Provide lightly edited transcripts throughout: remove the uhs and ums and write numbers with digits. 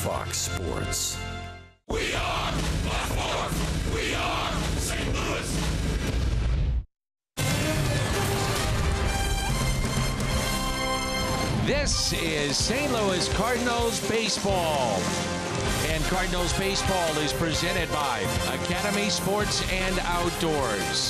Fox Sports. We are Baltimore. We are St. Louis. This is St. Louis Cardinals baseball. And Cardinals baseball is presented by Academy Sports and Outdoors.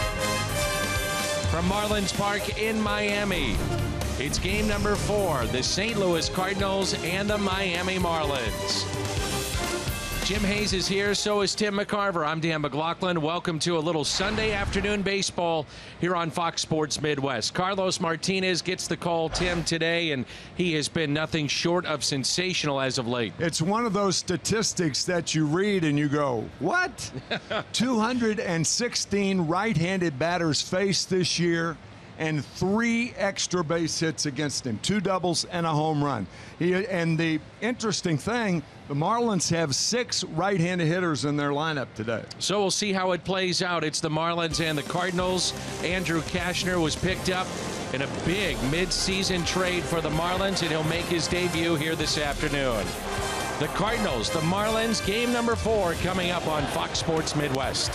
From Marlins Park in Miami, it's game number 4, the St. Louis Cardinals and the Miami Marlins. Jim Hayes is here, so is Tim McCarver. I'm Dan McLaughlin. Welcome to a little Sunday afternoon baseball here on Fox Sports Midwest. Carlos Martinez gets the call, Tim, today, and he has been nothing short of sensational as of late. It's one of those statistics that you read and you go, what? 216 right-handed batters faced this year and 3 extra base hits against him, 2 doubles and a home run. And the interesting thing, the Marlins have 6 right-handed hitters in their lineup today. So we'll see how it plays out. It's the Marlins and the Cardinals. Andrew Cashner was picked up in a big mid-season trade for the Marlins, and he'll make his debut here this afternoon. The Cardinals, the Marlins, game number 4 coming up on Fox Sports Midwest.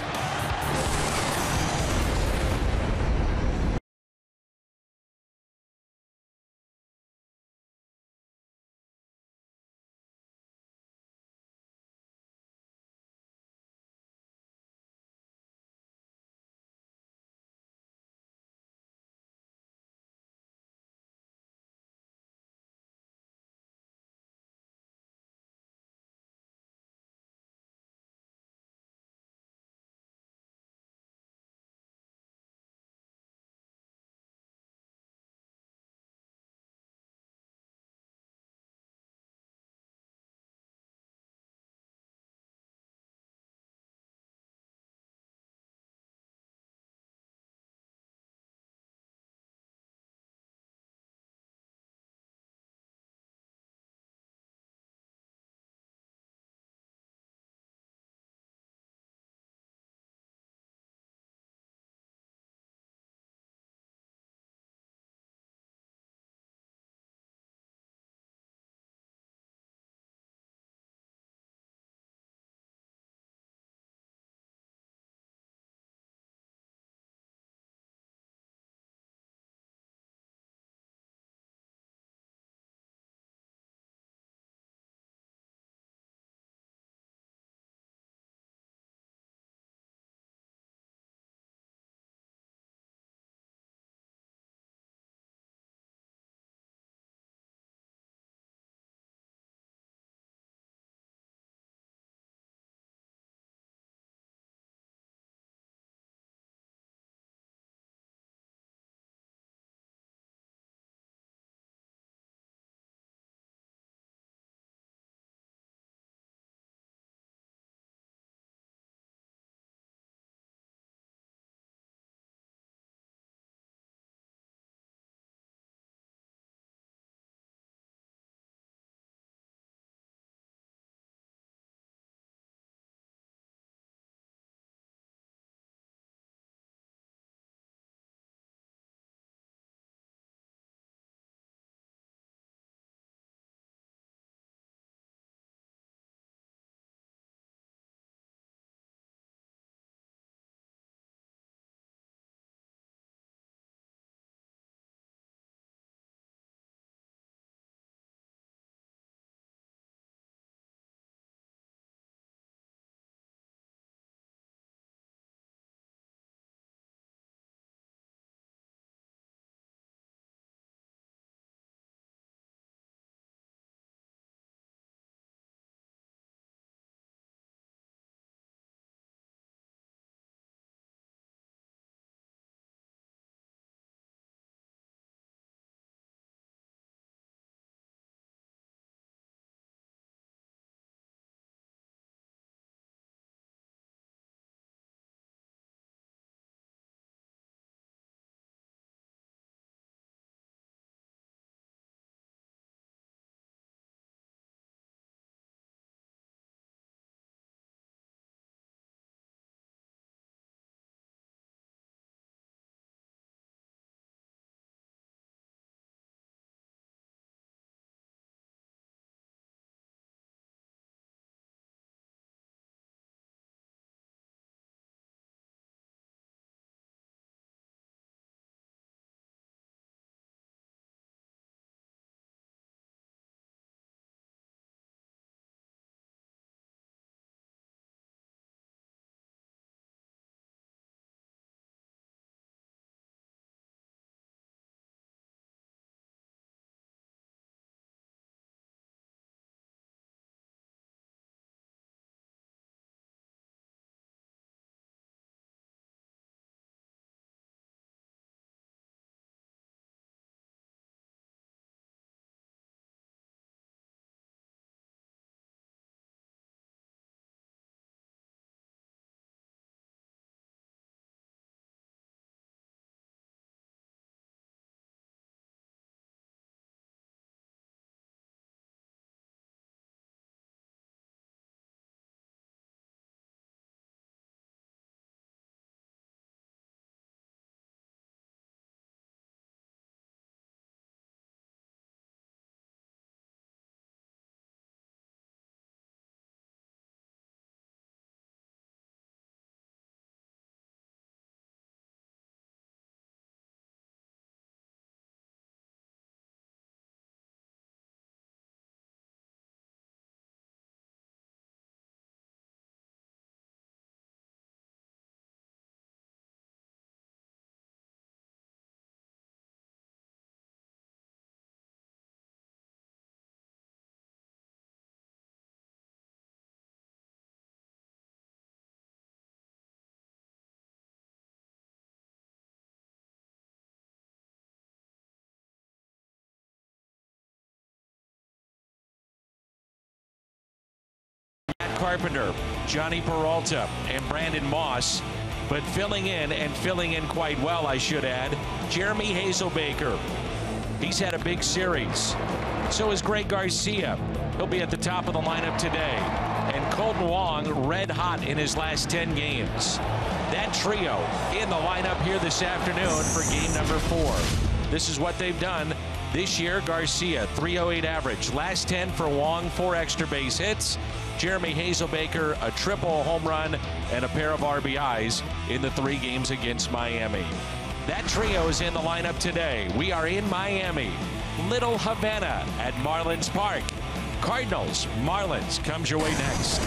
Carpenter, Johnny Peralta, and Brandon Moss. But filling in quite well, I should add, Jeremy Hazelbaker. He's had a big series. So is Greg Garcia. He'll be at the top of the lineup today. And Colton Wong, red hot in his last 10 games. That trio in the lineup here this afternoon for game number 4. This is what they've done this year. Garcia, .308 average. Last 10 for Wong, 4 extra base hits. Jeremy Hazelbaker, a triple home run and a pair of RBIs in the 3 games against Miami. That trio is in the lineup today. We are in Miami, Little Havana at Marlins Park. Cardinals, Marlins comes your way next.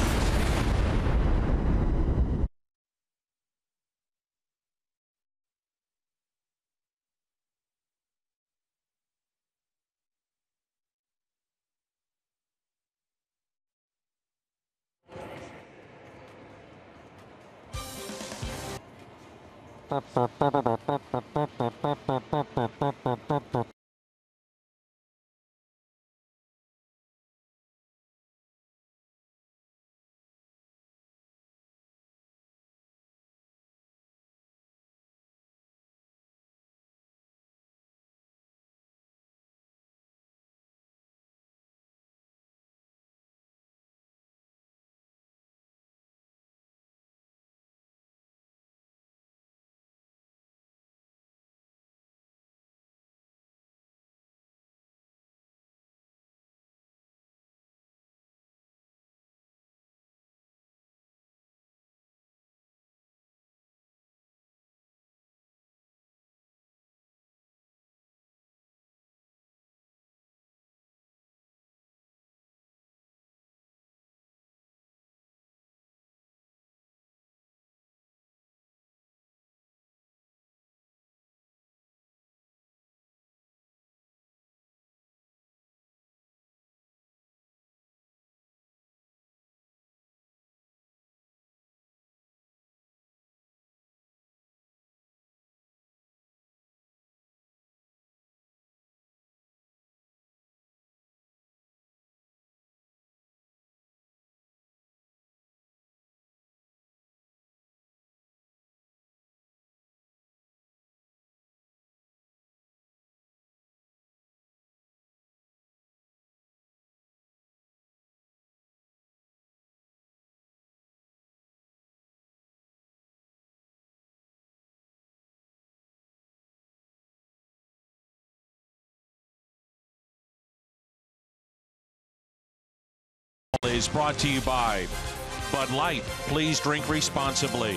Is brought to you by Bud Light. Please drink responsibly.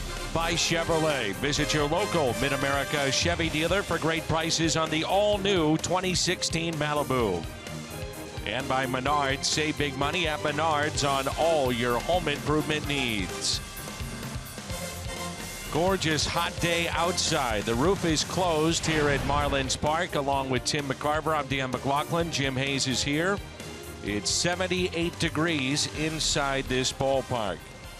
By Chevrolet. Visit your local Mid-America Chevy dealer for great prices on the all-new 2016 Malibu. And by Menards. Save big money at Menards on all your home improvement needs. Gorgeous hot day outside. The roof is closed here at Marlins Park. Along with Tim McCarver, I'm Dan McLaughlin. Jim Hayes is here. It's 78 degrees inside this ballpark.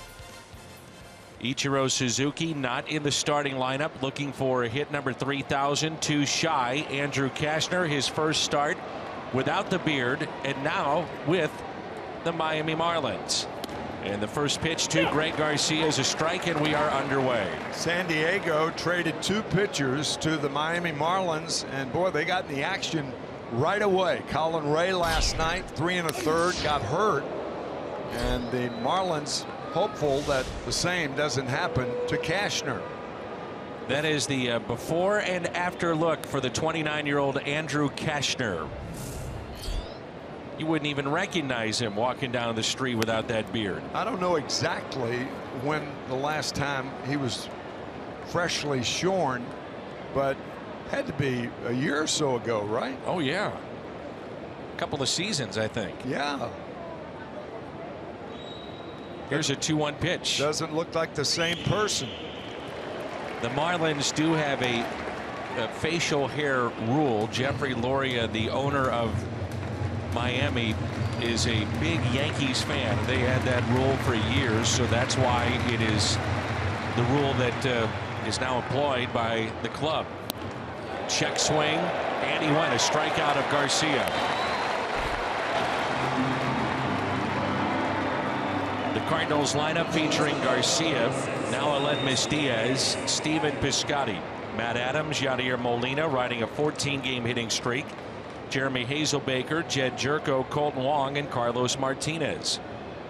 Ichiro Suzuki not in the starting lineup, looking for a hit number 3,000, too shy. Andrew Kashner, his first start without the beard, and now with the Miami Marlins. And the first pitch to Greg Garcia is a strike, and we are underway. San Diego traded 2 pitchers to the Miami Marlins, and boy, they got in the action right away. Colin Ray last night, 3 1/3, got hurt, and the Marlins hopeful that the same doesn't happen to Kashner. That is the before and after look for the 29-year-old Andrew Kashner. You wouldn't even recognize him walking down the street without that beard. I don't know exactly when the last time he was freshly shorn, but had to be a year or so ago, right? Oh yeah, a couple of seasons, I think. Yeah. Here's a 2-1 pitch. Doesn't look like the same person. The Marlins do have a facial hair rule. Jeffrey Loria, the owner of Miami, is a big Yankees fan. They had that rule for years, so that's why it is the rule that is now employed by the club. Check swing, and he went. A strikeout of Garcia. The Cardinals lineup featuring Garcia, now Aledmys Diaz, Steven Piscotty, Matt Adams, Yadier Molina riding a 14-game hitting streak, Jeremy Hazelbaker, Jed Jerko, Colton Wong, and Carlos Martinez.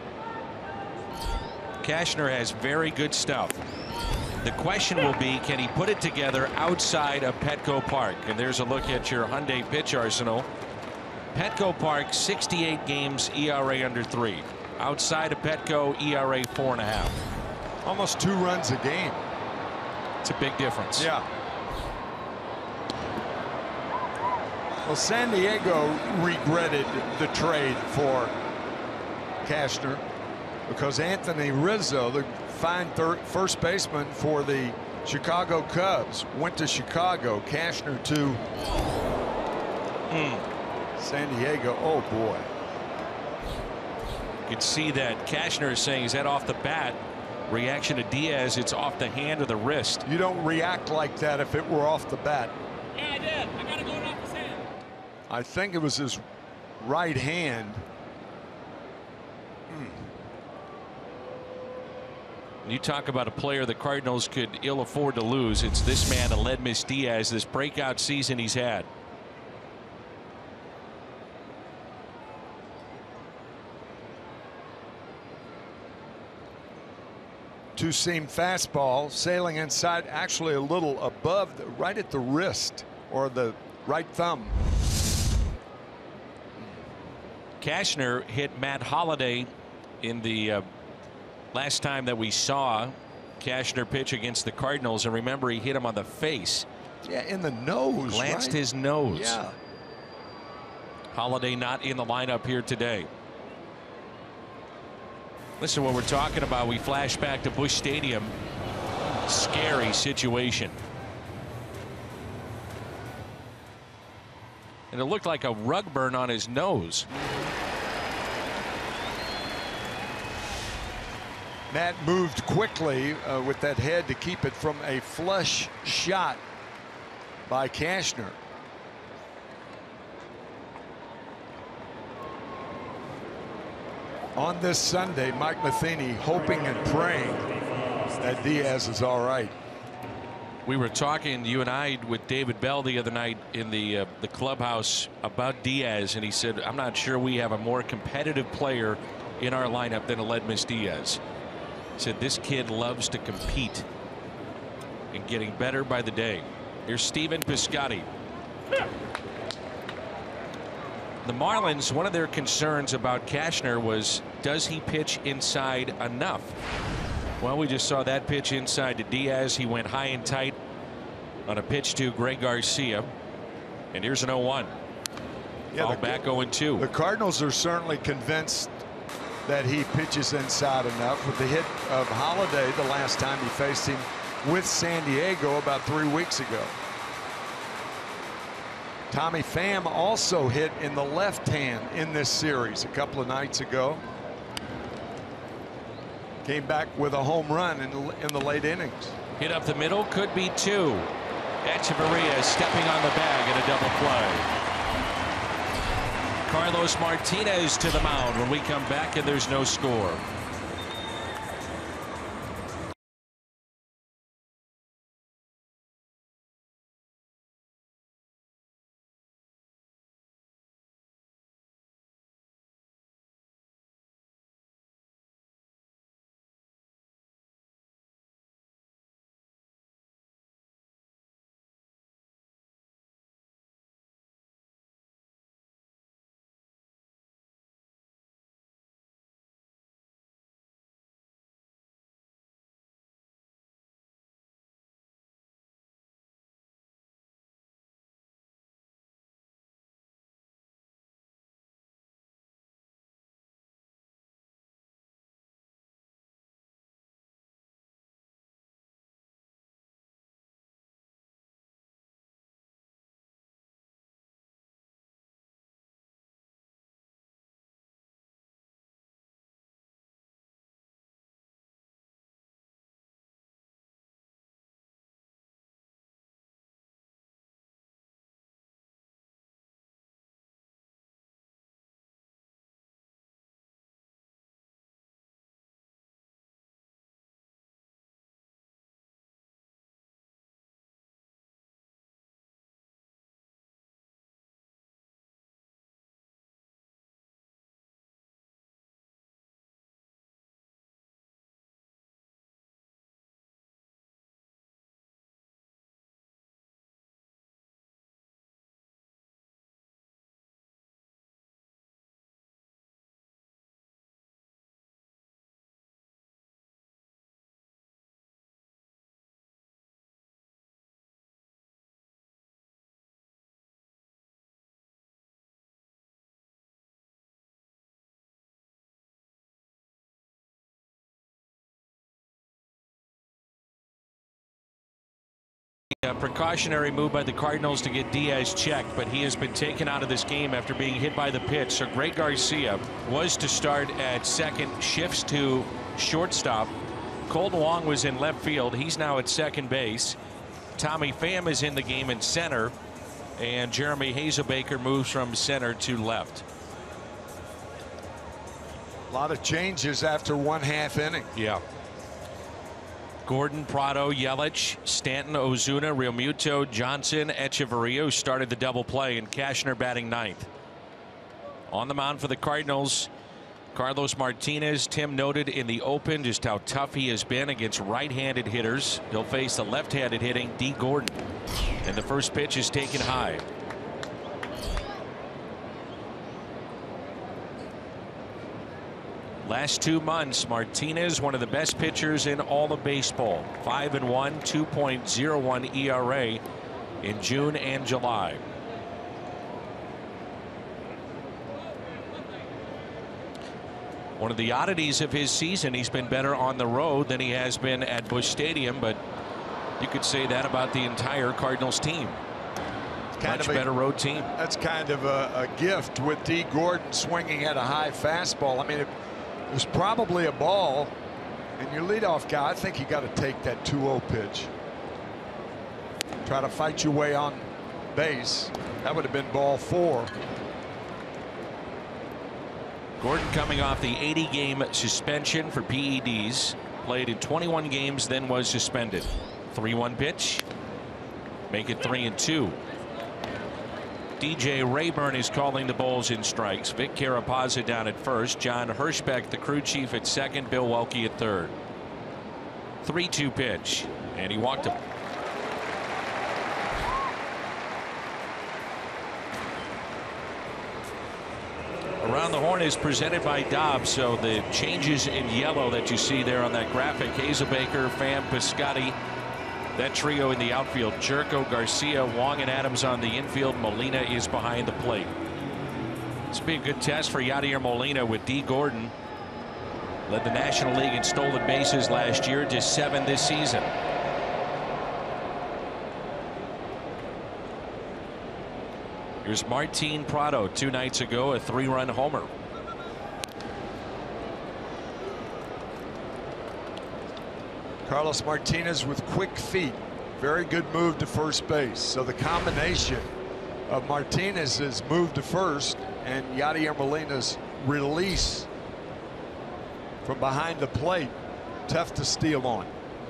Cashner has very good stuff. The question will be, can he put it together outside of Petco Park? And there's a look at your Hyundai pitch arsenal. Petco Park, 68 games, ERA under 3. Outside of Petco, ERA 4.5. Almost 2 runs a game. It's a big difference. Yeah. Well, San Diego regretted the trade for Cashner because Anthony Rizzo, the fine first baseman for the Chicago Cubs, went to Chicago. Cashner to San Diego. Oh boy. You can see that Cashner is saying, is that off the bat? Reaction to Diaz, it's off the hand or the wrist. You don't react like that if it were off the bat. Yeah, I did. I got to go off his hand. I think it was his right hand. You talk about a player the Cardinals could ill afford to lose. It's this man, Aledmys Diaz, this breakout season he's had. Two-seam fastball sailing inside, actually a little above, right at the wrist or the right thumb. Cashner hit Matt Holliday in the last time that we saw Cashner pitch against the Cardinals, and remember, he hit him on the face. Yeah, in the nose. Glanced right? his nose. Yeah. Holliday not in the lineup here today. Listen, what we're talking about, we flash back to Busch Stadium. Scary situation. And it looked like a rug burn on his nose. Matt moved quickly with that head to keep it from a flush shot by Cashner. On this Sunday, Mike Matheny hoping and praying that Diaz is all right. We were talking, you and I, with David Bell the other night in the clubhouse about Diaz, and he said, I'm not sure we have a more competitive player in our lineup than Aledmys Diaz. He said this kid loves to compete and getting better by the day. Here's Steven Piscotty. The Marlins, one of their concerns about Cashner was, does he pitch inside enough? Well, we just saw that pitch inside to Diaz. He went high and tight on a pitch to Greg Garcia. And here's an 0-1. Yeah, Foul back 0-2. The Cardinals are certainly convinced that he pitches inside enough with the hit of Holliday the last time he faced him with San Diego about 3 weeks ago. Tommy Pham also hit in the left hand in this series a couple of nights ago. Came back with a home run in the late innings. Hit up the middle, could be 2. Echeverria stepping on the bag in a double play. Carlos Martinez to the mound when we come back, and there's no score. A precautionary move by the Cardinals to get Diaz checked, but he has been taken out of this game after being hit by the pitch. So Greg Garcia was to start at second, shifts to shortstop. Colton Wong was in left field. He's now at second base. Tommy Pham is in the game in center, and Jeremy Hazelbaker moves from center to left. A lot of changes after 1/2 inning. Yeah. Gordon, Prado, Yelich, Stanton, Ozuna, Realmuto, Johnson, Echeverria started the double play, and Cashner batting ninth. On the mound for the Cardinals, Carlos Martinez. Tim noted in the open just how tough he has been against right-handed hitters. He'll face the left-handed hitting D. Gordon. And the first pitch is taken high. Last 2 months, Martinez, one of the best pitchers in all of baseball. 5-1, 2.01 ERA in June and July. One of the oddities of his season, he's been better on the road than he has been at Busch Stadium, but you could say that about the entire Cardinals team. Much better road team. That's kind of a gift with D. Gordon swinging at a high fastball. I mean, it was probably a ball, and your leadoff guy, I think you got to take that 2-0 pitch. Try to fight your way on base. That would have been ball 4. Gordon coming off the 80-game suspension for PEDs. Played in 21 games, then was suspended. 3-1 pitch. Make it 3-2. DJ Rayburn is calling the balls and strikes. Vic Carapazza down at first. John Hirschbeck, the crew chief, at second. Bill Welke at third. 3-2 pitch, and he walked him. Around the Horn is presented by Dobbs, so the changes in yellow that you see there on that graphic: Hazelbaker, Pham, Piscotty, that trio in the outfield. Jerko, Garcia, Wong, and Adams on the infield. Molina is behind the plate. This will be a good test for Yadier Molina with D. Gordon. Led the National League in stolen bases last year, just 7 this season. Here's Martin Prado 2 nights ago, a 3-run homer. Carlos Martinez with quick feet. Very good move to first base. So the combination of Martinez's move to first and Yadier Molina's release from behind the plate, tough to steal on.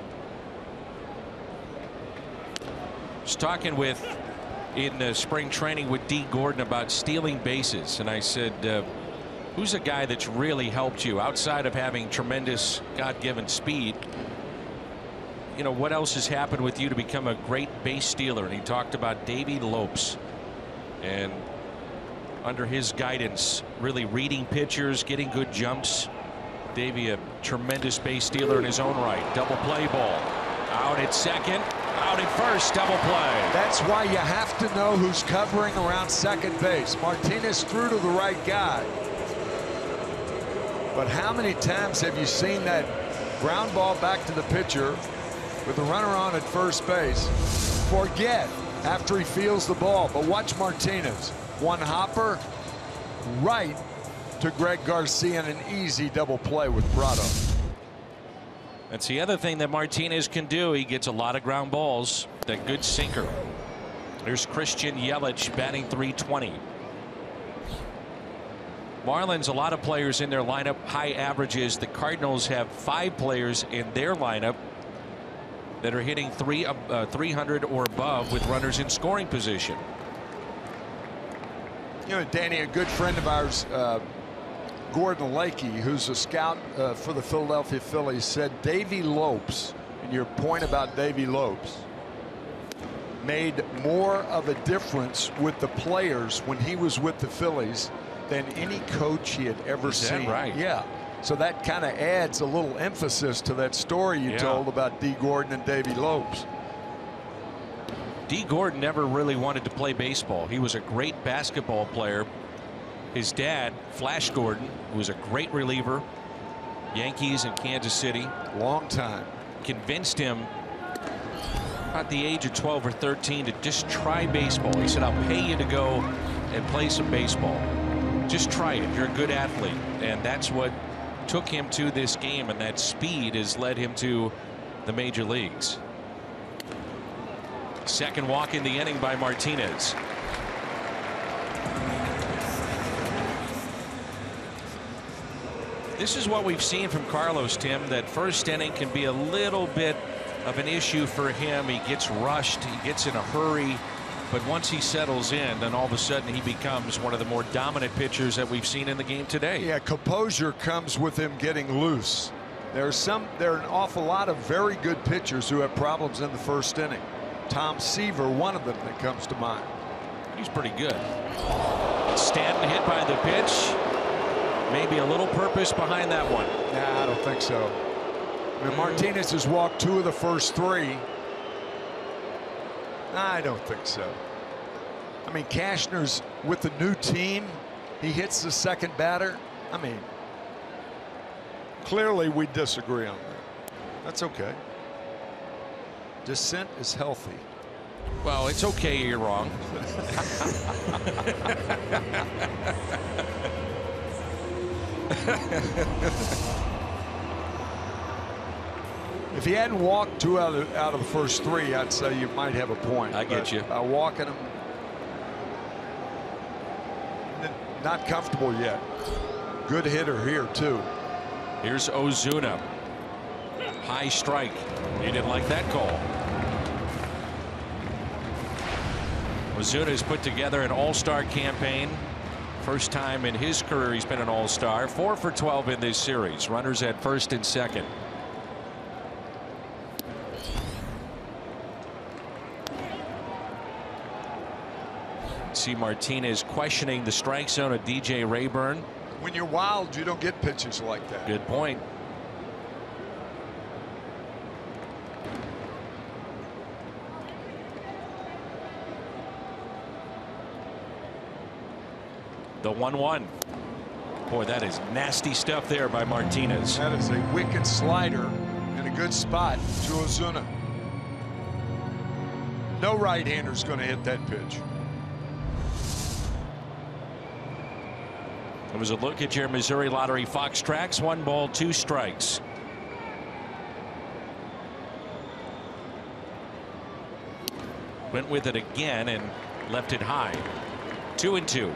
Was talking with in spring training with D. Gordon about stealing bases, and I said, who's a guy that's really helped you outside of having tremendous God-given speed? You know, what else has happened with you to become a great base stealer? And he talked about Davey Lopes, and under his guidance, really reading pitchers, getting good jumps. Davey, a tremendous base stealer in his own right. Double play ball. Out at second, out at first, double play. That's why you have to know who's covering around second base. Martinez threw to the right guy. But how many times have you seen that ground ball back to the pitcher with the runner on at first base? Forget after he feels the ball. But watch Martinez. One hopper right to Greg Garcia and an easy double play with Prado. That's the other thing that Martinez can do. He gets a lot of ground balls. That good sinker. There's Christian Yelich batting .320. Marlins, a lot of players in their lineup, high averages. The Cardinals have 5 players in their lineup that are hitting 300 or above with runners in scoring position. You know, Danny, a good friend of ours, Gordon Lakey, who's a scout for the Philadelphia Phillies, said Davey Lopes, and your point about Davey Lopes, made more of a difference with the players when he was with the Phillies than any coach he had ever seen. Right? Yeah. So that kind of adds a little emphasis to that story you told about D. Gordon and Davey Lopes. D. Gordon never really wanted to play baseball. He was a great basketball player. His dad, Flash Gordon, who was a great reliever, Yankees and Kansas City, long time, convinced him about the age of 12 or 13 to just try baseball. He said, I'll pay you to go and play some baseball. Just try it. You're a good athlete. And that's what took him to this game, and that speed has led him to the major leagues. Second walk in the inning by Martinez. This is what we've seen from Carlos, Tim. That first inning can be a little bit of an issue for him. He gets rushed, he gets in a hurry, but once he settles in, then all of a sudden he becomes one of the more dominant pitchers that we've seen in the game today. Yeah, composure comes with him getting loose. There are an awful lot of very good pitchers who have problems in the first inning. Tom Seaver, one of them that comes to mind. He's pretty good. Stanton hit by the pitch. Maybe a little purpose behind that one. Nah, I don't think so. I mean, Martinez has walked 2 of the first 3. I don't think so. I mean, Cashner's with the new team. He hits the second batter. I mean, clearly we disagree on that. That's okay. Dissent is healthy. Well, it's okay you're wrong. If he hadn't walked 2 out of the first 3, I'd say you might have a point. I get you. By walking him, not comfortable yet. Good hitter here too. Here's Ozuna. High strike. He didn't like that call. Ozuna's put together an all-star campaign. First time in his career he's been an all-star. 4 for 12 in this series. Runners at first and second. See Martinez questioning the strike zone of DJ Rayburn. When you're wild, you don't get pitches like that. Good point. The 1-1. Boy, that is nasty stuff there by Martinez. That is a wicked slider in a good spot to Ozuna. No right-hander's going to hit that pitch. It was a look at your Missouri Lottery Fox tracks. 1 ball, 2 strikes. Went with it again and left it high. 2-2.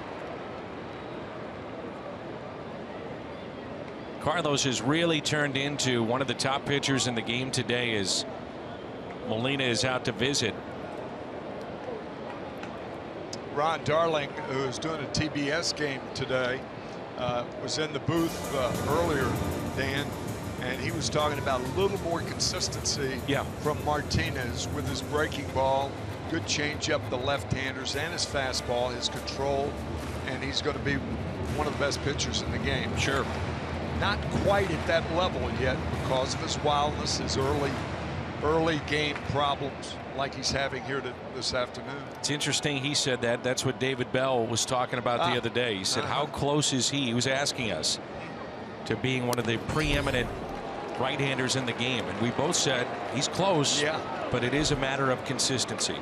Carlos has really turned into one of the top pitchers in the game today as Molina is out to visit. Ron Darling, who is doing a TBS game today, was in the booth earlier, Dan, and he was talking about a little more consistency from Martinez with his breaking ball, good changeup, the left-handers, and his fastball, his control, and he's going to be one of the best pitchers in the game. Sure. Not quite at that level yet because of his wildness, his early game problems like he's having here this afternoon. It's interesting he said that. That's what David Bell was talking about the other day. He said, how close is he? He was asking us to being one of the preeminent right-handers in the game. And we both said he's close, but it is a matter of consistency.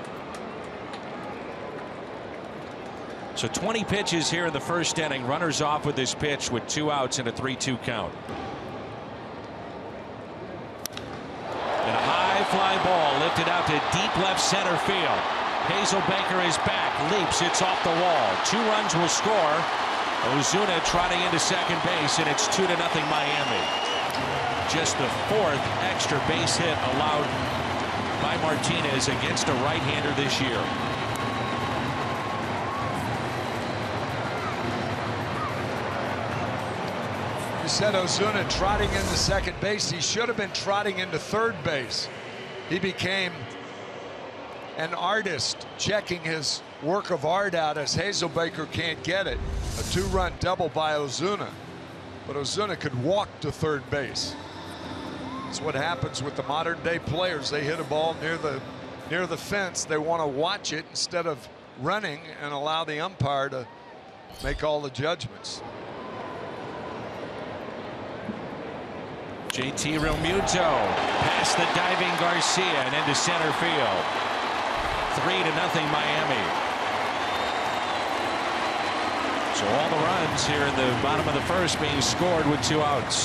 So 20 pitches here in the first inning. Runners off with this pitch with 2 outs and a 3-2 count. And a high fly ball lifted out to deep left center field. Hazelbaker is back, leaps, it's off the wall. 2 runs will score. Ozuna trotting into second base, and it's 2-0 Miami. Just the 4th extra base hit allowed by Martinez against a right-hander this year. You said Ozuna trotting into second base. He should have been trotting into third base. He became an artist checking his work of art out as Hazelbaker can't get it. A 2-run double by Ozuna. But Ozuna could walk to third base. That's what happens with the modern day players. They hit a ball near the fence. They want to watch it instead of running and allow the umpire to make all the judgments. JT Realmuto past the diving Garcia and into center field. 3-0 Miami. So all the runs here in the bottom of the first being scored with 2 outs.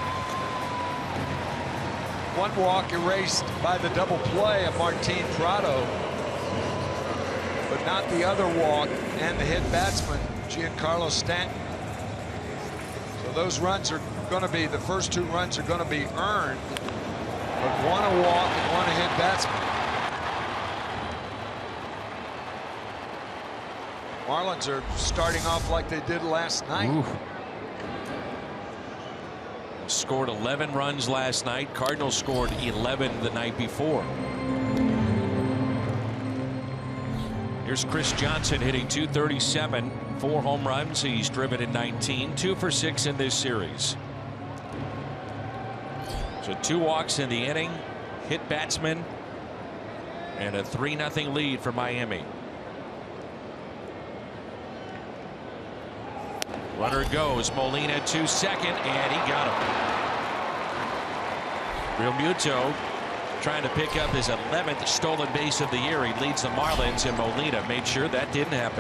One walk erased by the double play of Martin Prado, but not the other walk and the hit batsman Giancarlo Stanton. So those runs are going to be, the first 2 runs are going to be earned, but one a walk and one a hit batsman. Marlins are starting off like they did last night. Ooh. Scored 11 runs last night. Cardinals scored 11 the night before. Here's Chris Johnson hitting .237, 4 home runs. He's driven in 19, 2 for 6 in this series. So 2 walks in the inning, hit batsman, and a 3-0 lead for Miami. Runner goes. Molina to second, and he got him. Realmuto trying to pick up his 11th stolen base of the year. He leads the Marlins, and Molina made sure that didn't happen.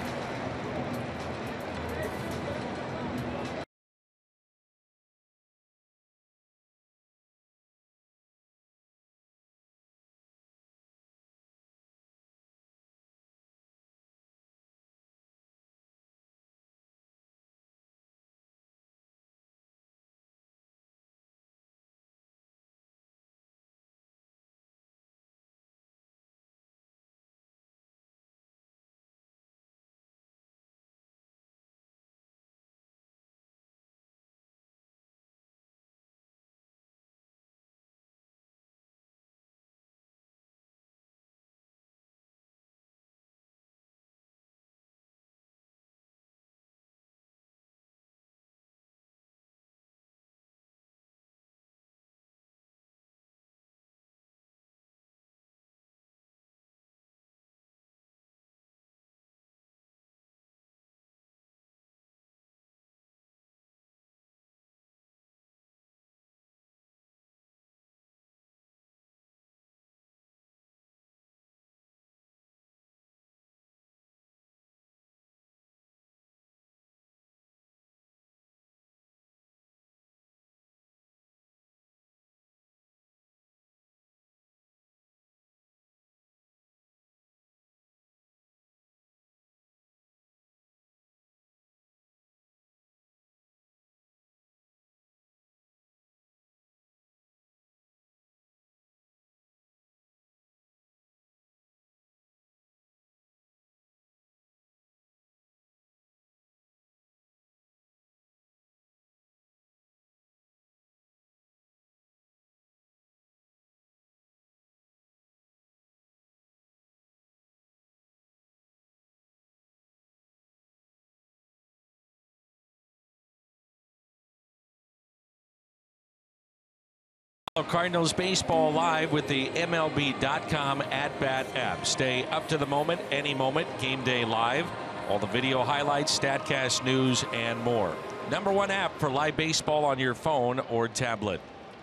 Cardinals baseball live with the MLB.com at-bat app. Stay up to the moment, any moment, game day live. All the video highlights, StatCast news, and more. #1 app for live baseball on your phone or tablet.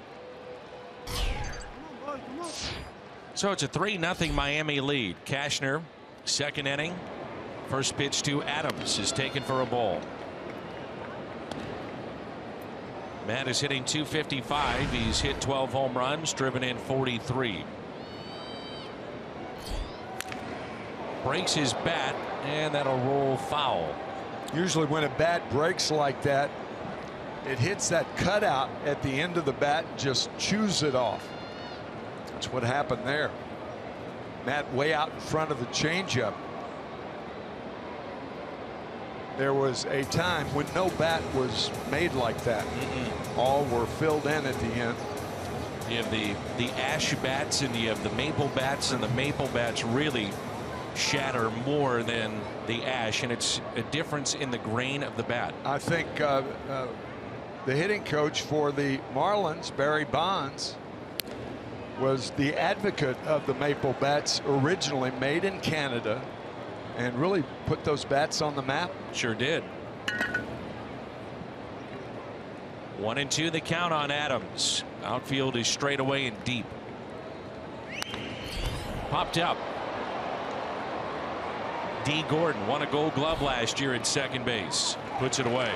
So it's a 3-0 Miami lead. Cashner, second inning. First pitch to Adams is taken for a ball. Matt is hitting .255. He's hit 12 home runs, driven in 43. Breaks his bat, and that'll roll foul. Usually when a bat breaks like that, it hits that cutout at the end of the bat and just chews it off. That's what happened there. Matt way out in front of the changeup. There was a time when no bat was made like that. All were filled in at the end. You have the ash bats and you have the maple bats, and the maple bats really shatter more than the ash, and it's a difference in the grain of the bat. I think the hitting coach for the Marlins, Barry Bonds, was the advocate of the maple bats, originally made in Canada, and really put those bats on the map. Sure did. 1-2 the count on Adams. Outfield is straight away and deep. Popped up. D. Gordon won a Gold Glove last year at second base. Puts it away.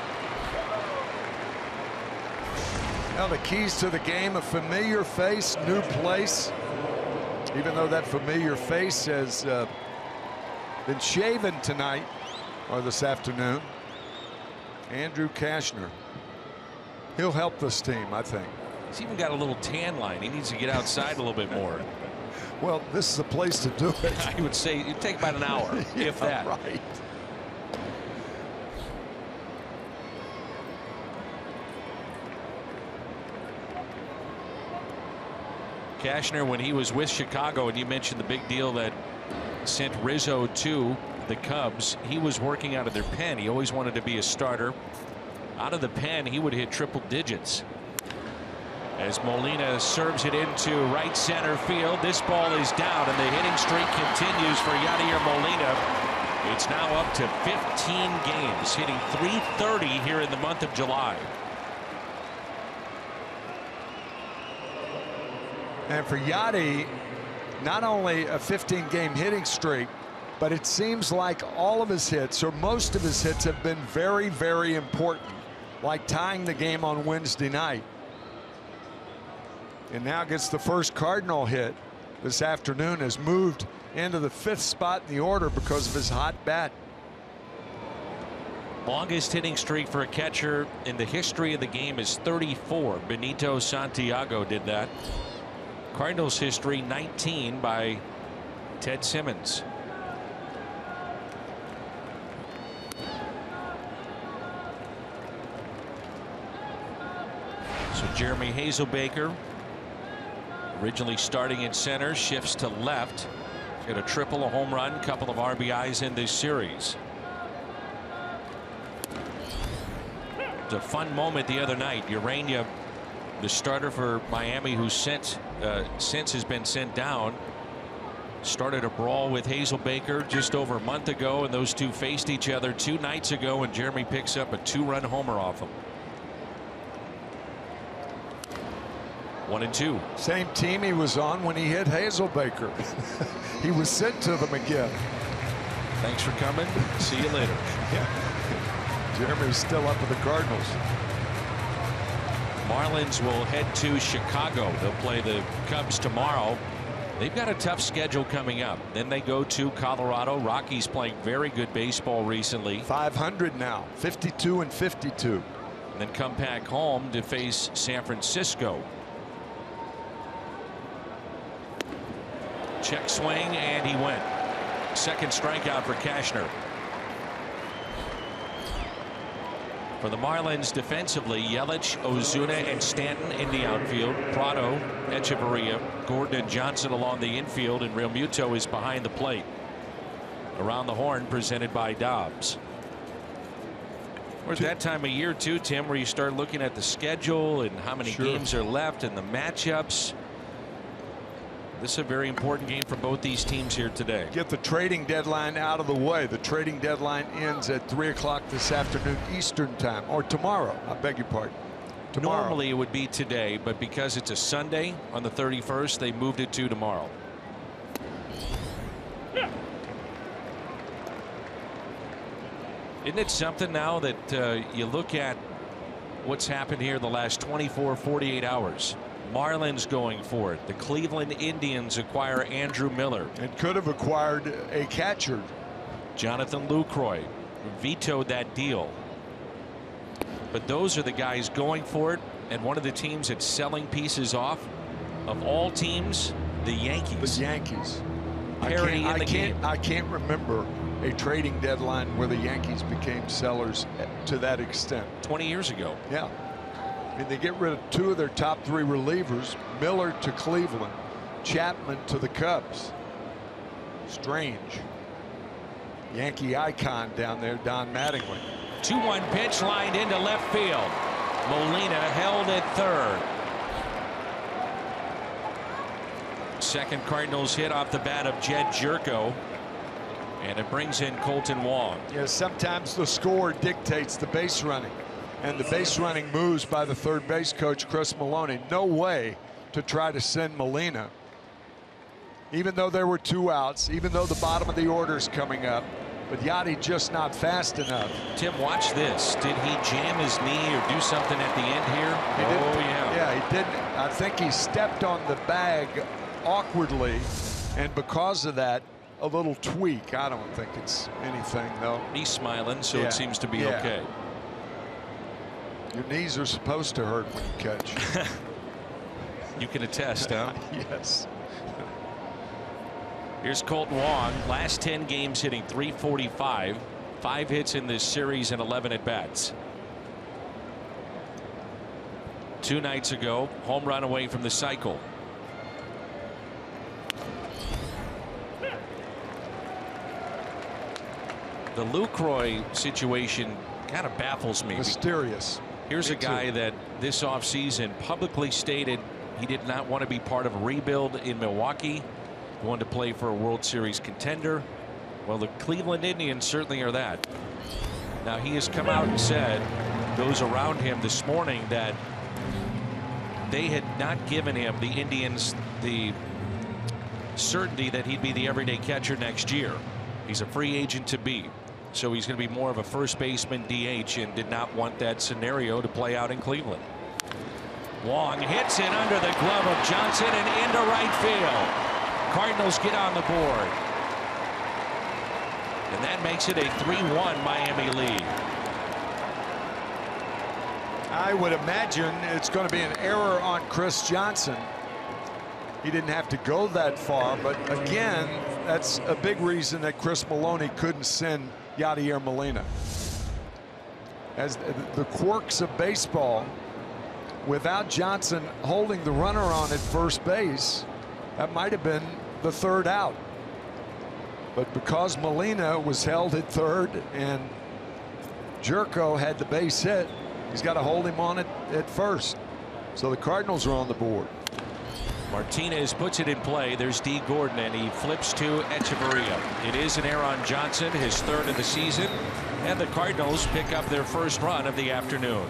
Well, the keys to the game: a familiar face, new place. Even though that familiar face has been shaven tonight or this afternoon. Andrew Cashner. He'll help this team, I think. He's even got a little tan line. He needs to get outside a little bit more. Well, this is a place to do it. I would say it'd take about an hour, yeah, if that. Right. Cashner, when he was with Chicago, and you mentioned the big deal that sent Rizzo to the Cubs, he was working out of their pen. He always wanted to be a starter. Out of the pen, he would hit triple digits. As Molina serves it into right center field, this ball is down, and the hitting streak continues for Yadier Molina. It's now up to 15 games, hitting .330 here in the month of July. And for Yadi, not only a 15-game hitting streak, but it seems like all of his hits, or most of his hits, have been very, very important, like tying the game on Wednesday night. And now gets the first Cardinal hit this afternoon, has moved into the 5th spot in the order because of his hot bat. Longest hitting streak for a catcher in the history of the game is 34. Benito Santiago did that. Cardinals history 19 by Ted Simmons. So Jeremy Hazelbaker, originally starting in center, shifts to left. Got a triple, a home run, couple of RBIs in this series. It was a fun moment the other night. Urania, the starter for Miami, who since has been sent down, started a brawl with Hazelbaker just over a month ago, and those two faced each other 2 nights ago, and Jeremy picks up a 2-run homer off him. 1-2. Same team he was on when he hit Hazelbaker. He was sent to them again. Thanks for coming. See you later. Yeah. Jeremy's still up with the Cardinals. Marlins will head to Chicago. They'll play the Cubs tomorrow. They've got a tough schedule coming up. Then they go to Colorado. Rockies playing very good baseball recently. 500 now, 52 and 52. And then come back home to face San Francisco. Check swing, and he went. Second strikeout for Cashner. For the Marlins defensively, Yelich, Ozuna, and Stanton in the outfield. Prado, Echeverria, Gordon, and Johnson along the infield, and Real Muto is behind the plate. Around the horn, presented by Dobbs. We're at that time of year too, Tim, where you start looking at the schedule and how many games are left and the matchups. This is a very important game for both these teams here today. Get the trading deadline out of the way. The trading deadline ends at 3 o'clock this afternoon Eastern time, or tomorrow. I beg your pardon. Tomorrow. Normally it would be today, but because it's a Sunday on the 31st, they moved it to tomorrow. Isn't it something now that you look at what's happened here the last 24, 48 hours? Marlins going for it. The Cleveland Indians acquire Andrew Miller. And could have acquired a catcher. Jonathan Lucroy vetoed that deal. But those are the guys going for it. And one of the teams that's selling pieces off, of all teams, the Yankees. The Yankees. Parity in the game. I can't remember a trading deadline where the Yankees became sellers to that extent. 20 years ago. Yeah. I mean, they get rid of 2 of their top 3 relievers. Miller to Cleveland, Chapman to the Cubs. Strange. Yankee icon down there, Don Mattingly. 2-1 pitch lined into left field. Molina held at third. Second Cardinals hit off the bat of Jed Jerko. And it brings in Colton Wong. Yeah, sometimes the score dictates the base running. and the base running moves by the third base coach, Chris Maloney. No way to try to send Molina. Even though there were 2 outs, even though the bottom of the order is coming up, but Yachty just not fast enough. Tim, watch this. Did he jam his knee or do something at the end here? He didn't. Oh, yeah. Yeah, he didn't. I think he stepped on the bag awkwardly, and because of that, a little tweak. I don't think it's anything, though. He's smiling, so Yeah. it seems to be Yeah. okay. Your knees are supposed to hurt when you catch. You can attest, huh? Yes. Here's Colt Wong. Last 10 games hitting .345. 5 hits in this series and 11 at bats. 2 nights ago, home run away from the cycle. The Lucroy situation kind of baffles me. Mysterious. Here's a guy that this offseason publicly stated he did not want to be part of a rebuild in Milwaukee. He wanted to play for a World Series contender. Well, the Cleveland Indians certainly are that. Now, he has come out and said, those around him this morning, that they had not given him, the Indians, the certainty that he'd be the everyday catcher next year. He's a free agent to be. So he's going to be more of a first baseman DH, and did not want that scenario to play out in Cleveland. Wong hits it under the glove of Johnson and into right field. Cardinals get on the board. And that makes it a 3-1 Miami lead. I would imagine it's going to be an error on Chris Johnson. He didn't have to go that far, but again, that's a big reason that Chris Maloney couldn't send Yadier Molina. As the quirks of baseball, without Johnson holding the runner on at first base, that might have been the 3rd out. But because Molina was held at 3rd and Jerko had the base hit, he's got to hold him on it at 1st. So the Cardinals are on the board. Martinez puts it in play. There's D. Gordon, and he flips to Echeverria. It is an error on Johnson, his 3rd of the season, and the Cardinals pick up their first run of the afternoon.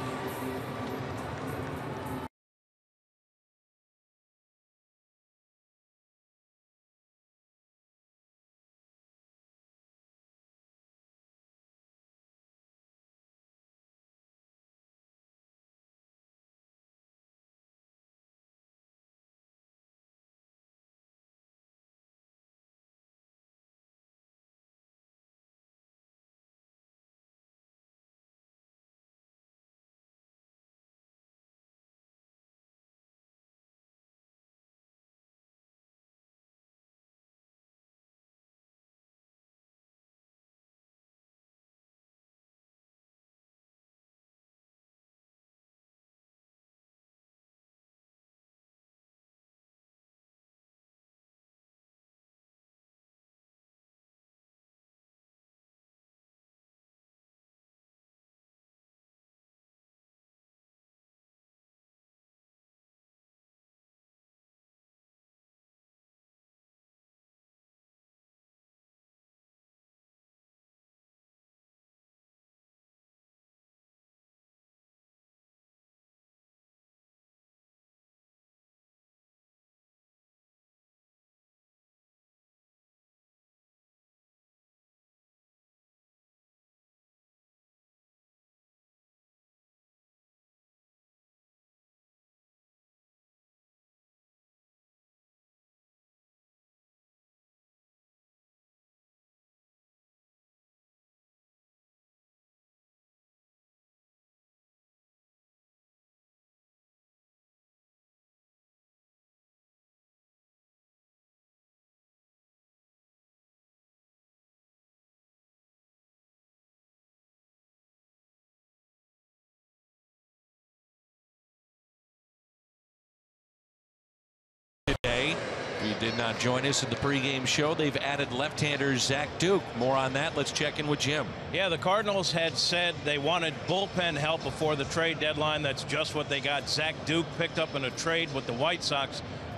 Today, he did not join us in the pregame show. They've added left-hander Zach Duke. More on that. Let's check in with Jim. Yeah, the Cardinals had said they wanted bullpen help before the trade deadline. That's just what they got. Zach Duke picked up in a trade with the White Sox,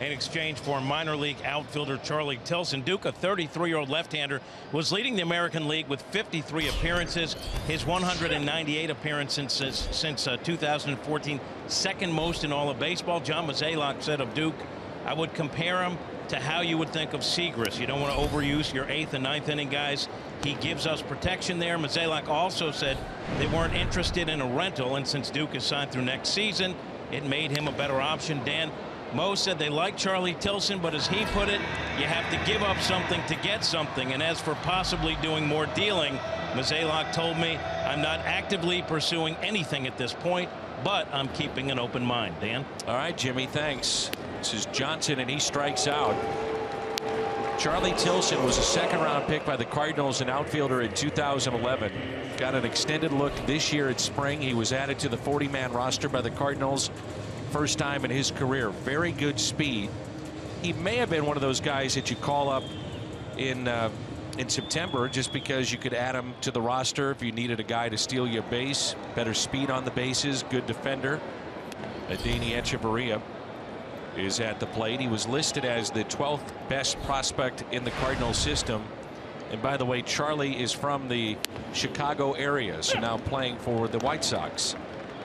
in exchange for minor league outfielder Charlie Tilson. Duke, a 33-year-old left-hander, was leading the American League with 53 appearances. His 198 appearances since 2014, second most in all of baseball. John Mozeliak said of Duke, I would compare him to how you would think of Seagrass. You don't want to overuse your 8th and 9th inning guys. He gives us protection there. Mozeliak also said they weren't interested in a rental, and since Duke is signed through next season, it made him a better option. Dan, Mo said they like Charlie Tilson, but as he put it, you have to give up something to get something. And as for possibly doing more dealing, Mozeliak told me, I'm not actively pursuing anything at this point, but I'm keeping an open mind. Dan? All right, Jimmy, thanks. This is Johnson, and he strikes out. Charlie Tilson was a second-round pick by the Cardinals, an outfielder in 2011. Got an extended look this year at spring. He was added to the 40-man roster by the Cardinals. First time in his career. Very good speed. He may have been one of those guys that you call up in September just because you could add him to the roster if you needed a guy to steal you a base. Better speed on the bases. Good defender. Adeiny Echeverria is at the plate. He was listed as the 12th best prospect in the Cardinals system. And by the way, Charlie is from the Chicago area, so now playing for the White Sox.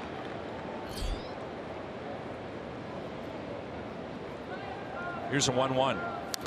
Here's a 1-1.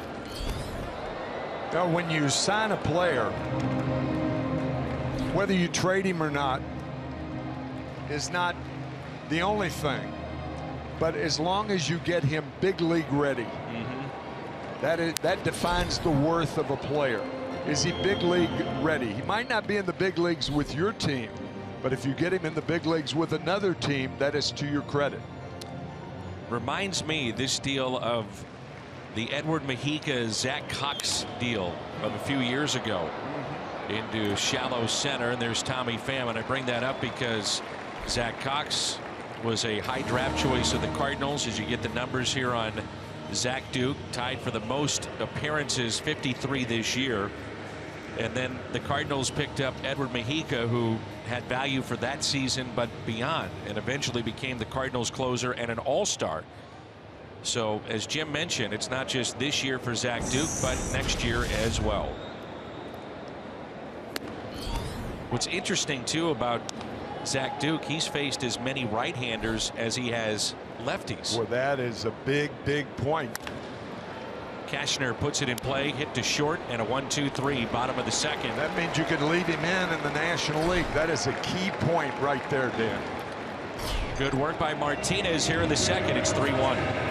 Now, when you sign a player, whether you trade him or not is not the only thing. But as long as you get him big league ready, that defines the worth of a player. Is he big league ready? He might not be in the big leagues with your team, but if you get him in the big leagues with another team, that is to your credit. Reminds me this deal of the Edward Mujica Zach Cox deal of a few years ago into shallow center, and there's Tommy Pham. And I bring that up because Zach Cox was a high draft choice of the Cardinals. As you get the numbers here on Zach Duke, tied for the most appearances, 53 this year. And then the Cardinals picked up Edward Mujica, who had value for that season but beyond, and eventually became the Cardinals closer and an all-star. So as Jim mentioned, it's not just this year for Zach Duke, but next year as well. What's interesting too about Zach Duke, he's faced as many right-handers as he has lefties. Well, that is a big point. Cashner puts it in play, hit to short, and a 1-2-3, bottom of the second. That means you can leave him in the National League. That is a key point right there, Dan. Good work by Martinez here in the second. It's 3-1.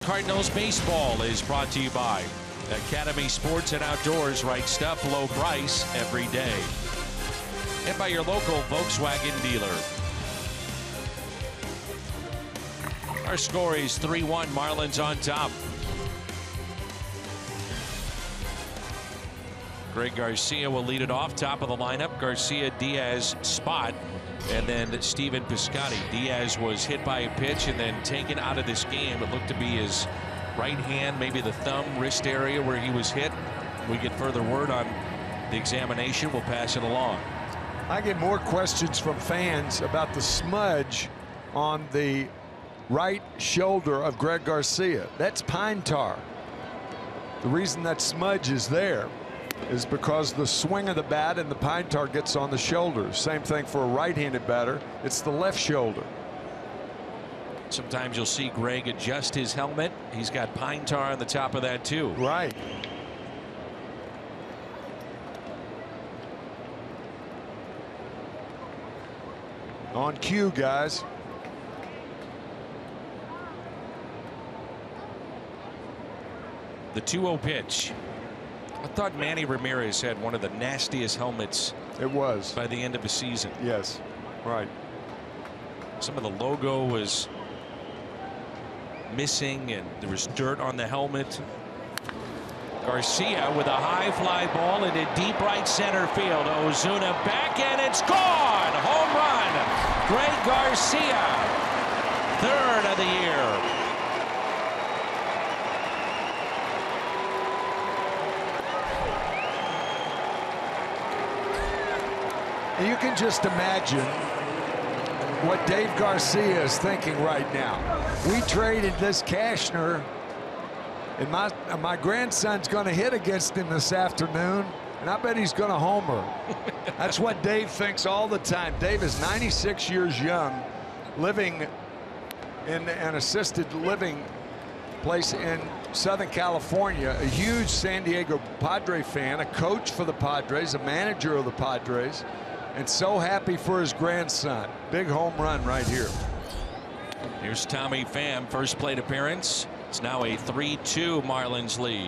Cardinals baseball is brought to you by Academy Sports and Outdoors. Right stuff, low price every day. And by your local Volkswagen dealer. Our score is 3-1. Marlins on top. Greg Garcia will lead it off. Top of the lineup. Garcia, Diaz, Spot. And then Stephen Piscotty. Diaz was hit by a pitch and then taken out of this game. It looked to be his right hand, maybe the thumb, wrist area where he was hit. We get further word on the examination. We'll pass it along. I get more questions from fans about the smudge on the right shoulder of Greg Garcia. That's pine tar. The reason that smudge is there is because the swing of the bat and the pine tar gets on the shoulder. Same thing for a right-handed batter. It's the left shoulder. Sometimes you'll see Greg adjust his helmet. He's got pine tar on the top of that too. Right. On cue, guys. The 2-0 pitch. I thought Manny Ramirez had one of the nastiest helmets. It was. By the end of the season. Yes. Right. Some of the logo was missing and there was dirt on the helmet. Garcia with a high fly ball into deep right center field. Ozuna back and it's gone. Home run. Greg Garcia. Third of the year. You can just imagine what Dave Garcia is thinking right now. We traded this Cashner, and my grandson's going to hit against him this afternoon, and I bet he's going to homer. That's what Dave thinks all the time. Dave is 96 years young, living in an assisted living place in Southern California, a huge San Diego Padre fan, a coach for the Padres, a manager of the Padres. And so happy for his grandson. Big home run right here. Here's Tommy Pham, first plate appearance. It's now a 3-2 Marlins lead.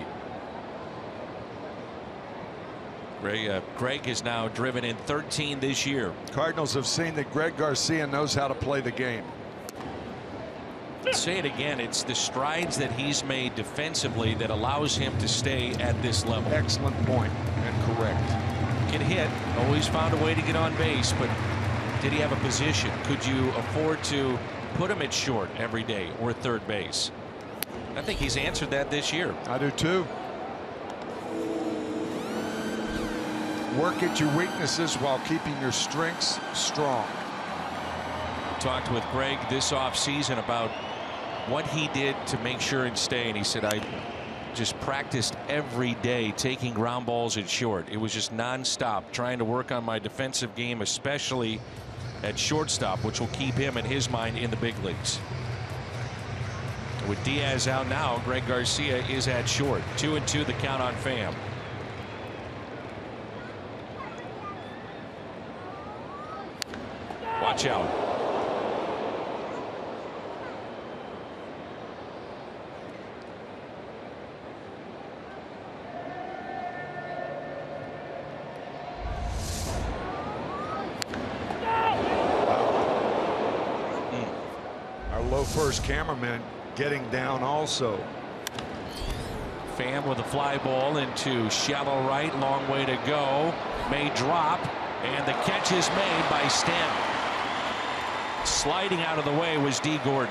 Greg has now driven in 13 this year. Cardinals have seen that Greg Garcia knows how to play the game. Say it again, it's the strides that he's made defensively that allows him to stay at this level. Excellent point and correct. Can hit, always found a way to get on base, but did he have a position? Could you afford to put him at short every day or third base? I think he's answered that this year. I do too. Work at your weaknesses while keeping your strengths strong. Talked with Greg this offseason about what he did to make sure and stay, and he said, I just practiced every day taking ground balls at short. It was just nonstop trying to work on my defensive game, especially at shortstop, which will keep him in his mind in the big leagues. With Diaz out now, Greg Garcia is at short. 2-2 the count on Pham. Watch out. First cameraman getting down also. Pham with a fly ball into shallow right, long way to go, may drop, and the catch is made by Stanton. Sliding out of the way was D. Gordon.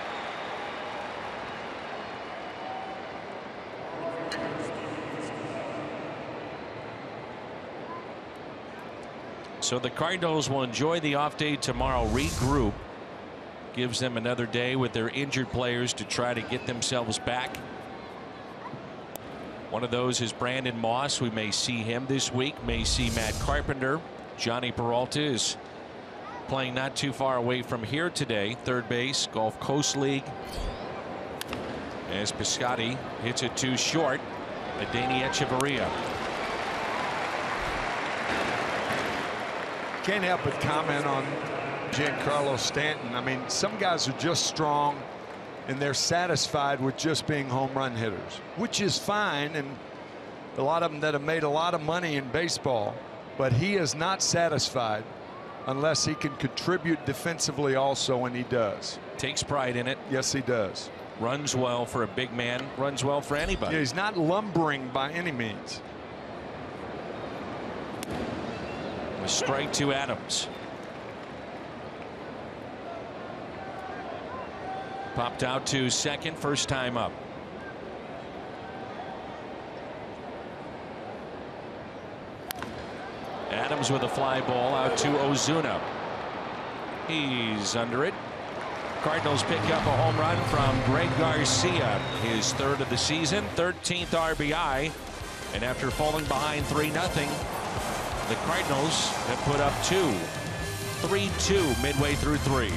So the Cardinals will enjoy the off day tomorrow, regroup. Gives them another day with their injured players to try to get themselves back. One of those is Brandon Moss. We may see him this week, may see Matt Carpenter. Johnny Peralta is playing not too far away from here today. Third base, Gulf Coast League. As Piscotty hits it too short. Adeiny Echeverria. Can't help but comment on Giancarlo Stanton. I mean, some guys are just strong and they're satisfied with just being home run hitters, which is fine, and a lot of them that have made a lot of money in baseball, but he is not satisfied unless he can contribute defensively also, and he does. Takes pride in it. Yes, he does. Runs well for a big man. Runs well for anybody. Yeah, he's not lumbering by any means. A strike to Adams. Popped out to second, first time up. Adams with a fly ball out to Ozuna. He's under it. Cardinals pick up a home run from Greg Garcia, his third of the season, 13th RBI. And after falling behind 3-0, the Cardinals have put up 3-2 midway through 3.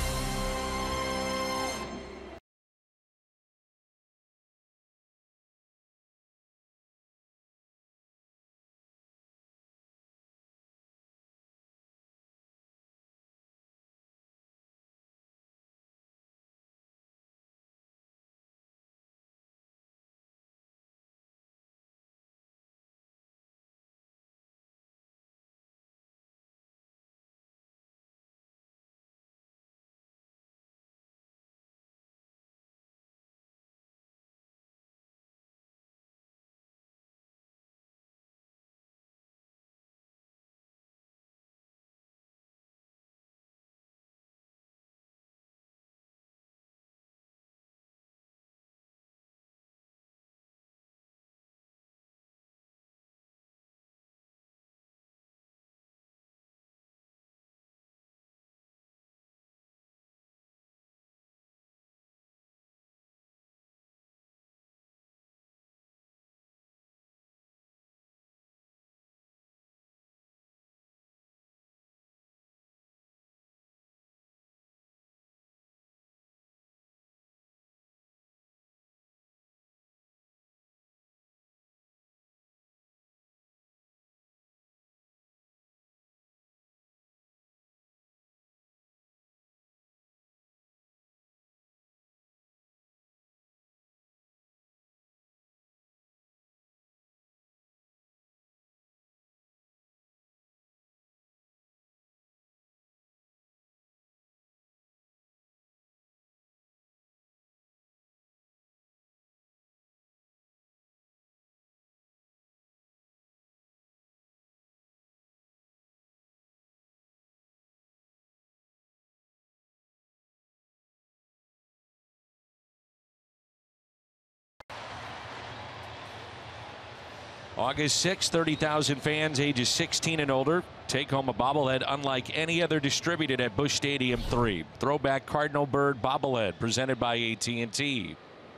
August 6, 30,000 fans ages 16 and older take home a bobblehead unlike any other distributed at Busch Stadium 3. Throwback Cardinal Bird bobblehead presented by AT&T.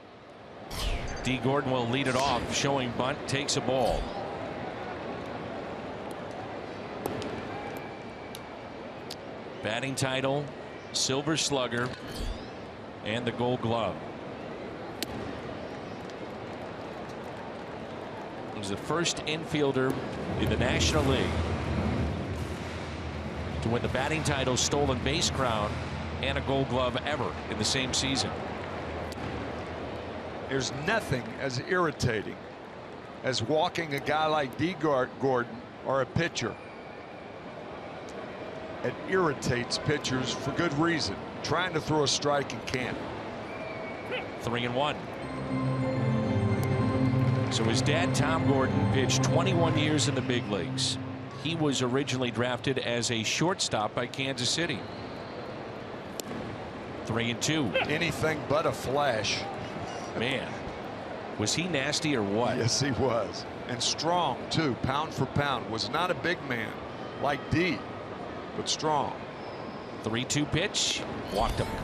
D. Gordon will lead it off, showing bunt, takes a ball. Batting title, Silver Slugger, and the Gold Glove. He's the first infielder in the National League to win the batting title, stolen base crown, and a Gold Glove ever in the same season. There's nothing as irritating as walking a guy like D. Gordon or a pitcher. It irritates pitchers for good reason. Trying to throw a strike and can't. 3-1. So his dad, Tom Gordon, pitched 21 years in the big leagues. He was originally drafted as a shortstop by Kansas City. 3-2. Anything but a flash. Man, was he nasty or what? Yes, he was. And strong, too, pound for pound. Was not a big man like D, but strong. 3-2 pitch. Walked him.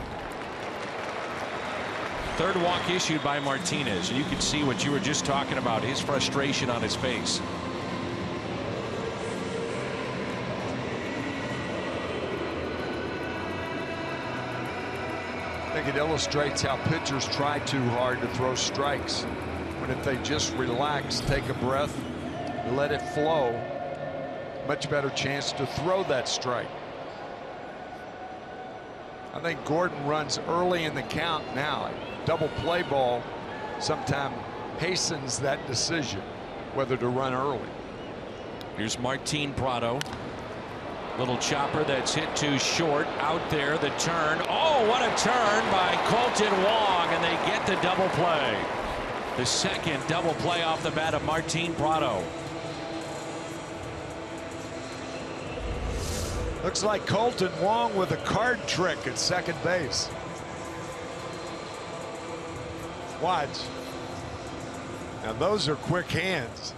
Third walk issued by Martinez. You can see what you were just talking about, his frustration on his face. I think it illustrates how pitchers try too hard to throw strikes, when if they just relax, take a breath, let it flow, much better chance to throw that strike. I think Gordon runs early in the count now. Double play ball sometimes hastens that decision whether to run early. Here's Martin Prado. Little chopper that's hit too short. Out there, the turn. Oh, what a turn by Colton Wong, and they get the double play. The second double play off the bat of Martin Prado. Looks like Colton Wong with a card trick at second base. Watch. Now those are quick hands.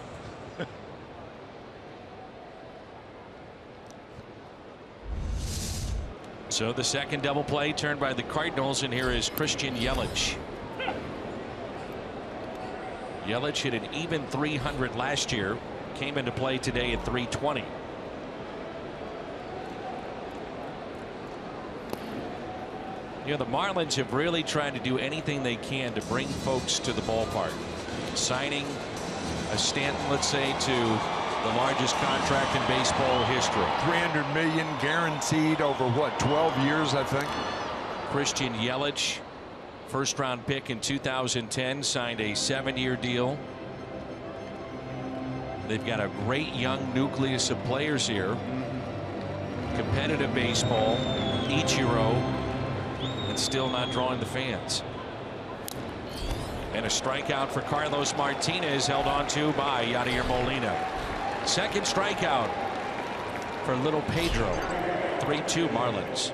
So the second double play turned by the Cardinals, and here is Christian Yelich. Yelich hit an even 300 last year, came into play today at 320. You know, the Marlins have really tried to do anything they can to bring folks to the ballpark. Signing a Stanton, let's say, to the largest contract in baseball history. $300 million guaranteed over what, 12 years, I think. Christian Yelich, first-round pick in 2010, signed a 7-year deal. They've got a great young nucleus of players here. Competitive baseball, Ichiro, and still not drawing the fans. And a strikeout for Carlos Martinez, held on to by Yadier Molina. Second strikeout for little Pedro. 3-2 Marlins.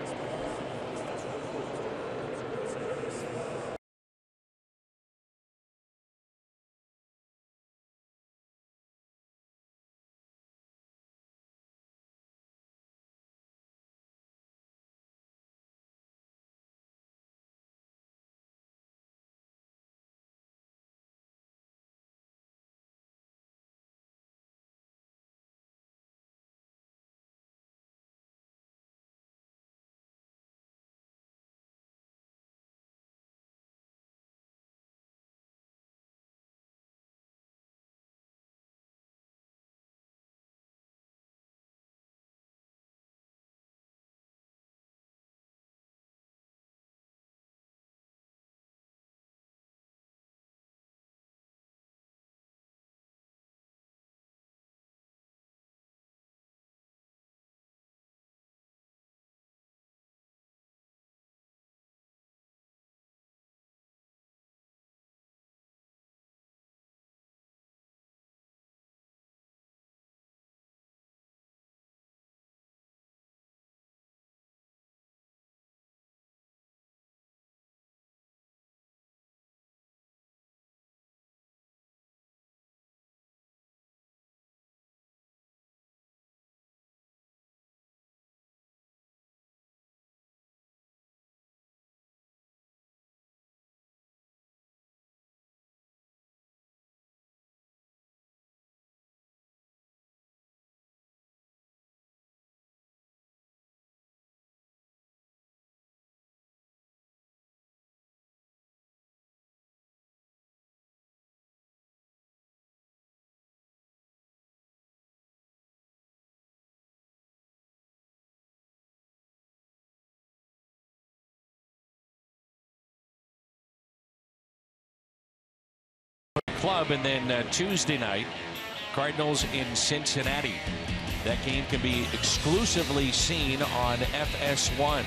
Club, and then Tuesday night, Cardinals in Cincinnati. That game can be exclusively seen on FS1.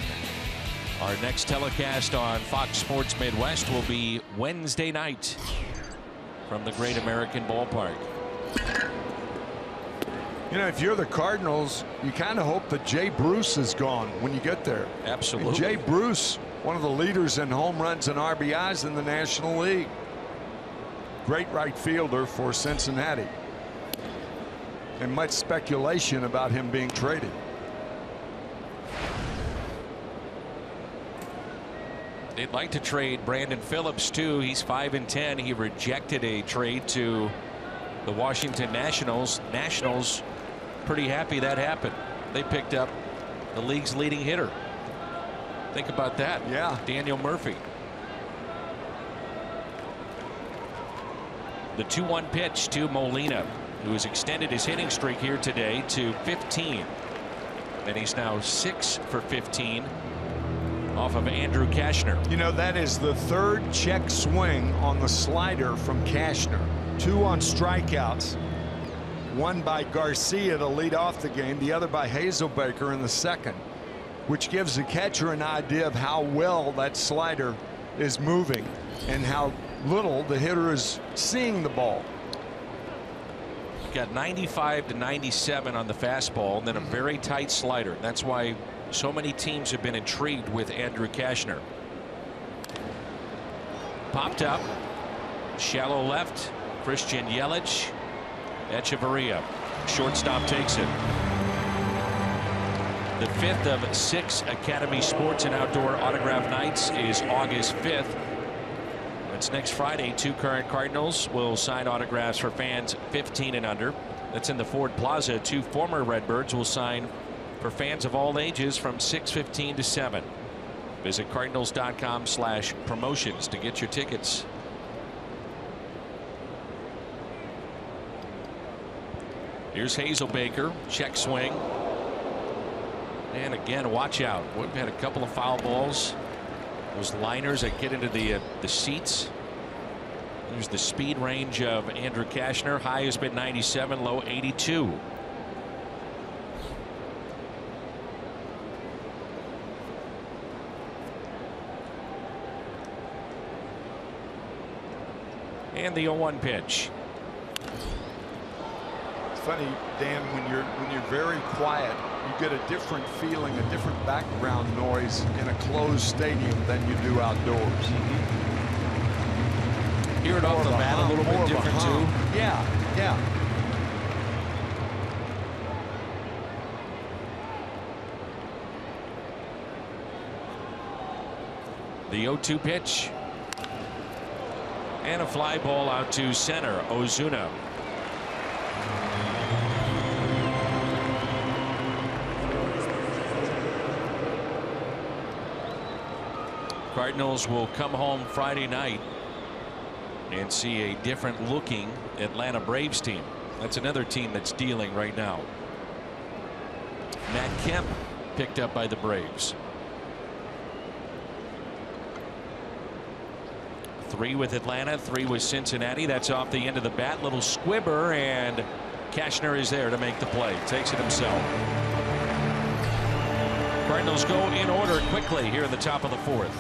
Our next telecast on Fox Sports Midwest will be Wednesday night from the Great American Ballpark. You know, if you're the Cardinals, you kind of hope that Jay Bruce is gone when you get there. Absolutely. And Jay Bruce, one of the leaders in home runs and RBIs in the National League. Great right fielder for Cincinnati. And much speculation about him being traded. They'd like to trade Brandon Phillips too. He's 5-10. He rejected a trade to the Washington Nationals. Nationals pretty happy that happened. They picked up the league's leading hitter. Think about that. Yeah. Daniel Murphy. The 2-1 pitch to Molina, who has extended his hitting streak here today to 15. And he's now 6 for 15 off of Andrew Cashner. You know, that is the third check swing on the slider from Cashner. 2 on strikeouts. 1 by Garcia to lead off the game, the other by Hazelbaker in the second, which gives the catcher an idea of how well that slider is moving and how little the hitter is seeing the ball. Got 95 to 97 on the fastball, and then a very tight slider. That's why so many teams have been intrigued with Andrew Cashner. Popped up, shallow left, Christian Yelich. Echeverria, shortstop, takes it. The 5th of 6 Academy Sports and Outdoor Autograph Nights is August 5th. That's next Friday. 2 current Cardinals will sign autographs for fans 15 and under. That's in the Ford Plaza. 2 former Redbirds will sign for fans of all ages from 6:15 to 7. Visit cardinals.com/promotions to get your tickets. Here's Hazelbaker, check swing. And again, watch out. We've had a couple of foul balls. Those liners that get into the seats. There's the speed range of Andrew Cashner. High has been 97, low 82. And the 0-1 pitch. Funny, Dan, when you're very quiet, you get a different feeling, a different background noise in a closed stadium than you do outdoors. Hear it off the bat a little bit different too. Yeah, yeah. The 0-2 pitch. And a fly ball out to center. Ozuna. Cardinals will come home Friday night and see a different looking Atlanta Braves team. That's another team that's dealing right now. Matt Kemp picked up by the Braves. 3 with Atlanta, 3 with Cincinnati. That's off the end of the bat. Little squibber, and Cashner is there to make the play. Takes it himself. Cardinals go in order quickly here in the top of the 4th.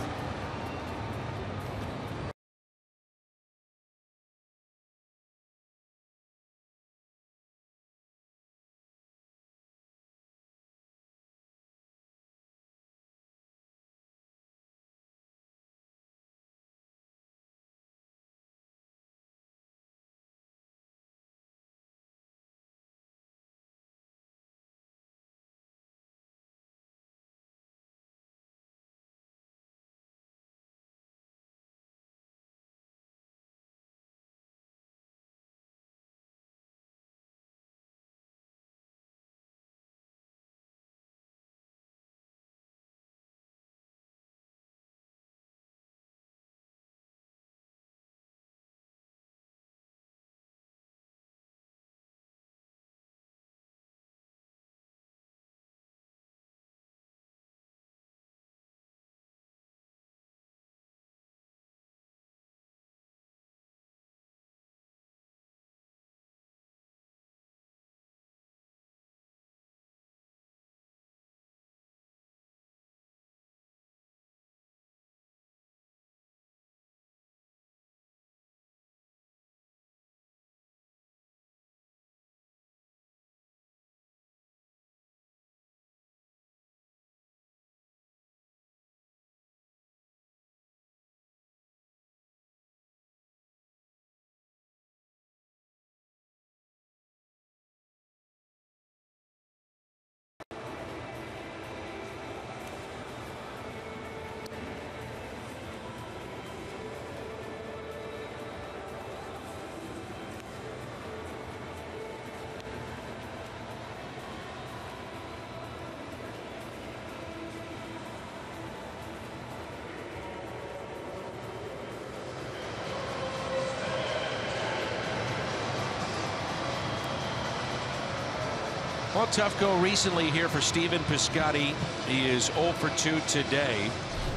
Well, tough go recently here for Stephen Piscotty. He is 0 for 2 today.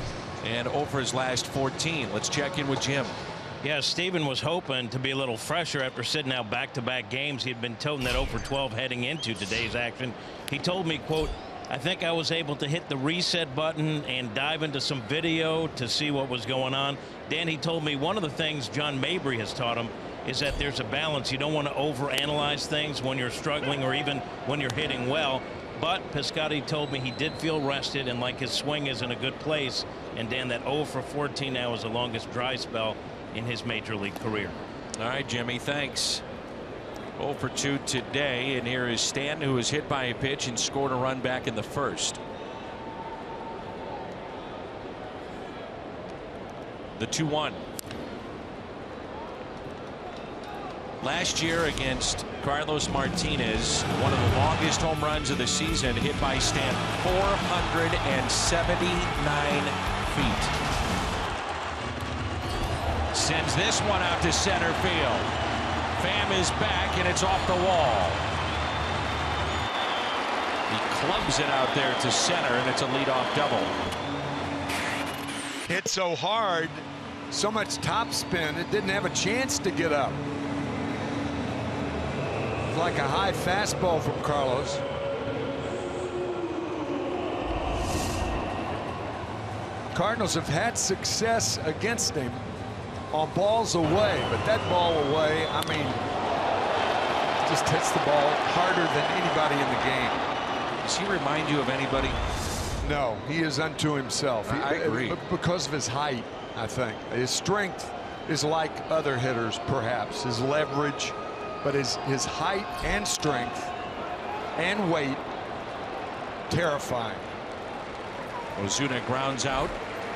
and 0 for his last 14. Let's check in with Jim. Yeah, Steven was hoping to be a little fresher after sitting out back-to-back games. He had been toting that 0 for 12 heading into today's action. He told me, quote, I think I was able to hit the reset button and dive into some video to see what was going on. Dan, he told me one of the things John Mabry has taught him is that there's a balance. You don't want to overanalyze things when you're struggling or even when you're hitting well. But Piscotty told me he did feel rested and like his swing is in a good place. And Dan, that 0 for 14 now is the longest dry spell in his major league career. All right, Jimmy, thanks. 0 for 2 today, and here is Stanton, who was hit by a pitch and scored a run back in the first. The 2-1. Last year against Carlos Martinez, one of the longest home runs of the season, hit by Stanton, 479 feet. Sends this one out to center field. Pham is back, and it's off the wall. He clubs it out there to center, and it's a leadoff double. Hit so hard, so much topspin, it didn't have a chance to get up. Like a high fastball from Carlos. Cardinals have had success against him on balls away, but that ball away, I mean, just hits the ball harder than anybody in the game. Does he remind you of anybody? No, he is unto himself. I agree. Because of his height, I think. His strength is like other hitters, perhaps. His leverage, but his height and strength and weight, terrifying. Ozuna grounds out.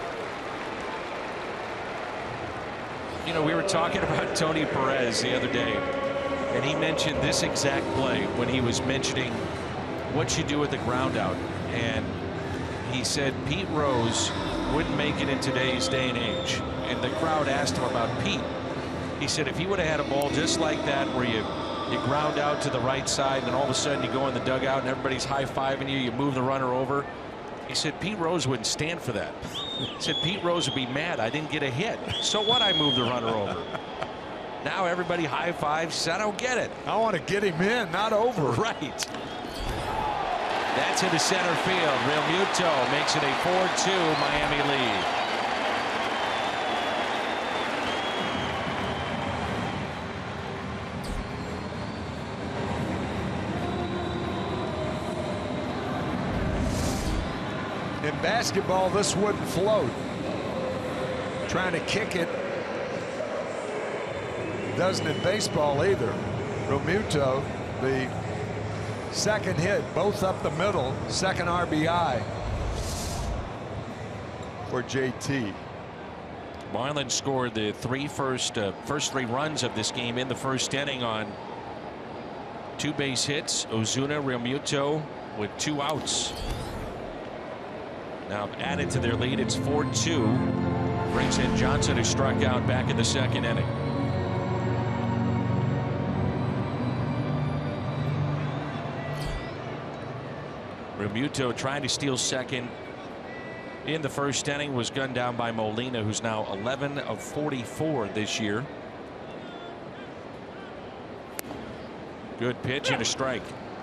You know, we were talking about Tony Perez the other day, and he mentioned this exact play when he was mentioning what you do with the ground out. And he said Pete Rose wouldn't make it in today's day and age. And the crowd asked him about Pete. He said if he would have had a ball just like that where you ground out to the right side and all of a sudden you go in the dugout and everybody's high-fiving you, you move the runner over. He said Pete Rose wouldn't stand for that. He said Pete Rose would be mad I didn't get a hit. So what, I moved the runner over. Now everybody high-fives. I don't get it. I want to get him in, not over. Right. That's into center field. Realmuto makes it a 4-2 Miami lead. In basketball, this wouldn't float. Trying to kick it doesn't in baseball either. Realmuto, the second hit, both up the middle, second RBI for JT. Marlins scored the first three runs of this game in the first inning on 2 base hits. Ozuna, Realmuto with 2 outs. Now added to their lead, it's 4-2. Brings in Johnson, who struck out back in the second inning. Realmuto trying to steal second in the first inning, was gunned down by Molina, who's now 11 of 44 this year. Good pitch and a strike.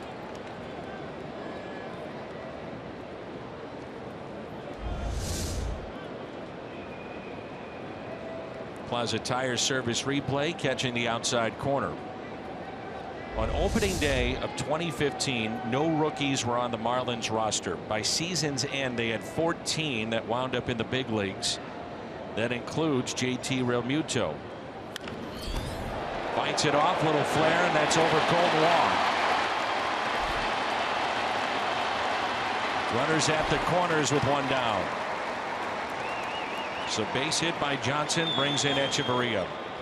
Plaza Tire Service replay, catching the outside corner. On opening day of 2015, no rookies were on the Marlins roster. By season's end, they had 14 that wound up in the big leagues. That includes JT Realmuto. Bites it off, little flare, and that's over Colton Wong. Runners at the corners with 1 down. So base hit by Johnson brings in Echeverria.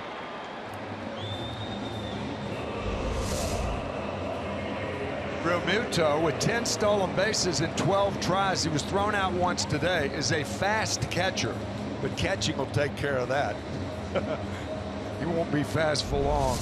Realmuto, with 10 stolen bases in 12 tries, he was thrown out once today, is a fast catcher, but catching will take care of that. He won't be fast for long.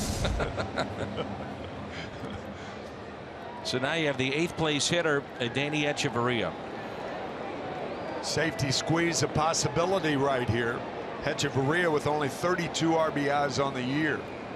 So now you have the 8th place hitter, Danny Echeverria. Safety squeeze a possibility right here. Hechavarria with only 32 RBIs on the year.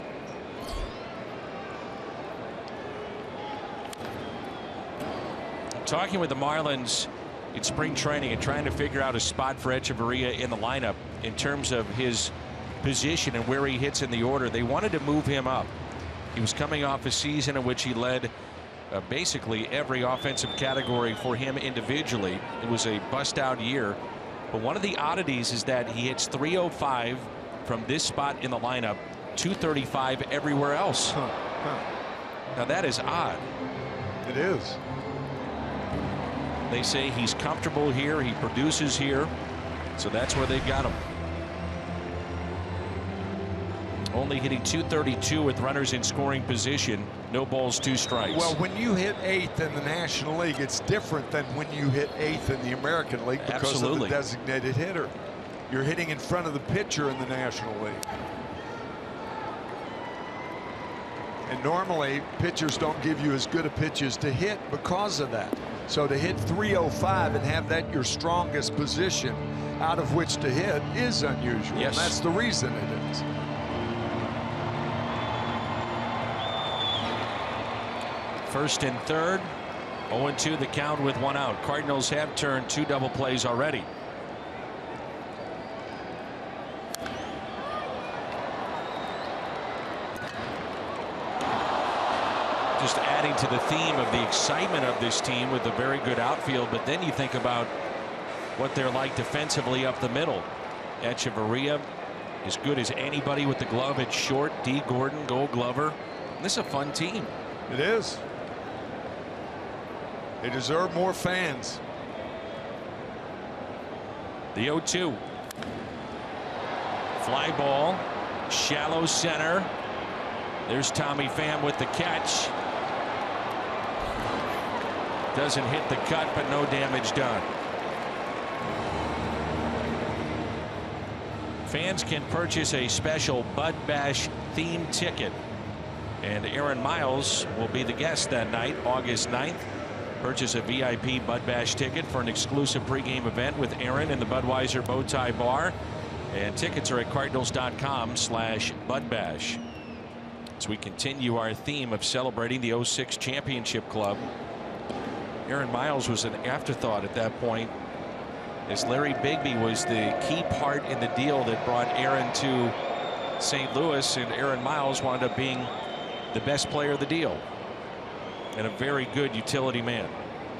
Talking with the Marlins in spring training and trying to figure out a spot for Hechavarria in the lineup in terms of his position and where he hits in the order. They wanted to move him up. He was coming off a season in which he led basically every offensive category for him individually. It was a bust out year. But one of the oddities is that he hits .305 from this spot in the lineup, .235 everywhere else. Now that is odd. It is. They say he's comfortable here. He produces here. So that's where they've got him. Only hitting .232 with runners in scoring position. No balls, 2 strikes. Well, when you hit 8th in the National League, it's different than when you hit 8th in the American League because of the designated hitter. You're hitting in front of the pitcher in the National League. And normally, pitchers don't give you as good a pitches to hit because of that. So to hit .305 and have that your strongest position out of which to hit is unusual. Yes. And that's the reason it is. First and third, 0-2 the count with 1 out. Cardinals have turned 2 double plays already. Just adding to the theme of the excitement of this team with a very good outfield, but then you think about what they're like defensively up the middle. Hechavarria as good as anybody with the glove at short. D. Gordon, Gold Glover. This is a fun team. It is. They deserve more fans. The 0-2. Fly ball, shallow center. There's Tommy Pham with the catch. Doesn't hit the cut, but no damage done. Fans can purchase a special Bud Bash themed ticket, and Aaron Miles will be the guest that night, August 9th. Purchase a VIP Bud Bash ticket for an exclusive pregame event with Aaron in the Budweiser Bowtie Bar, and tickets are at cardinals.com/budbash. As we continue our theme of celebrating the 06 championship club, Aaron Miles was an afterthought at that point, as Larry Bigbie was the key part in the deal that brought Aaron to St. Louis, and Aaron Miles wound up being the best player of the deal and a very good utility man.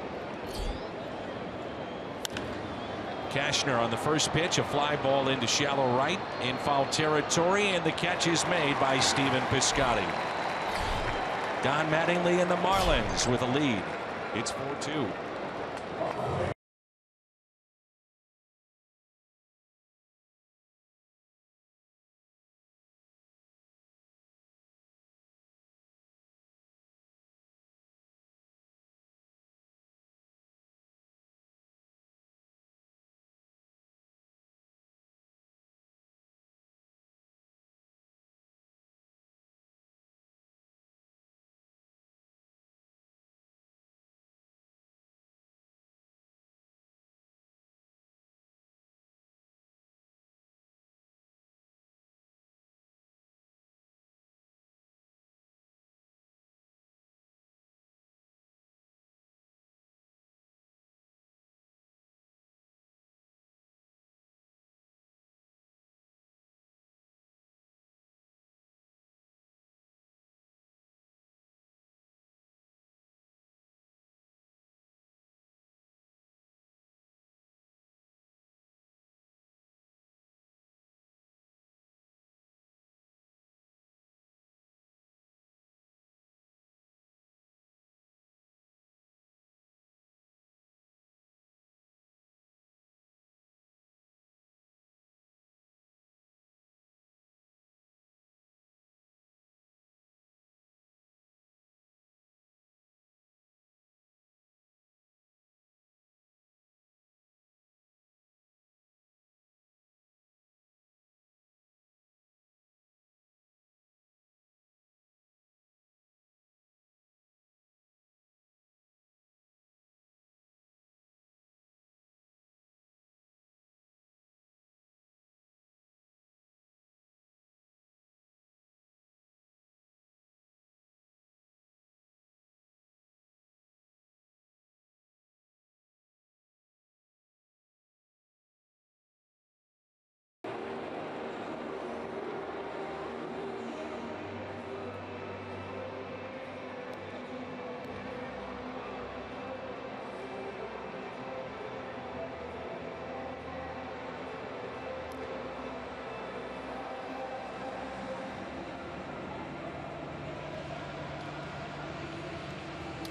Cashner on the first pitch, a fly ball into shallow right in foul territory, and the catch is made by Stephen Piscotty. Don Mattingly and the Marlins with a lead. It's 4-2.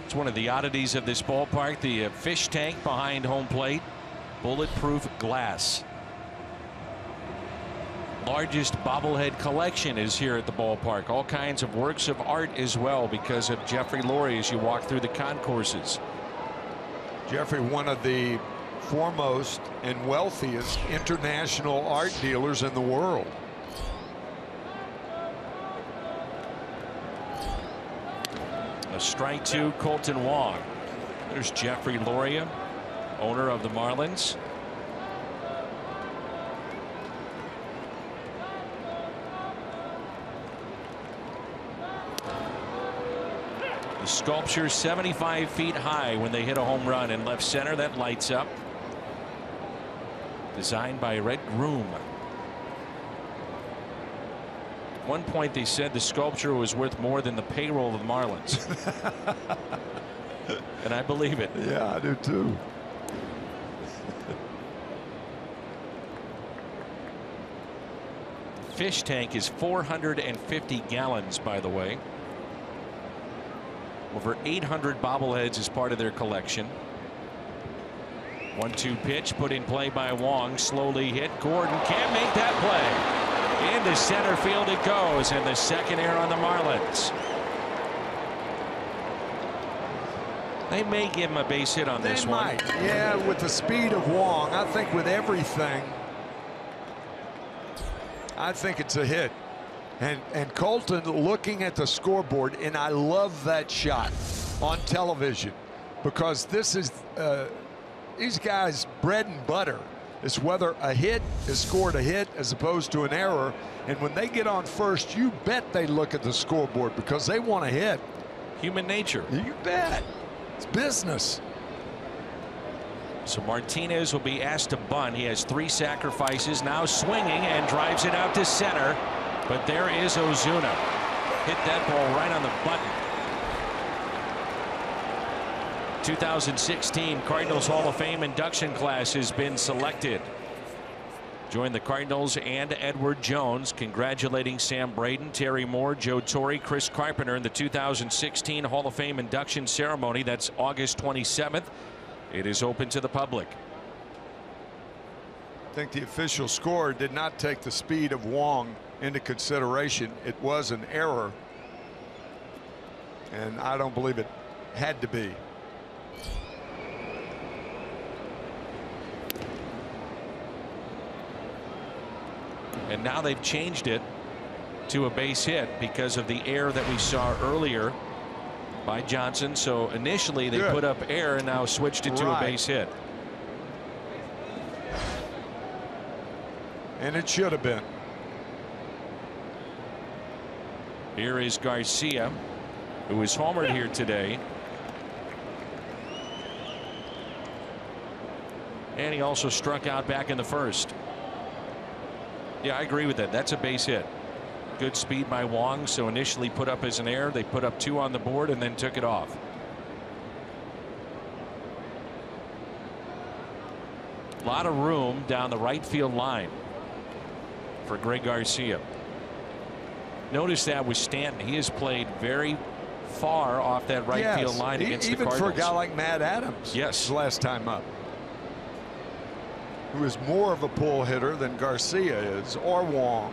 It's one of the oddities of this ballpark, the fish tank behind home plate, bulletproof glass. Largest bobblehead collection is here at the ballpark. All kinds of works of art as well because of Jeffrey Lurie as you walk through the concourses. Jeffrey, one of the foremost and wealthiest international art dealers in the world. A strike to Colton Wong. There's Jeffrey Lurie, owner of the Marlins. The sculpture 75 feet high when they hit a home run in left center. That lights up. Designed by Red Groom. At one point they said the sculpture was worth more than the payroll of the Marlins. And I believe it. Yeah, I do too. Fish tank is 450 gallons, by the way. Over 800 bobbleheads as part of their collection. 1-2 pitch put in play by Wong. Slowly hit. Gordon can't make that play. Into center field it goes, and the second error on the Marlins. They may give him a base hit on this one. They might. Yeah, with the speed of Wong, I think with everything, I think it's a hit. And Colton looking at the scoreboard, and I love that shot on television because this is these guys' bread and butter is whether a hit is scored a hit as opposed to an error. And when they get on first, you bet they look at the scoreboard because they want a hit. Human nature. You bet. It's business. So Martinez will be asked to bunt. He has 3 sacrifices, now swinging and drives it out to center. But there is Ozuna. Hit that ball right on the button. 2016 Cardinals Hall of Fame induction class has been selected. Join the Cardinals and Edward Jones congratulating Sam Braden, Terry Moore, Joe Torre, Chris Carpenter in the 2016 Hall of Fame induction ceremony. That's August 27th. It is open to the public. I think the official score did not take the speed of Wong into consideration. It was an error, and I don't believe it had to be. And now they've changed it to a base hit because of the error that we saw earlier by Johnson. So initially they put up error and now switched it to a base hit. And it should have been. Here is Garcia, who is homered here today. And he also struck out back in the first. Yeah, I agree with that. That's a base hit. Good speed by Wong. So initially put up as an error. They put up 2 on the board and then took it off. A lot of room down the right field line for Greg Garcia. Notice that with Stanton. He has played very far off that right field line against the Cardinals. Even for a guy like Matt Adams. Yes. The last time up. Who is more of a pull hitter than Garcia is, or Wong.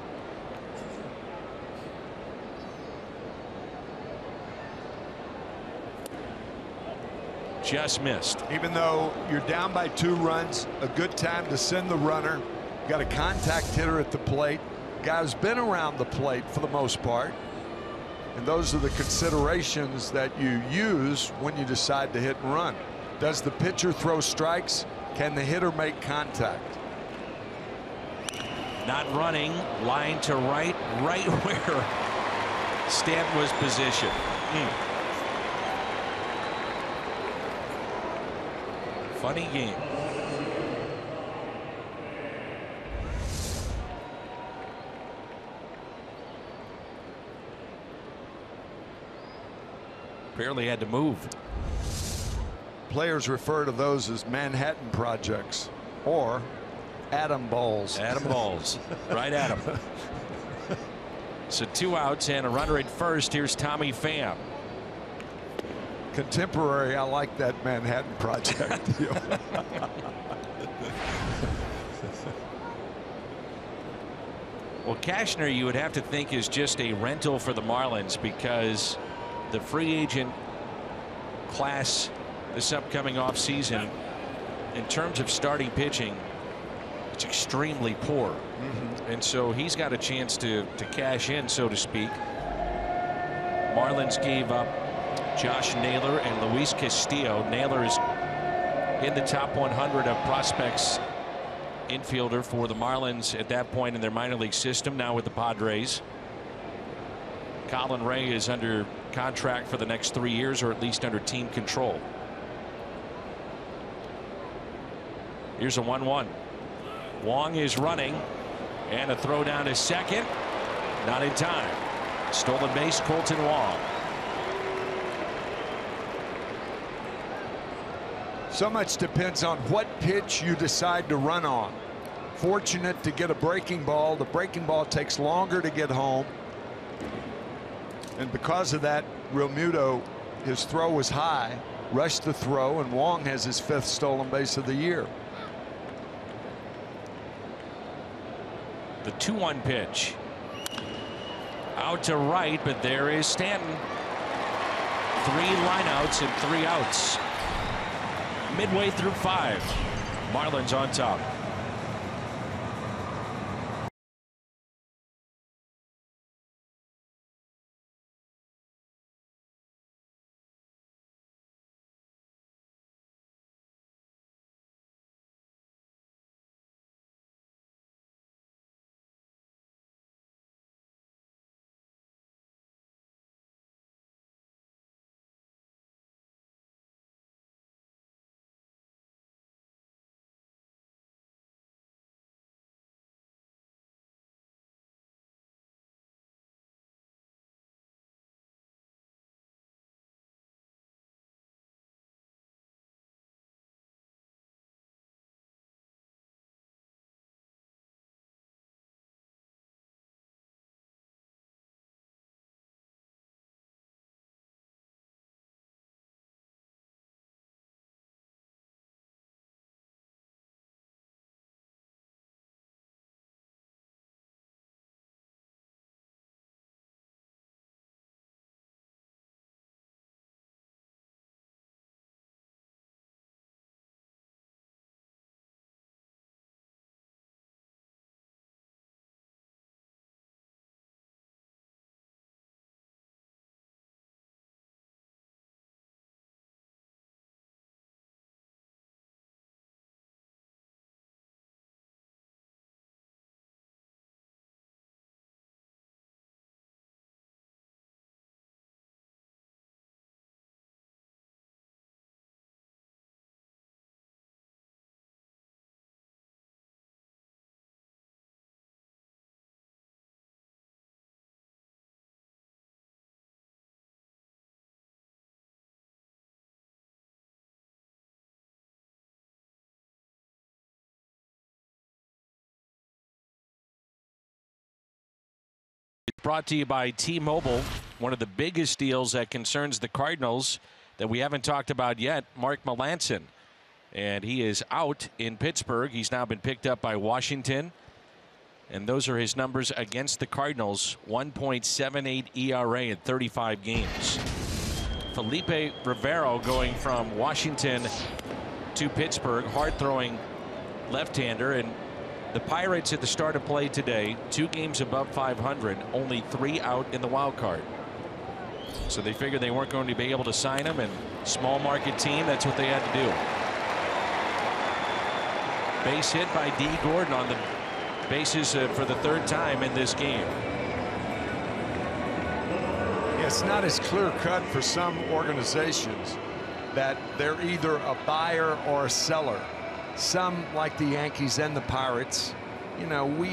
Just missed. Even though you're down by 2 runs, a good time to send the runner. Got a contact hitter at the plate. Guy who's been around the plate for the most part. And those are the considerations that you use when you decide to hit and run. Does the pitcher throw strikes? Can the hitter make contact? Not running, line to right, right where Stanton was positioned. Funny game. Barely had to move. Players refer to those as Manhattan projects or atom balls. Atom balls. Right at him. So 2 outs and a runner at first. Here's Tommy Pham. Contemporary, I like that Manhattan Project deal. Well, Cashner, you would have to think, is just a rental for the Marlins, because the free agent class this upcoming offseason, in terms of starting pitching, it's extremely poor. And so he's got a chance to cash in, so to speak. Marlins gave up Josh Naylor and Luis Castillo. Naylor is in the top 100 of prospects infielder for the Marlins at that point in their minor league system, now with the Padres. Colin Ray is under contract for the next 3 years, or at least under team control. Here's a 1-1. Wong is running, and a throw down to second. Not in time. Stolen base, Colton Wong. So much depends on what pitch you decide to run on. Fortunate to get a breaking ball. The breaking ball takes longer to get home. And because of that, Realmuto, his throw was high, rushed the throw, and Wong has his 5th stolen base of the year. The 2-1 pitch. Out to right, but there is Stanton. 3 lineouts and 3 outs. Midway through 5. Marlins on top. Brought to you by T-Mobile. One of the biggest deals that concerns the Cardinals that we haven't talked about yet, Mark Melancon. And he is out in Pittsburgh. He's now been picked up by Washington. And those are his numbers against the Cardinals. 1.78 ERA in 35 games. Felipe Rivero going from Washington to Pittsburgh. Hard-throwing left-hander. And the Pirates at the start of play today, 2 games above 500, only 3 out in the wild card. So they figured they weren't going to be able to sign him, and small market team, that's what they had to do. Base hit by D. Gordon on the bases for the 3rd time in this game. It's not as clear cut for some organizations that they're either a buyer or a seller. Some, like the Yankees and the Pirates, with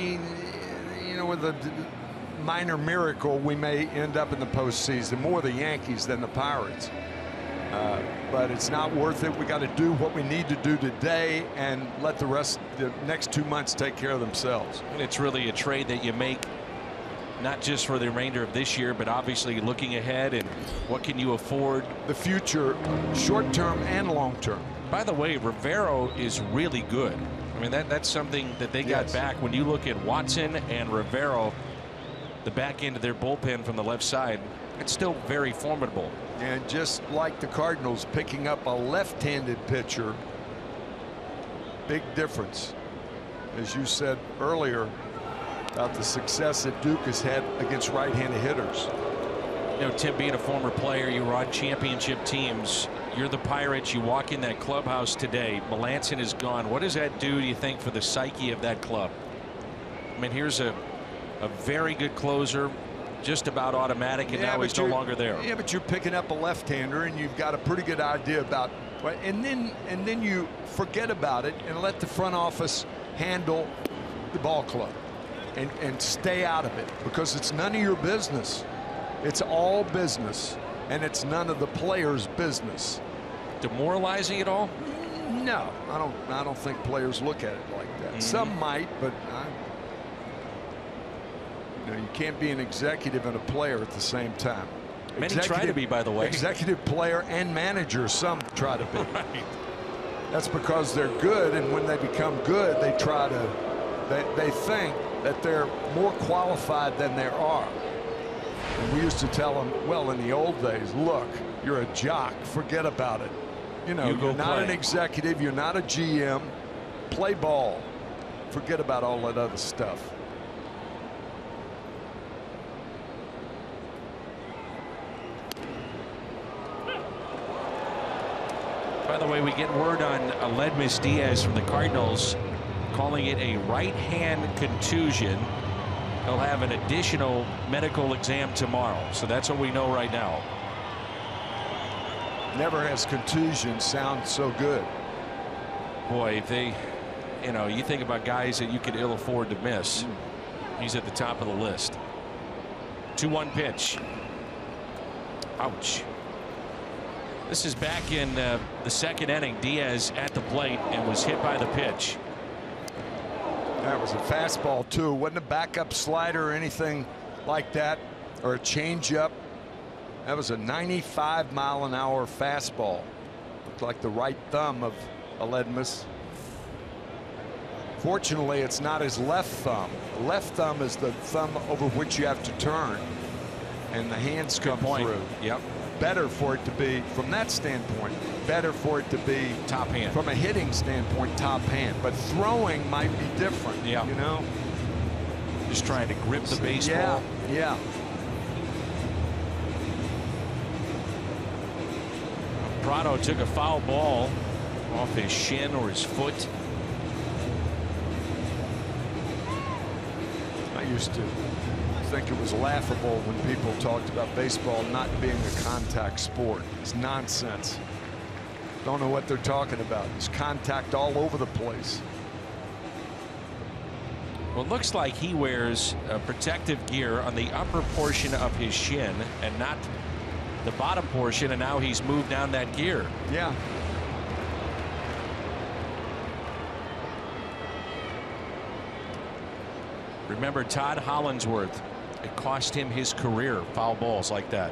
a minor miracle, we may end up in the postseason. More the Yankees than the Pirates. But it's not worth it. We got to do what we need to do today and let the next 2 months take care of themselves. And it's really a trade that you make not just for the remainder of this year, but obviously looking ahead and what can you afford? The future, short-term and long-term. By the way, Rivero is really good. I mean, that's something that they got back. When you look at Watson and Rivero, the back end of their bullpen from the left side, it's still very formidable. And just like the Cardinals picking up a left-handed pitcher, big difference. As you said earlier about the success that Duke has had against right-handed hitters. You know, Tim, being a former player, you were on championship teams. You're the Pirates. You walk in that clubhouse today. Melanson is gone. What does that do you think, for the psyche of that club? I mean, here's a very good closer, just about automatic, and now he's no longer there. Yeah, but you're picking up a left-hander, and you've got a pretty good idea about, and then you forget about it and let the front office handle the ball club and stay out of it, because it's none of your business. It's all business, and it's none of the players' business. Demoralizing at all? No, I don't think players look at it like that. Some might, but you know, you can't be an executive and a player at the same time. Many try to be, by the way. Executive, player, and manager. Some try to be. Right. That's because they're good, and when they become good, they try to. They think that they're more qualified than they are. And we used to tell them, well, in the old days, look, you're a jock. Forget about it. You know, you're not an executive. You're not a GM. Play ball. Forget about all that other stuff. By the way, we get word on Aledmys Diaz from the Cardinals, calling it a right hand contusion. He'll have an additional medical exam tomorrow, so that's what we know right now. Never has contusion sound so good. Boy, if they, you know, you think about guys that you could ill afford to miss. He's at the top of the list. 2-1 pitch. Ouch. This is back in the second inning. Diaz at the plate and was hit by the pitch. That was a fastball too. Wasn't a backup slider or anything like that, or a changeup. That was a 95-mile-an-hour fastball. Looked like the right thumb of Aledmys. Fortunately, it's not his left thumb. The left thumb is the thumb over which you have to turn, and the hands come through. Yep. Better for it to be, from that standpoint, better for it to be top hand. From a hitting standpoint, top hand. But throwing might be different. Yeah. You know, just trying to grip the baseball. Yeah. Prado took a foul ball off his shin or his foot. I used to think it was laughable when people talked about baseball not being a contact sport. It's nonsense. Don't know what they're talking about. There's contact all over the place. Well, it looks like he wears protective gear on the upper portion of his shin and not the bottom portion, and now he's moved down that gear. Yeah. Remember Todd Hollinsworth? It cost him his career, foul balls like that.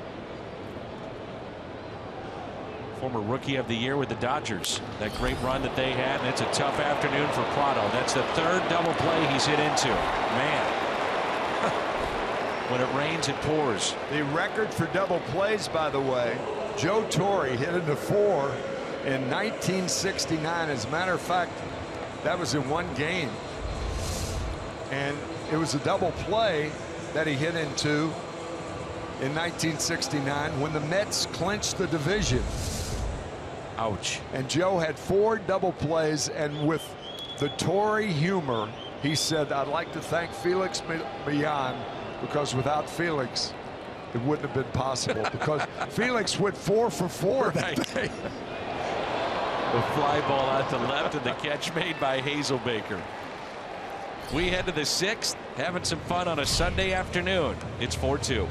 Former rookie of the year with the Dodgers. That great run that they had, and it's a tough afternoon for Prado. That's the third double play he's hit into. Man. When it rains, it pours. The record for double plays, by the way, Joe Torre hit into 4 in 1969. As a matter of fact, that was in one game. And it was a double play that he hit into in 1969 when the Mets clinched the division. Ouch. And Joe had 4 double plays, and with the Torre humor, he said, I'd like to thank Felix Millan, because without Felix, it wouldn't have been possible. Because Felix went 4 for 4 that day. The fly ball out to left and the catch made by Hazelbaker. We head to the 6th, having some fun on a Sunday afternoon. It's 4-2.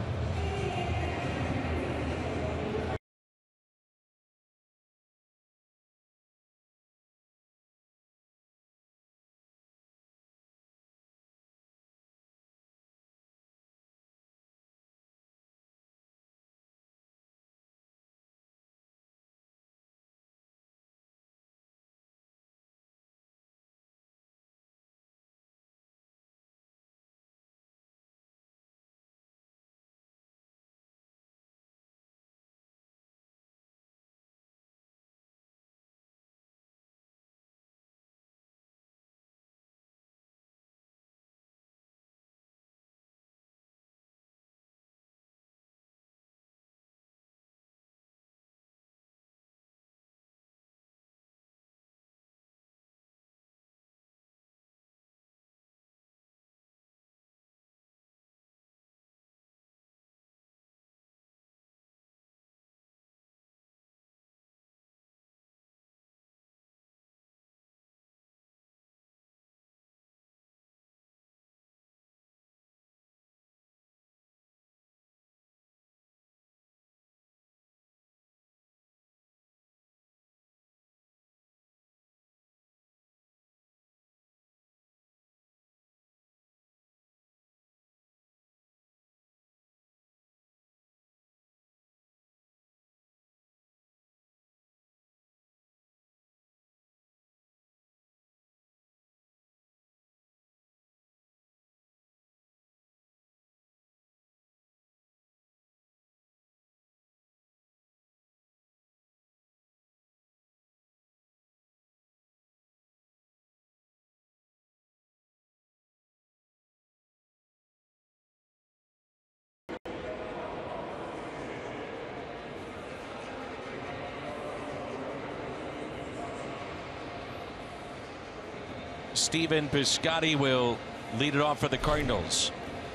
Stephen Piscotty will lead it off for the Cardinals.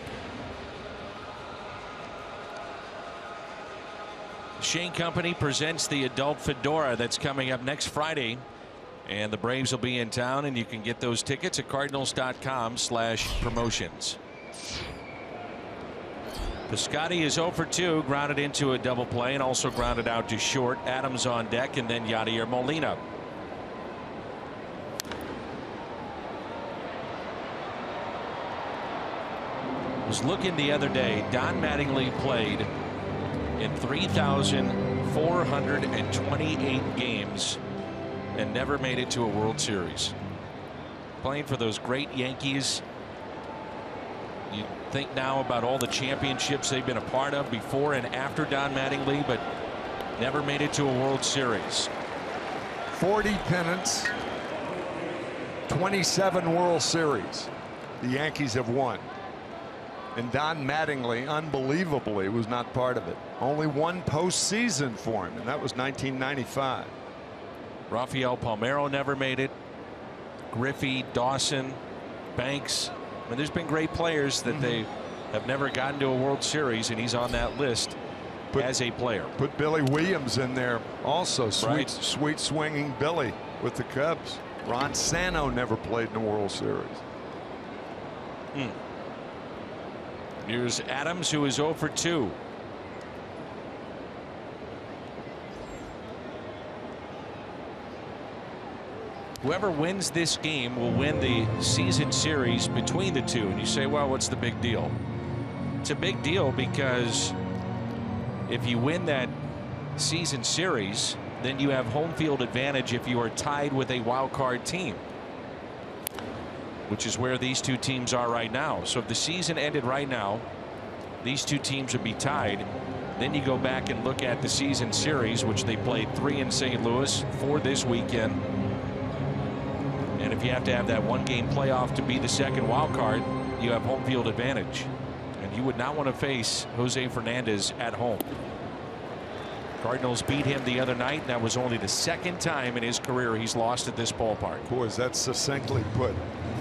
Shane Company presents the adult fedora that's coming up next Friday, and the Braves will be in town, and you can get those tickets at cardinals.com/promotions. Piscotty is 0 for 2, grounded into a double play and also grounded out to short. Adams on deck, and then Yadier Molina. I was looking the other day. Don Mattingly played in 3,428 games and never made it to a World Series. Playing for those great Yankees. You think now about all the championships they've been a part of before and after Don Mattingly, but never made it to a World Series. 40 pennants, 27 World Series the Yankees have won. And Don Mattingly, unbelievably, was not part of it. Only one postseason for him, and that was 1995. Rafael Palmeiro never made it. Griffey, Dawson, Banks. I mean, there's been great players that they have never gotten to a World Series, and he's on that list as a player. Put Billy Williams in there also. Right. Sweet swinging Billy with the Cubs. Ron Santo never played in a World Series. Here's Adams, who is 0 for 2. Whoever wins this game will win the season series between the two. And you say, well, what's the big deal? It's a big deal because if you win that season series, then you have home field advantage if you are tied with a wild card team, which is where these two teams are right now. So if the season ended right now, these two teams would be tied. Then you go back and look at the season series, which they played 3 in St. Louis, 4 this weekend. And if you have to have that one-game playoff to be the second wild card, you have home field advantage. And you would not want to face Jose Fernandez at home. Cardinals beat him the other night. That was only the second time in his career he's lost at this ballpark. Boys, that's succinctly put.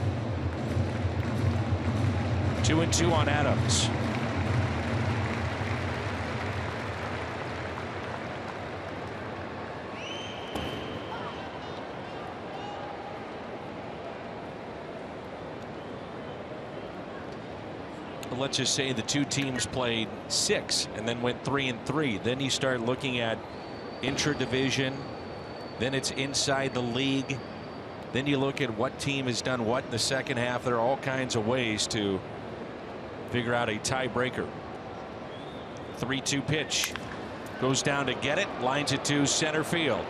2-2 on Adams. Let's just say the two teams played 6 and then went 3-3. Then you start looking at intra-division. Then it's inside the league. Then you look at what team has done what in the second half. There are all kinds of ways to figure out a tiebreaker. 3-2 pitch. Goes down to get it. Lines it to center field.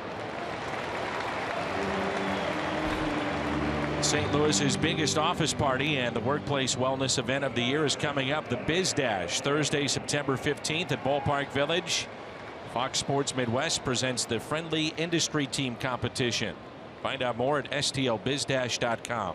St. Louis's biggest office party and the workplace wellness event of the year is coming up. The Biz Dash, Thursday, September 15th at Ballpark Village. Fox Sports Midwest presents the Friendly Industry Team Competition. Find out more at stlbizdash.com.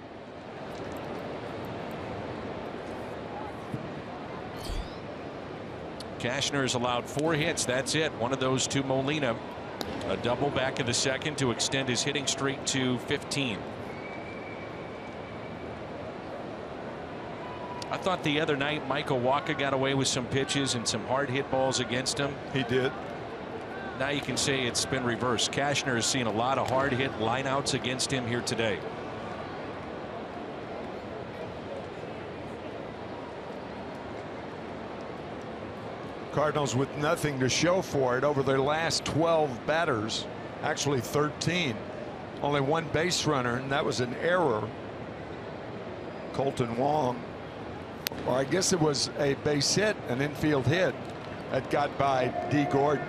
Cashner has allowed 4 hits. That's it. One of those to Molina. A double back in the second to extend his hitting streak to 15. I thought the other night Michael Wacha got away with some pitches and some hard hit balls against him. He did. Now you can say it's been reversed. Cashner has seen a lot of hard hit lineouts against him here today. Cardinals with nothing to show for it over their last 12 batters, actually 13. Only one base runner, and that was an error. Colton Wong. Or I guess it was a base hit, an infield hit that got by D. Gordon.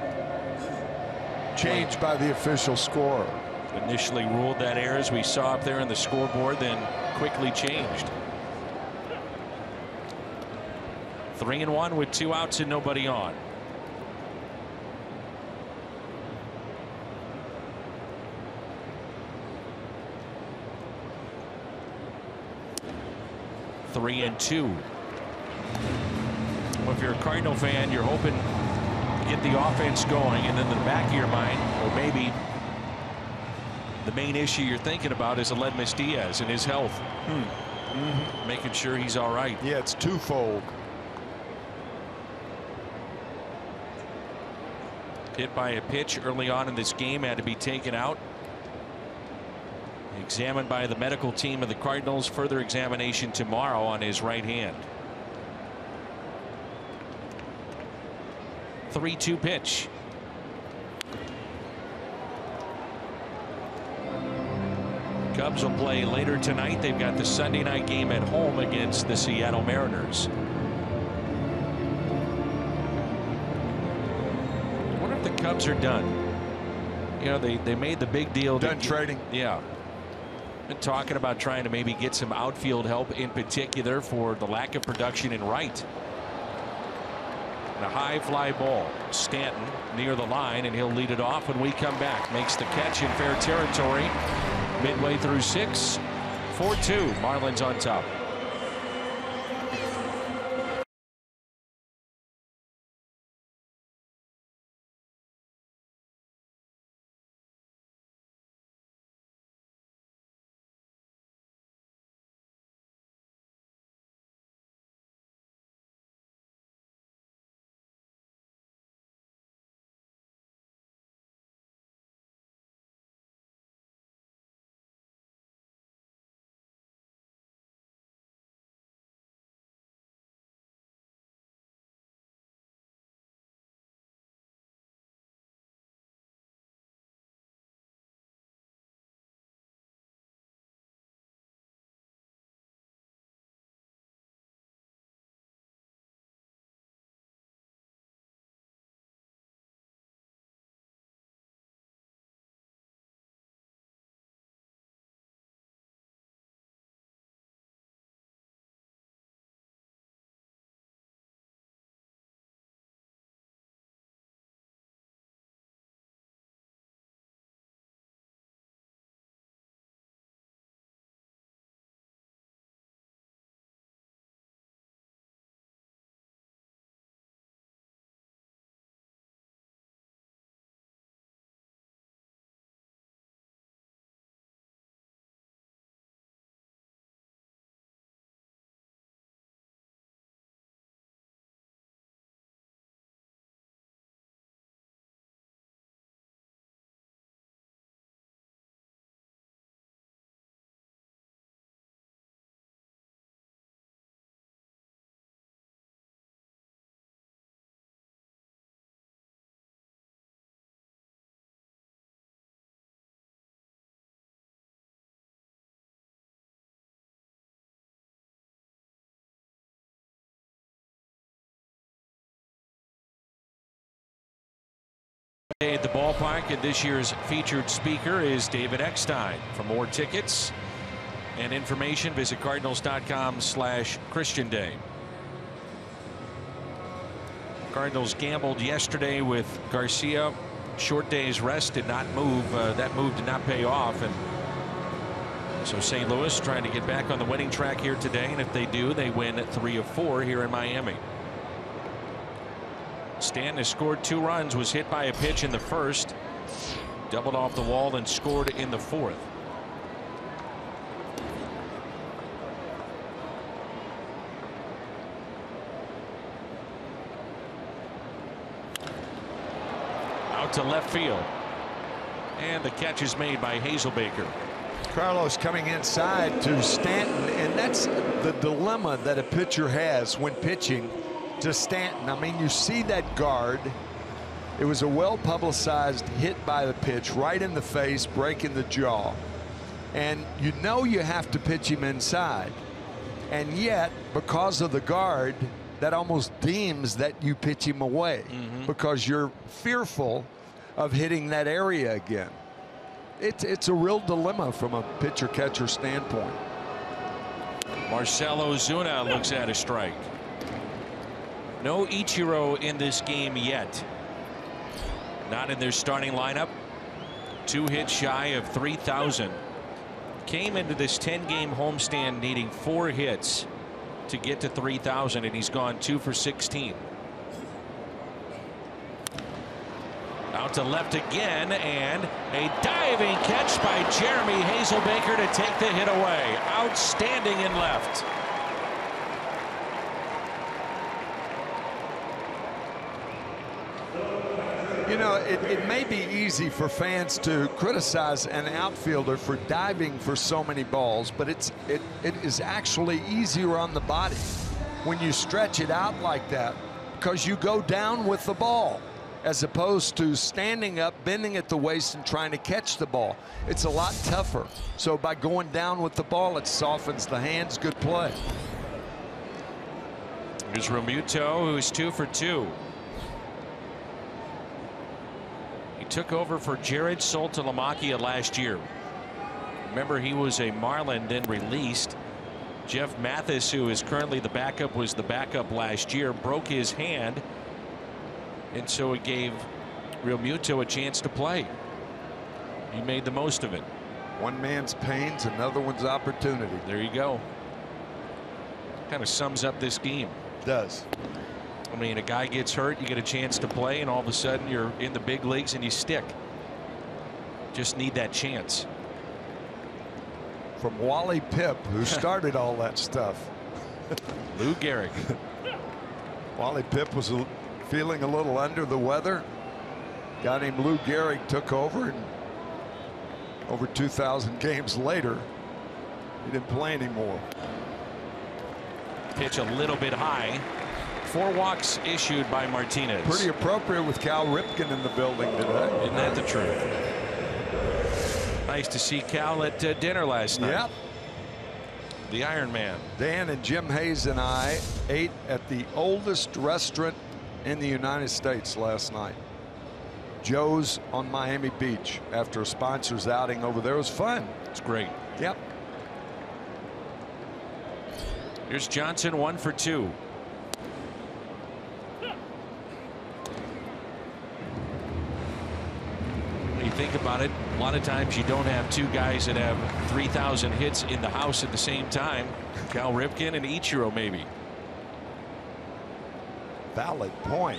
Changed by the official score. Initially ruled that error, as we saw up there on the scoreboard, then quickly changed. 3-1 with 2 outs and nobody on. Three and 2. Well, if you're a Cardinal fan, you're hoping to get the offense going, and then in the back of your mind, or maybe The main issue you're thinking about is Aledmys Diaz and his health. Making sure he's all right. Yeah, it's twofold. Hit by a pitch early on in this game, had to be taken out. Examined by the medical team of the Cardinals. Further examination tomorrow on his right hand. 3-2 pitch. Cubs will play later tonight. They've got the Sunday night game at home against the Seattle Mariners. I wonder if the Cubs are done. You know, they made the big deal. Done trading? Yeah. Been talking about trying to maybe get some outfield help, in particular for the lack of production in right. And a high fly ball. Stanton near the line, and he'll lead it off when we come back. Makes the catch in fair territory. Midway through 6. 4-2. Marlins on top. At the ballpark, and this year's featured speaker is David Eckstein. For more tickets and information, visit cardinals.com/Christian Day. Cardinals gambled yesterday with Garcia. Short day's rest did not move. That move did not pay off, and so St. Louis trying to get back on the winning track here today, and if they do, they win 3 of 4 here in Miami. Stanton has scored 2 runs, was hit by a pitch in the first, doubled off the wall and scored in the 4th. Out to left field, and the catch is made by Hazelbaker. Carlos coming inside to Stanton, and that's the dilemma that a pitcher has when pitching to Stanton. I mean, you see that guard. It was a well-publicized hit by the pitch right in the face, breaking the jaw. And you know you have to pitch him inside. And yet, because of the guard, that almost deems that you pitch him away because you're fearful of hitting that area again. It's a real dilemma from a pitcher-catcher standpoint. Marcell Ozuna looks at a strike. No Ichiro in this game yet. Not in their starting lineup. 2 hits shy of 3,000. Came into this 10-game homestand needing 4 hits to get to 3,000, and he's gone 2 for 16. Out to left again, and a diving catch by Jeremy Hazelbaker to take the hit away. Outstanding in left. You know, it may be easy for fans to criticize an outfielder for diving for so many balls, but it is actually easier on the body when you stretch it out like that, because you go down with the ball as opposed to standing up, bending at the waist and trying to catch the ball. It's a lot tougher. So by going down with the ball, it softens the hands. Good play. Here's Realmuto, who's 2 for 2. He took over for Jared Saltalamacchia last year. Remember, he was a Marlin, then released. Jeff Mathis, who is currently the backup, was the backup last year, broke his hand, and so it gave Realmuto a chance to play. He made the most of it. One man's pains, another one's opportunity. There you go. Kind of sums up this game. It does. I mean, a guy gets hurt, you get a chance to play, and all of a sudden you're in the big leagues and you stick. Just need that chance. From Wally Pipp, who started all that stuff. Lou Gehrig. Wally Pipp was feeling a little under the weather. Guy named Lou Gehrig took over, and over 2,000 games later, he didn't play anymore. Pitch a little bit high. 4 walks issued by Martinez. Pretty appropriate with Cal Ripken in the building today. Isn't that the truth? Nice to see Cal at dinner last night. Yep. The Iron Man. Dan and Jim Hayes and I ate at the oldest restaurant in the United States last night. Joe's on Miami Beach after a sponsor's outing over there. It was fun. It's great. Yep. Here's Johnson, 1 for 2. When you think about it, a lot of times you don't have 2 guys that have 3,000 hits in the house at the same time. Cal Ripken and Ichiro, maybe. Valid point.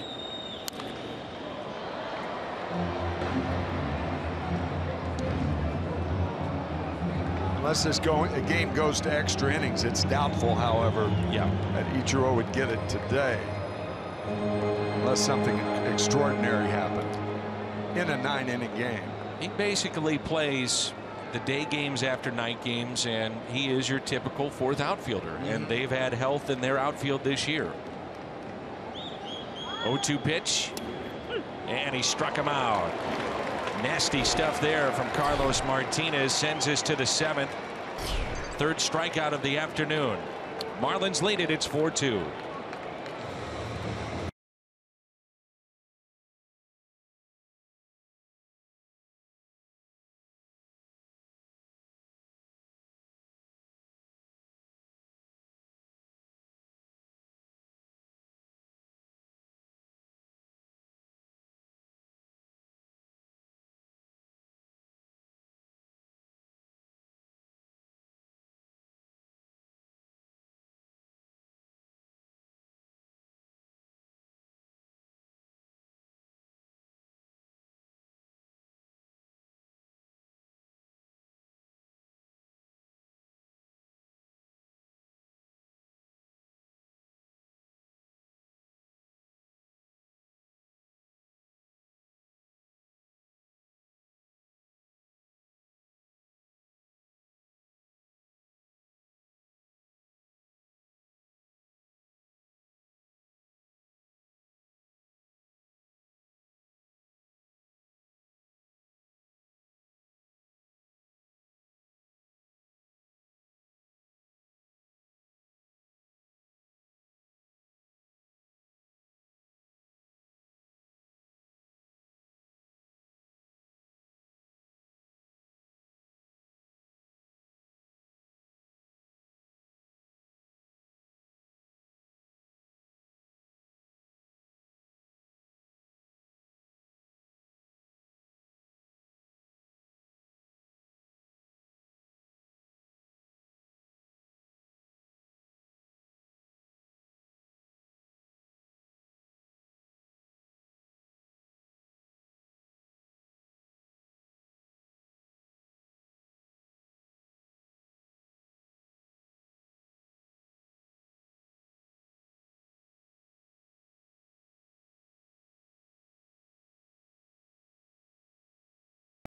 Unless this game goes to extra innings, it's doubtful, however, that Ichiro would get it today, unless something extraordinary happened in a 9-inning game. He basically plays the day games after night games, and he is your typical 4th outfielder, and they've had health in their outfield this year. 0-2 pitch, and he struck him out. Nasty stuff there from Carlos Martinez. Sends us to the 7th. 3rd strikeout of the afternoon. Marlins lead it. It's 4-2.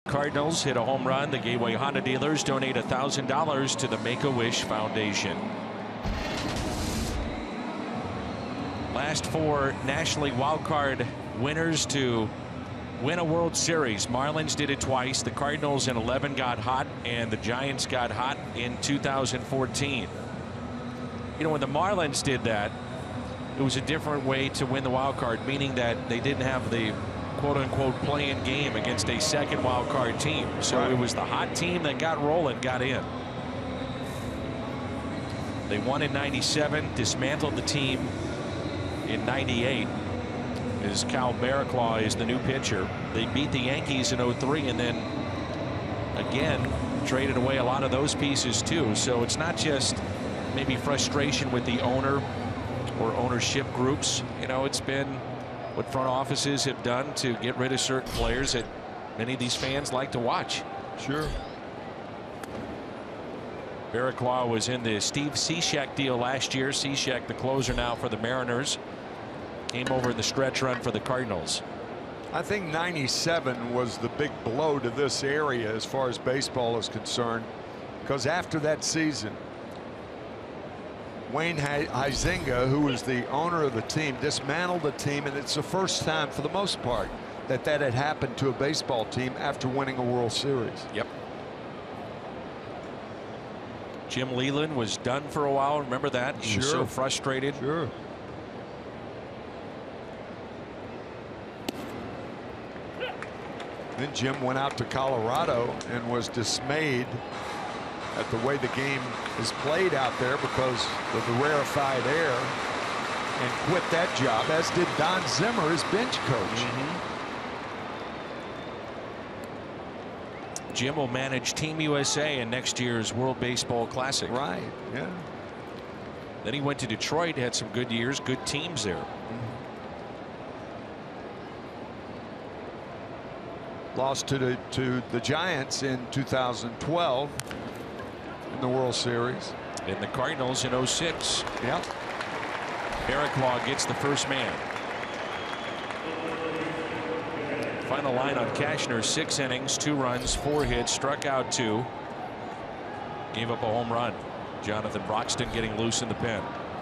Cardinals hit a home run. The Gateway Honda dealers donate $1,000 to the Make-A-Wish Foundation. Last 4 National League wild card winners to win a World Series. Marlins did it twice. The Cardinals in 11 got hot, and the Giants got hot in 2014. You know, when the Marlins did that, it was a different way to win the wild card, meaning that they didn't have the quote-unquote play-in game against a second wild card team. So it was the hot team that got rolling, got in. They won in '97, dismantled the team in '98. As Cal Barraclough is the new pitcher. They beat the Yankees in '03 and then again traded away a lot of those pieces too. So it's not just maybe frustration with the owner or ownership groups. You know, it's been what front offices have done to get rid of certain players that many of these fans like to watch. Sure. Barraclough was in the Steve Cishek deal last year. Cishek, the closer now for the Mariners, came over in the stretch run for the Cardinals. I think '97 was the big blow to this area as far as baseball is concerned, because after that season, Wayne Huizenga, who was the owner of the team, dismantled the team, and it's the first time for the most part that had happened to a baseball team after winning a World Series. Yep. Jim Leyland was done for a while. Remember that? He was so frustrated. Sure. Then Jim went out to Colorado and was dismayed at the way the game is played out there because of the rarefied air, and quit that job, as did Don Zimmer, his bench coach. Jim will manage Team USA in next year's World Baseball Classic. Right. Yeah. Then he went to Detroit, had some good years, good teams there. Lost to the Giants in 2012 in the World Series. And the Cardinals in '06. Yep. Barraclough gets the first man. Final line on Cashner: 6 innings, 2 runs, 4 hits, struck out 2. Gave up a home run. Jonathan Broxton getting loose in the pen.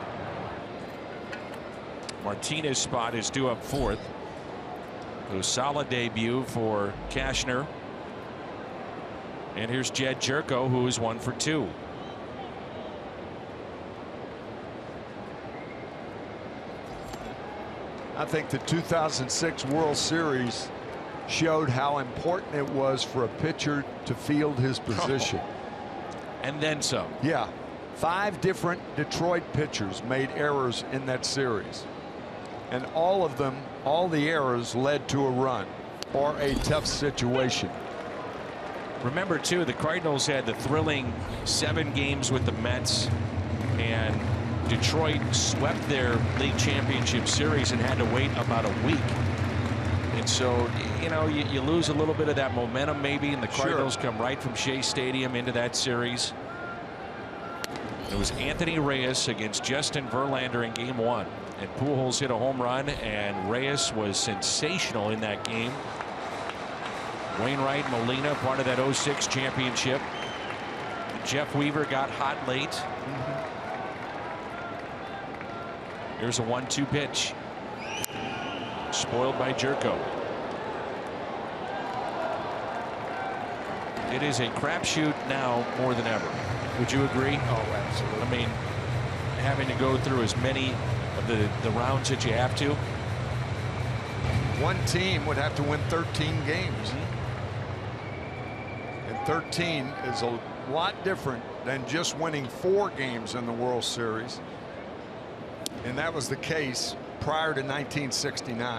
Martinez's spot is due up 4th. A solid debut for Cashner. And here's Jed Jerko, who is 1 for 2. I think the 2006 World Series showed how important it was for a pitcher to field his position. And then some. Yeah. 5 different Detroit pitchers made errors in that series. And all of them, all the errors led to a run or a tough situation. Remember, too, the Cardinals had the thrilling 7 games with the Mets, and Detroit swept their league championship series and had to wait about a week. And so, you know, you lose a little bit of that momentum maybe, and the Cardinals come right from Shea Stadium into that series. It was Anthony Reyes against Justin Verlander in Game 1. And Pujols hit a home run, and Reyes was sensational in that game. Wainwright, Molina, part of that '06 championship. Jeff Weaver got hot late. Here's a 1-2 pitch. Spoiled by Jerko. It is a crapshoot now more than ever. Would you agree? Oh, absolutely. I mean, having to go through as many of the rounds that you have to. One team would have to win 13 games. And 13 is a lot different than just winning 4 games in the World Series. And that was the case prior to 1969,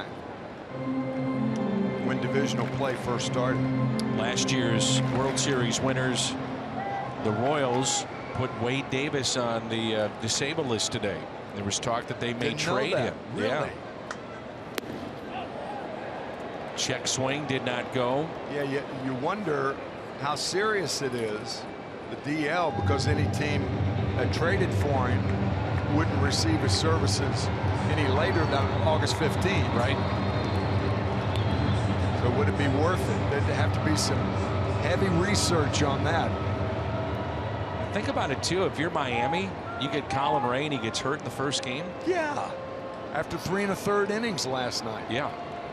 when divisional play first started. Last year's World Series winners, the Royals, put Wade Davis on the disabled list today. There was talk that they may trade him. Really? Yeah. Check swing did not go. Yeah, you wonder how serious it is, the DL, because any team that traded for him wouldn't receive his services any later than August 15th. Right. So would it be worth it? There'd have to be some heavy research on that. Think about it too. If you're Miami, you get Colin Ray and he gets hurt in the first game. Yeah. After 3 1/3 innings last night. Yeah.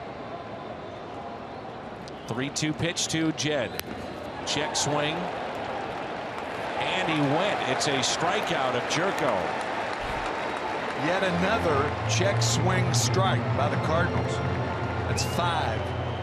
3-2 pitch to Jed. Check swing. And he went. It's a strikeout of Jerko. Yet another check swing strike by the Cardinals. That's 5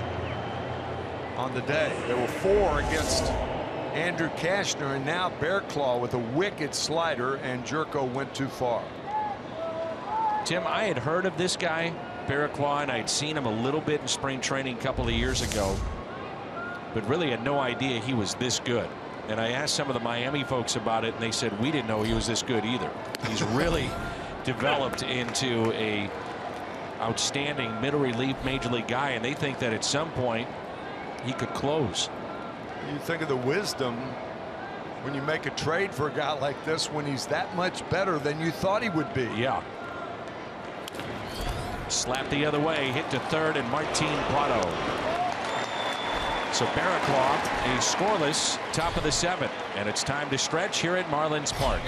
on the day. There were 4 against Andrew Kashner, and now Bearclaw with a wicked slider, and Jerko went too far. Tim, I had heard of this guy, Bearclaw, and I'd seen him a little bit in spring training a couple of years ago, but really had no idea he was this good. And I asked some of the Miami folks about it, and they said we didn't know he was this good either. He's really developed into a outstanding middle relief major league guy, and they think that at some point he could close. You think of the wisdom when you make a trade for a guy like this when he's that much better than you thought he would be. Yeah. Slap the other way, hit to third, and Martin Prado. So Bearclaw, a scoreless top of the 7th, and it's time to stretch here at Marlins Park.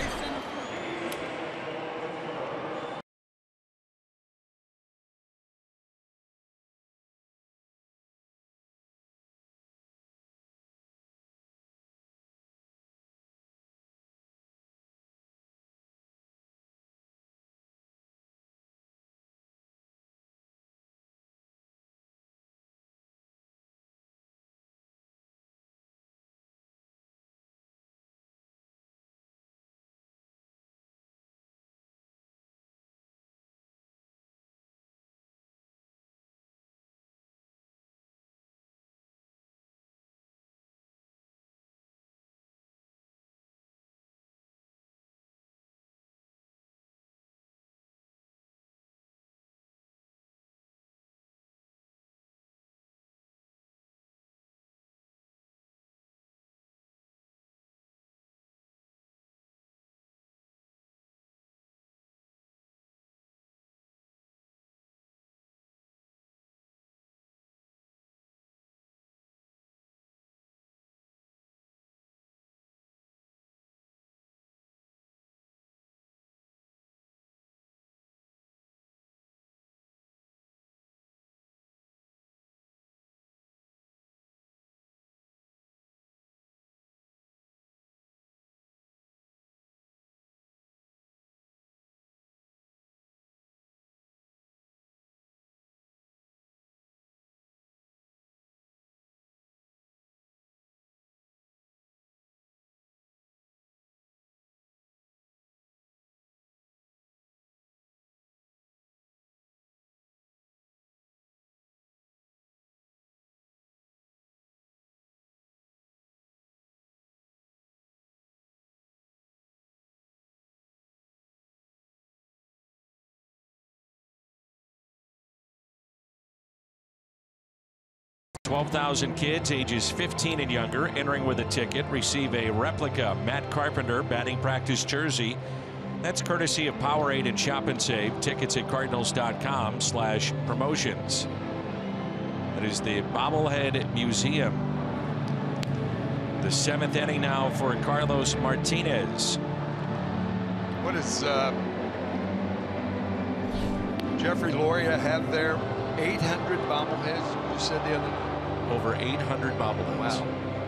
$12,000 kids ages 15 and younger entering with a ticket receive a replica Matt Carpenter batting practice jersey. That's courtesy of Powerade and Shop and Save. Tickets at cardinals.com/promotions. That is the Bobblehead Museum. The 7th inning now for Carlos Martinez. What does Jeffrey Loria have there? 800 bobbleheads, you said the other day? Over 800 bobbleheads. Wow.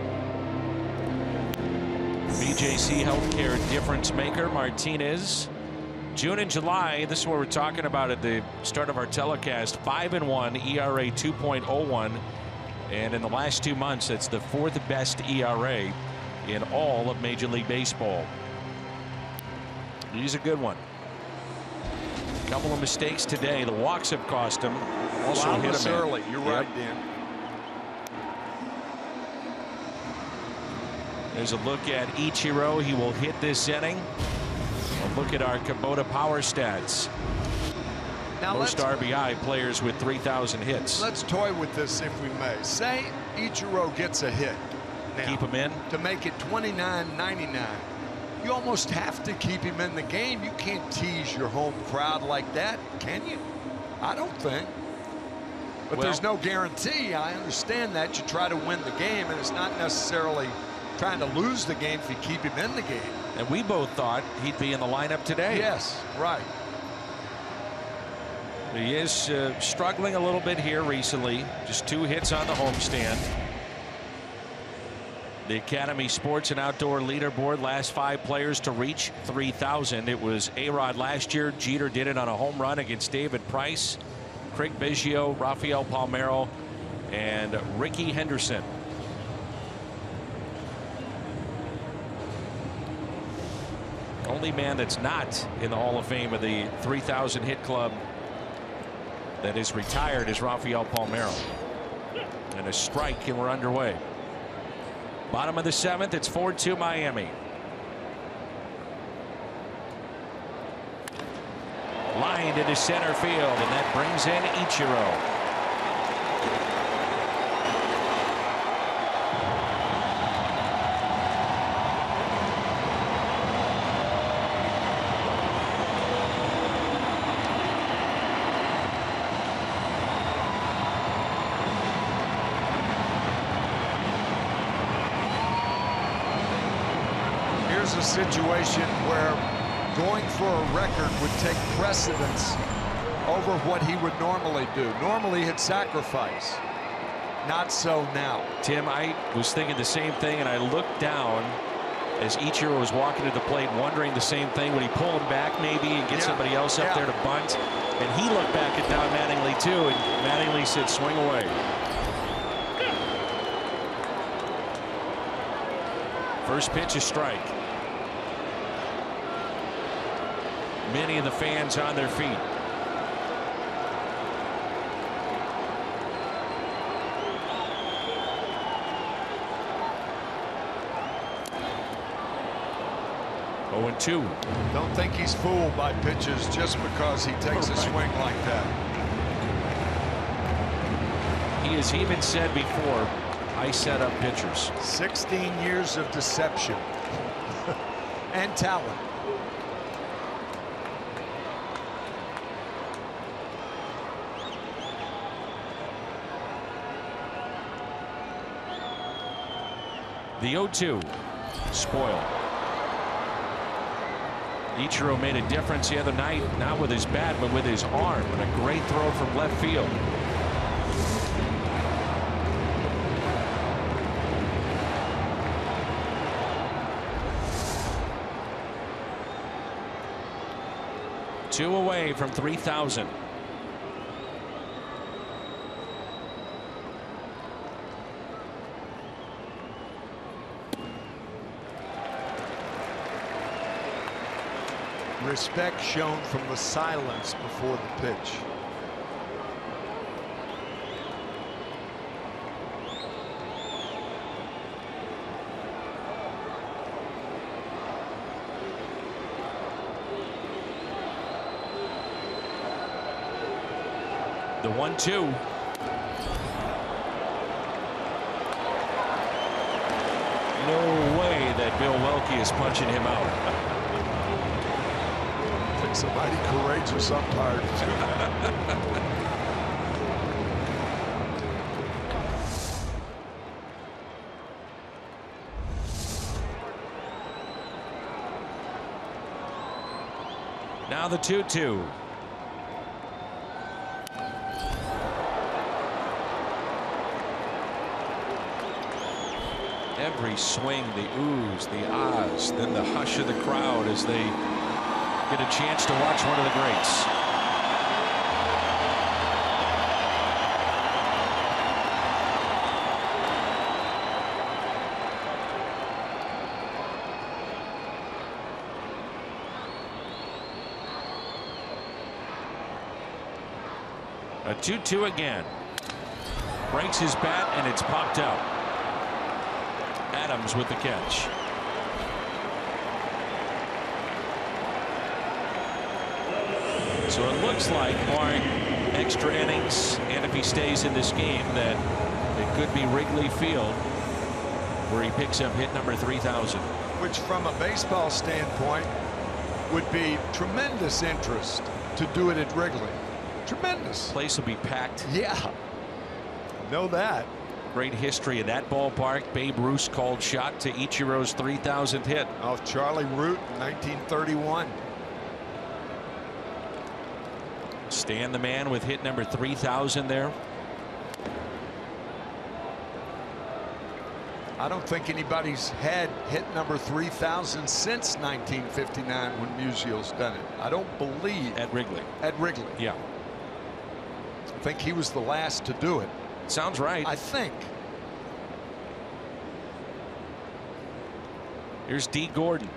BJC Healthcare difference maker Martinez. June and July, this is what we're talking about at the start of our telecast. 5-1, ERA 2.01, and in the last 2 months that's the 4th best ERA in all of Major League Baseball. He's a good one. A couple of mistakes today. The walks have cost him. Also hit him early. You're right, Dan. There's a look at Ichiro. He will hit this inning. A look at our Kubota power stats. Now most RBI players with 3,000 hits. Let's toy with this if we may. Say Ichiro gets a hit. Now, keep him in to make it 29-99. You almost have to keep him in the game. You can't tease your home crowd like that, can you? I don't think. But there's no guarantee. I understand that. You try to win the game, and it's not necessarily trying to lose the game if you keep him in the game. And we both thought he'd be in the lineup today. Yes, right. He is struggling a little bit here recently. Just 2 hits on the homestand. The Academy Sports and Outdoor Leaderboard, last 5 players to reach 3,000. It was A-Rod last year. Jeter did it on a home run against David Price, Craig Biggio, Rafael Palmeiro, and Ricky Henderson. Only man that's not in the Hall of Fame of the 3,000 hit club that is retired is Rafael Palmeiro. And a strike, and we're underway. Bottom of the 7th, it's 4-2 Miami. Lined into center field, and that brings in Ichiro. A situation where going for a record would take precedence over what he would normally do. Normally he'd sacrifice. Not so now. Tim, I was thinking the same thing, and I looked down as Ichiro was walking to the plate, wondering the same thing. Would he pull him back maybe and get somebody else up there to bunt? And he looked back at Don Mattingly too, and Mattingly said swing away. First pitch, a strike. Many of the fans on their feet. Oh, and 2. Don't think he's fooled by pitches just because he takes a swing like that. He has even said before, I set up pitchers. 16 years of deception and talent. The 0-2 spoiled. Ichiro made a difference the other night, not with his bat, but with his arm, and a great throw from left field. Two away from 3,000. Respect shown from the silence before the pitch. The 1-2. No way that Bill Welke is punching him out. Somebody courageous umpire. Now the 2-2. Every swing, the oohs, the ahs, then the hush of the crowd as they get a chance to watch one of the greats. A 2-2 again. Breaks his bat, and it's popped out. Adams with the catch. So it looks like, barring extra innings, and if he stays in this game, that it could be Wrigley Field where he picks up hit number 3,000. Which, from a baseball standpoint, would be tremendous interest to do it at Wrigley. Tremendous. Place will be packed. Yeah. Know that. Great history of that ballpark. Babe Ruth called shot to Ichiro's 3,000th hit. Off Charlie Root in 1931. Stan the man with hit number 3,000 there. I don't think anybody's had hit number 3,000 since 1959 when Musial's done it. I don't believe. At Wrigley. At Wrigley. Yeah. I think he was the last to do it. Sounds right. I think. Here's D. Gordon.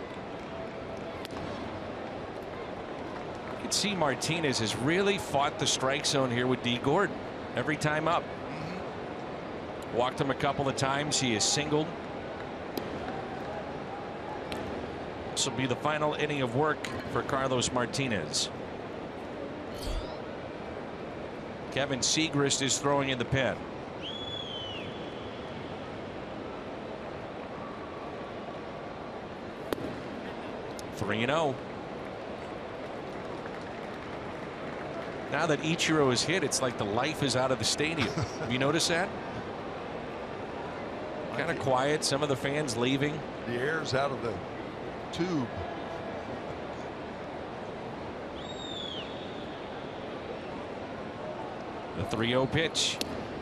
You can see Martinez has really fought the strike zone here with D. Gordon every time up. Walked him a couple of times. He has singled. This will be the final inning of work for Carlos Martinez. Kevin Segrist is throwing in the pen. (3-0). Now that Ichiro is hit, it's like the life is out of the stadium. Have you noticed that? Kind of quiet. Some of the fans leaving. The air's out of the tube. The 3-0 pitch.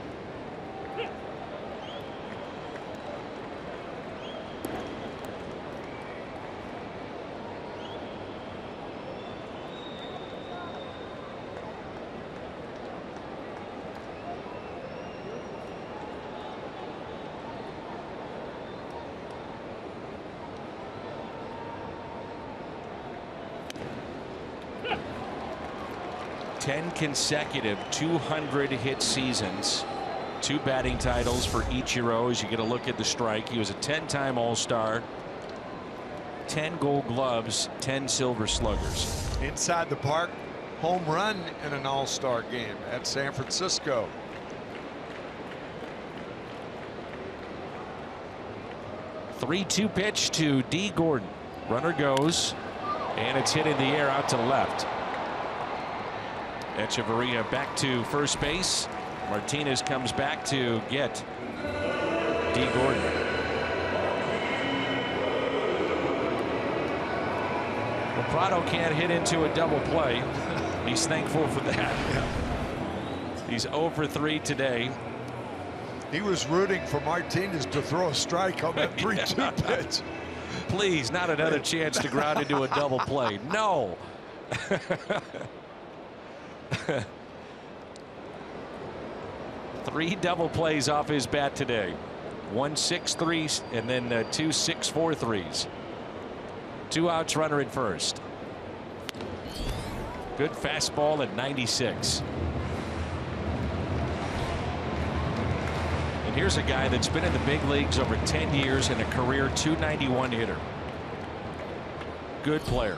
Consecutive 200 hit seasons. 2 batting titles for Ichiro. As you get a look at the strike, he was a 10-time All-Star, 10 Gold Gloves, 10 Silver Sluggers. Inside the park, home run in an All-Star game at San Francisco. (3-2) pitch to D. Gordon. Runner goes, and it's hit in the air out to left. Echeverria back to first base. Martinez comes back to get D. Gordon. Well, Prado can't hit into a double play. He's thankful for that. Yeah. He's 0 for 3 today. He was rooting for Martinez to throw a strike on that 3-2 pitch. Please, not another chance to ground into a double play. No. 3 double plays off his bat today. 1 6-3 and then 2 6-4-3s. 2 outs, runner at first. Good fastball at 96. And here's a guy that's been in the big leagues over 10 years and a career .291 hitter. Good player.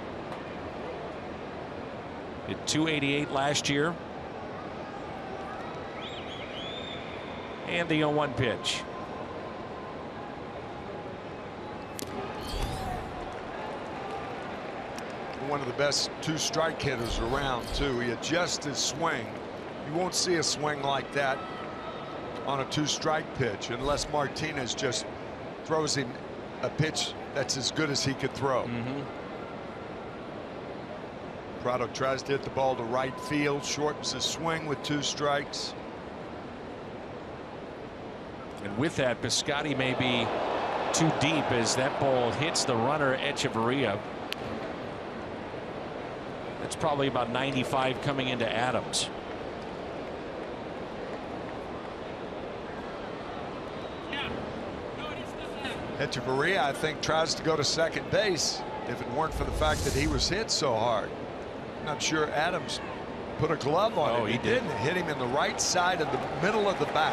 Hit .288 last year. And the 0-1 pitch. One of the best 2-strike hitters around, too. He adjusts his swing. You won't see a swing like that on a 2-strike pitch unless Martinez just throws him a pitch that's as good as he could throw. Prado tries to hit the ball to right field, shortens his swing with 2 strikes. And with that, Piscotty may be too deep as that ball hits the runner Echeverria. That's probably about 95 coming into Adams. Echeverria, I think, tries to go to second base if it weren't for the fact that he was hit so hard. Not sure Adams put a glove on it. He did. It hit him in the right side of the middle of the back.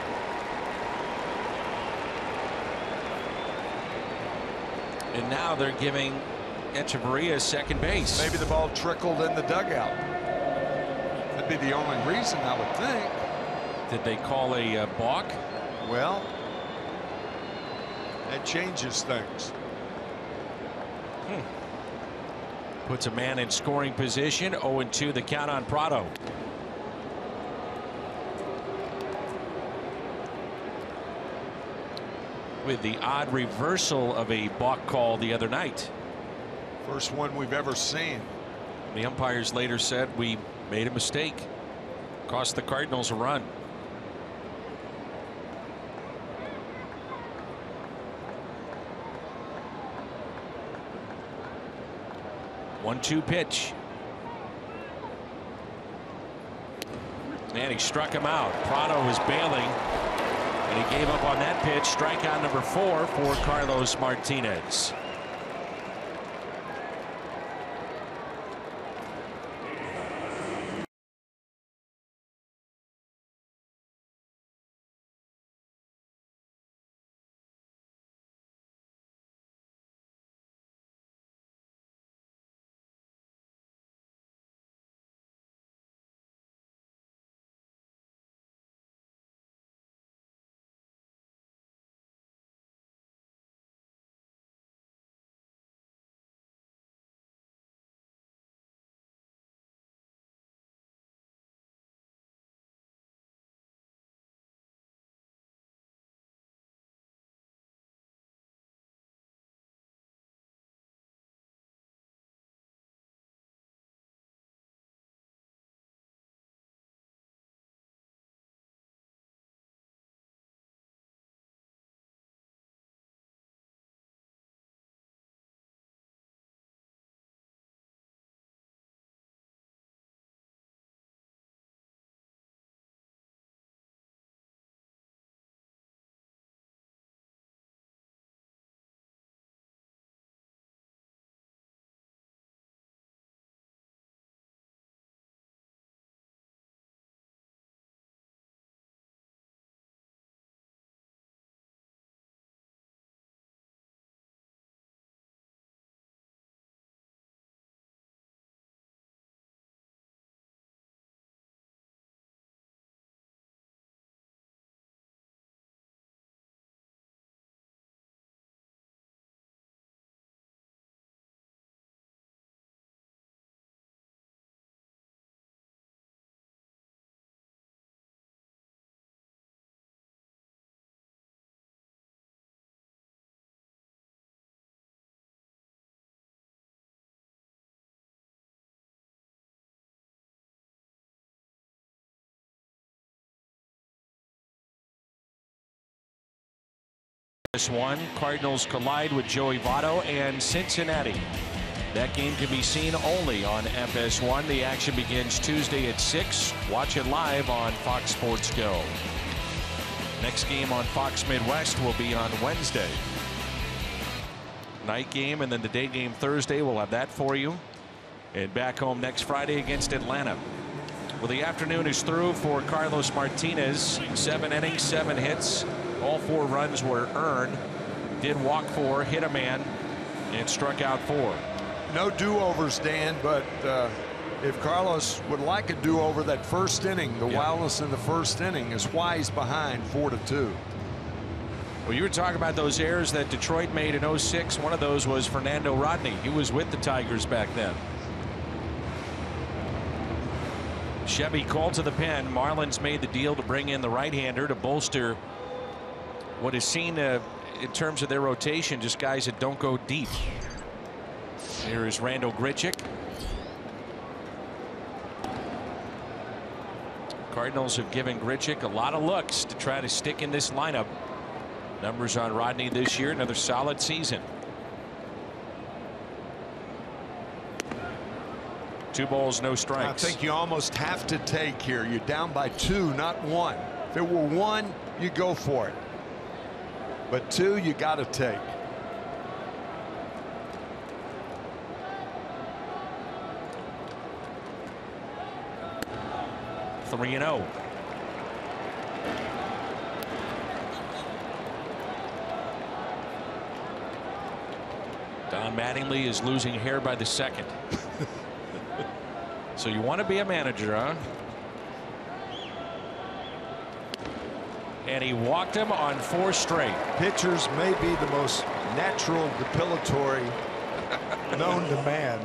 And now they're giving Echeverria second base. Maybe the ball trickled in the dugout. That'd be the only reason, I would think. Did they call a balk? Well, that changes things. Puts a man in scoring position. 0-2 the count on Prado. with the odd reversal of a balk call the other night. First one we've ever seen. The umpires later said we made a mistake. Cost the Cardinals a run. One-two pitch. And he struck him out. Prado was bailing, and he gave up on that pitch. Strikeout number 4 for Carlos Martinez. This one, Cardinals collide with Joey Votto and Cincinnati. That game can be seen only on FS1. The action begins Tuesday at 6. Watch it live on Fox Sports Go. Next game on Fox Midwest will be on Wednesday. Night game and then the day game Thursday. We'll have that for you. And back home next Friday against Atlanta. Well, the afternoon is through for Carlos Martinez. 7 innings, 7 hits. All 4 runs were earned. Did walk 4, hit a man, and struck out 4. No do-overs, Dan, but if Carlos would like a do-over, that first inning, the wildness in the first inning is why he's behind 4-2. Well, you were talking about those errors that Detroit made in 06. One of those was Fernando Rodney. He was with the Tigers back then. Chevy called to the pen. Marlins made the deal to bring in the right-hander to bolster what is seen in terms of their rotation, just guys that don't go deep. Here is Randall Grichuk. Cardinals have given Grichuk a lot of looks to try to stick in this lineup. Numbers on Rodney this year, another solid season. 2 balls, no strikes. I think you almost have to take here. You're down by 2, not 1. If it were 1, you go for it. But 2, you got to take. Three and 0. Don Mattingly is losing hair by the second. So you want to be a manager, huh? And he walked him on 4 straight. Pitchers may be the most natural depilatory known to man.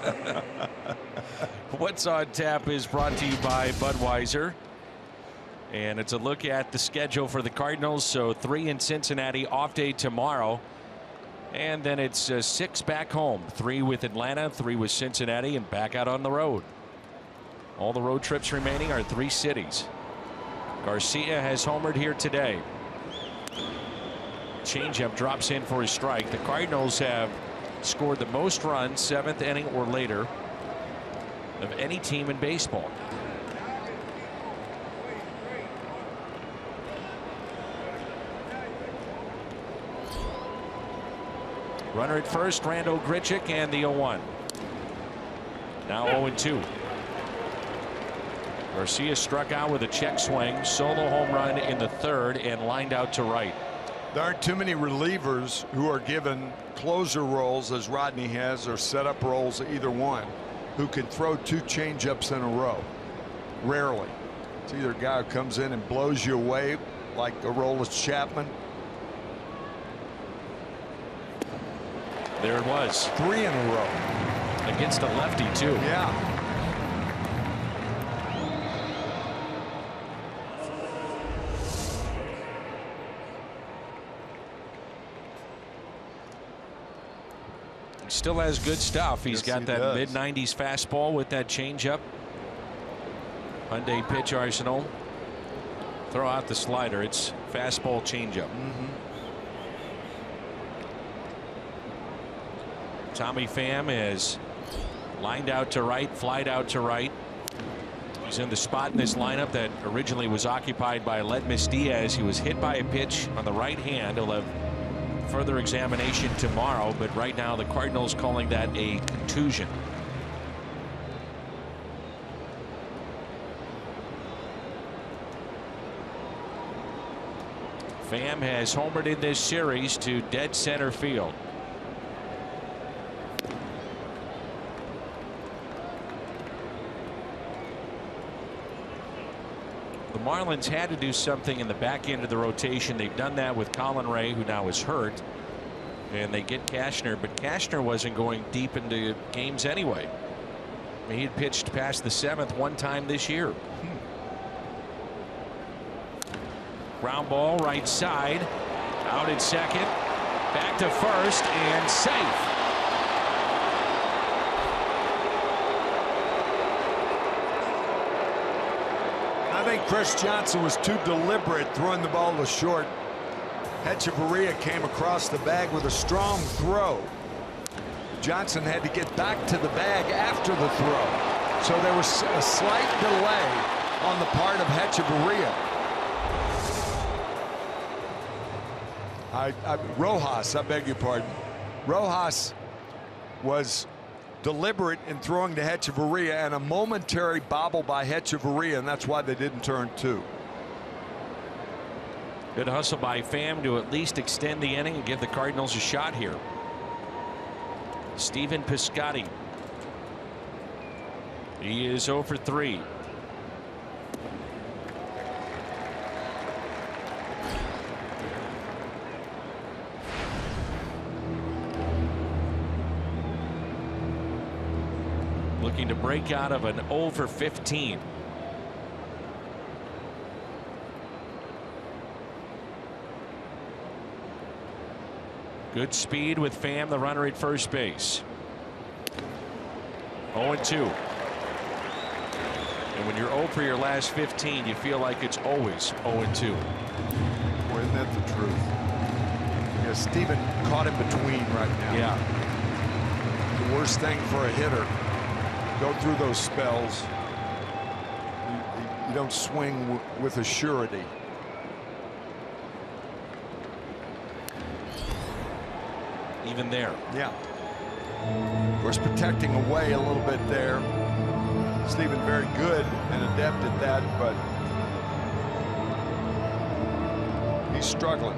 What's on Tap is brought to you by Budweiser. And it's a look at the schedule for the Cardinals. So 3 in Cincinnati, off day tomorrow. And then it's 6 back home. 3 with Atlanta, 3 with Cincinnati, and back out on the road. All the road trips remaining are 3 cities. Garcia has homered here today. Changeup drops in for a strike. The Cardinals have scored the most runs, 7th inning or later, of any team in baseball. Runner at first, Randall Grichuk, and the 0-1. Now 0-2. Garcia struck out with a check swing, solo home run in the 3rd, and lined out to right. There aren't too many relievers who are given closer roles as Rodney has, or setup roles, either one, who can throw 2 changeups in a row. Rarely. It's either a guy who comes in and blows you away like Aroldis Chapman. There it was. 3 in a row. Against a lefty, too. Yeah. Still has good stuff. He's got that mid-90s fastball with that changeup. Hyundai pitch arsenal. Throw out the slider. It's fastball changeup. Tommy Pham is lined out to right, flied out to right. He's in the spot in this lineup that originally was occupied by Ledmus Diaz. He was hit by a pitch on the right hand. He'll have further examination tomorrow, but right now the Cardinals calling that a contusion. Pham has homered in this series to dead center field. The Marlins had to do something in the back end of the rotation. They've done that with Colin Ray, who now is hurt, and they get Cashner, but Cashner wasn't going deep into games anyway. I mean, he had pitched past the 7th one time this year. Ground ball right side, out at second, back to first, and safe. I think Chris Johnson was too deliberate throwing the ball to short. Hechavarria came across the bag with a strong throw. Johnson had to get back to the bag after the throw. So there was a slight delay on the part of Hechavarria. Rojas, I beg your pardon. Rojas was deliberate in throwing to Hechavarria, and a momentary bobble by Hechavarria, and that's why they didn't turn 2. Good hustle by Pham to at least extend the inning and give the Cardinals a shot here. Stephen Piscotty. He is 0 for 3. Looking to break out of an 0 for 15. Good speed with Pham, the runner at first base. 0-2. And when you're 0 for your last 15, you feel like it's always 0-2. Boy, isn't that the truth? Yeah, Steven caught in between right now. Yeah. The worst thing for a hitter. Go through those spells. You don't swing with a surety. Even there. Yeah. Of course, protecting away a little bit there. Steven very good and adept at that, but he's struggling.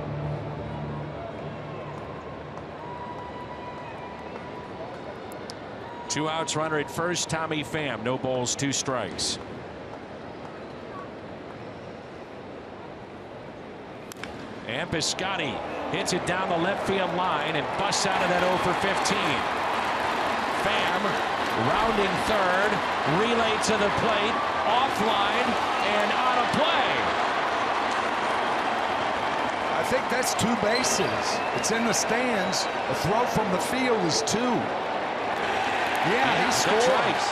Two outs, runner at first, Tommy Pham. No balls, 2 strikes. And Piscotty hits it down the left field line and busts out of that 0 for 15. Pham rounding third, relay to the plate, offline, and on a play. think that's 2 bases. It's in the stands. A throw from the field is 2. Yeah, he scored. That's right.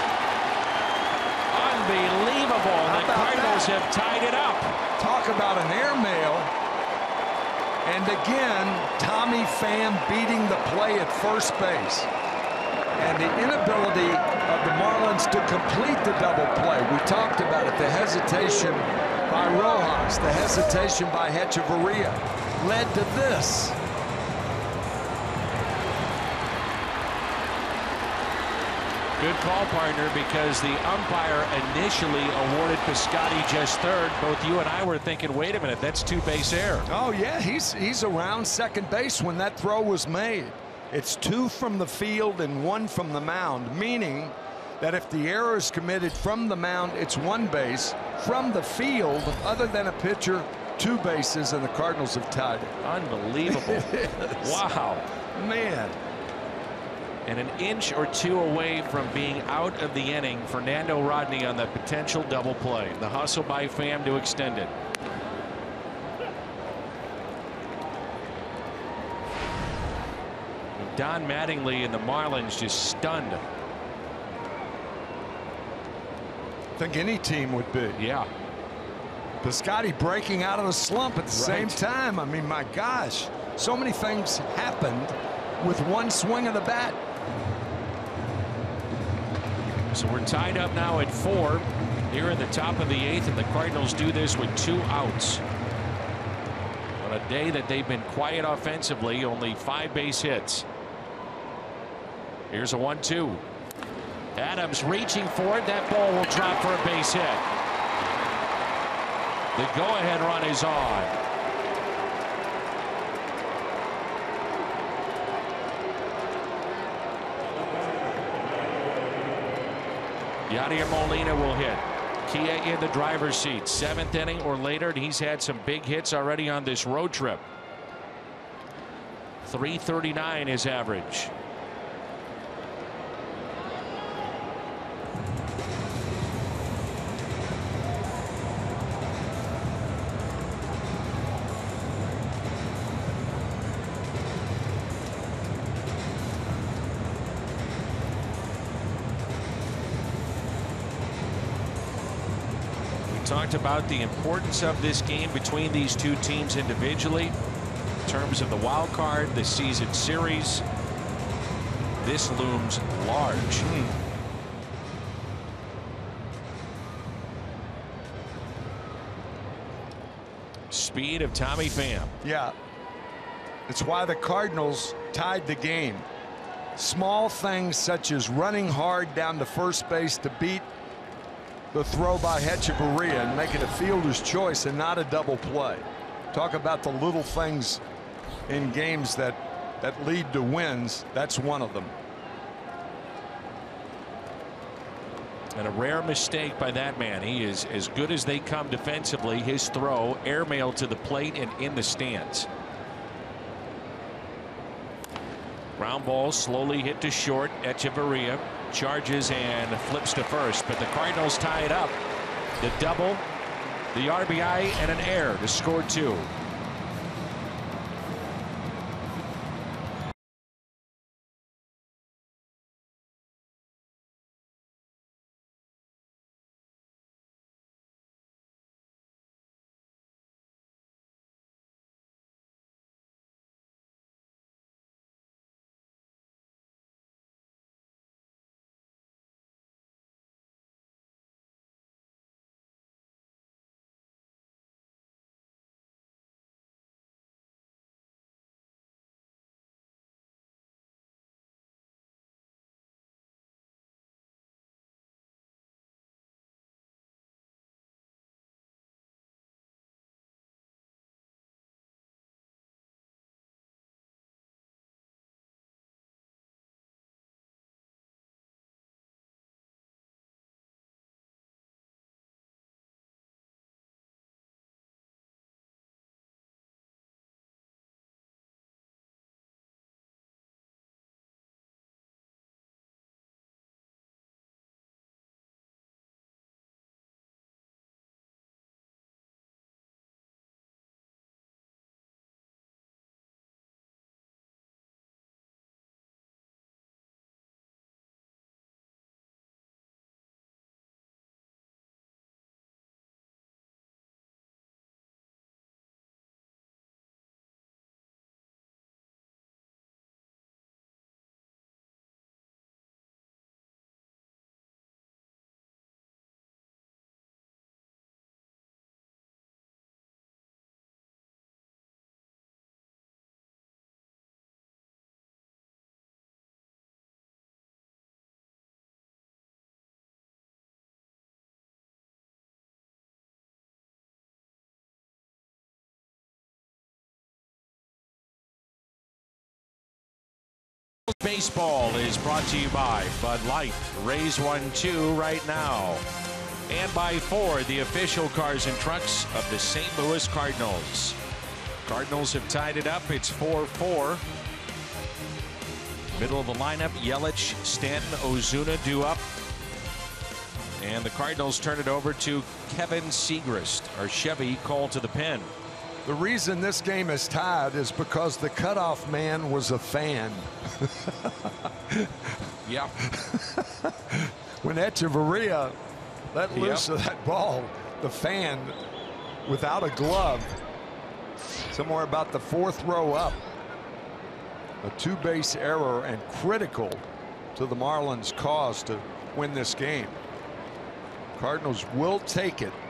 Unbelievable. The Cardinals have tied it up. Talk about an airmail. And again, Tommy Pham beating the play at first base. And the inability of the Marlins to complete the double play. We talked about it. The hesitation by Rojas, the hesitation by Hechavarria led to this. Good call, partner, because the umpire initially awarded Piscotty just third. Both you and I were thinking, wait a minute, that's 2 base error. Oh, yeah, he's around second base when that throw was made. It's 2 from the field and 1 from the mound, meaning that if the error is committed from the mound, it's 1 base. From the field, other than a pitcher, 2 bases, and the Cardinals have tied it. Unbelievable. Wow. Man. And an inch or 2 away from being out of the inning, Fernando Rodney on the potential double play. The hustle by Pham to extend it. Don Mattingly and the Marlins just stunned. I think any team would be. Yeah. Piscotty breaking out of the slump at the same time. I mean, my gosh, so many things happened with 1 swing of the bat. So we're tied up now at 4 here in the top of the 8th, and the Cardinals do this with 2 outs. On a day that they've been quiet offensively, only 5 base hits. Here's a 1-2. Adams reaching for it. That ball will drop for a base hit. The go-ahead run is on. Yadier Molina will hit. Kia in the driver's seat. 7th inning or later, and he's had some big hits already on this road trip. 339 is average. Talked about the importance of this game between these 2 teams individually in terms of the wild card, the season series. This looms large. Speed of Tommy Pham. Yeah, it's why the Cardinals tied the game. Small things such as running hard down to first base to beat the throw by Hechavarria and make it a fielder's choice and not a double play. Talk about the little things in games that lead to wins. That's one of them. And a rare mistake by that man. He is as good as they come defensively. His throw airmailed to the plate and in the stands. Ground ball slowly hit to short. Hechavarria charges and flips to first, but the Cardinals tie it up. The double, the RBI, and an error to score 2. Baseball is brought to you by Bud Light. Raise 1-2 right now. And by Ford, the official cars and trucks of the St. Louis Cardinals. Cardinals have tied it up. It's 4-4. Middle of the lineup, Yelich, Stanton, Ozuna due up. And the Cardinals turn it over to Kevin Segrist, or Chevy, called to the pen. The reason this game is tied is because the cutoff man was a fan. Yeah. When Echeverria let loose of that ball, the fan, without a glove, somewhere about the 4th row up. A 2-base error and critical to the Marlins' cause to win this game. Cardinals will take it.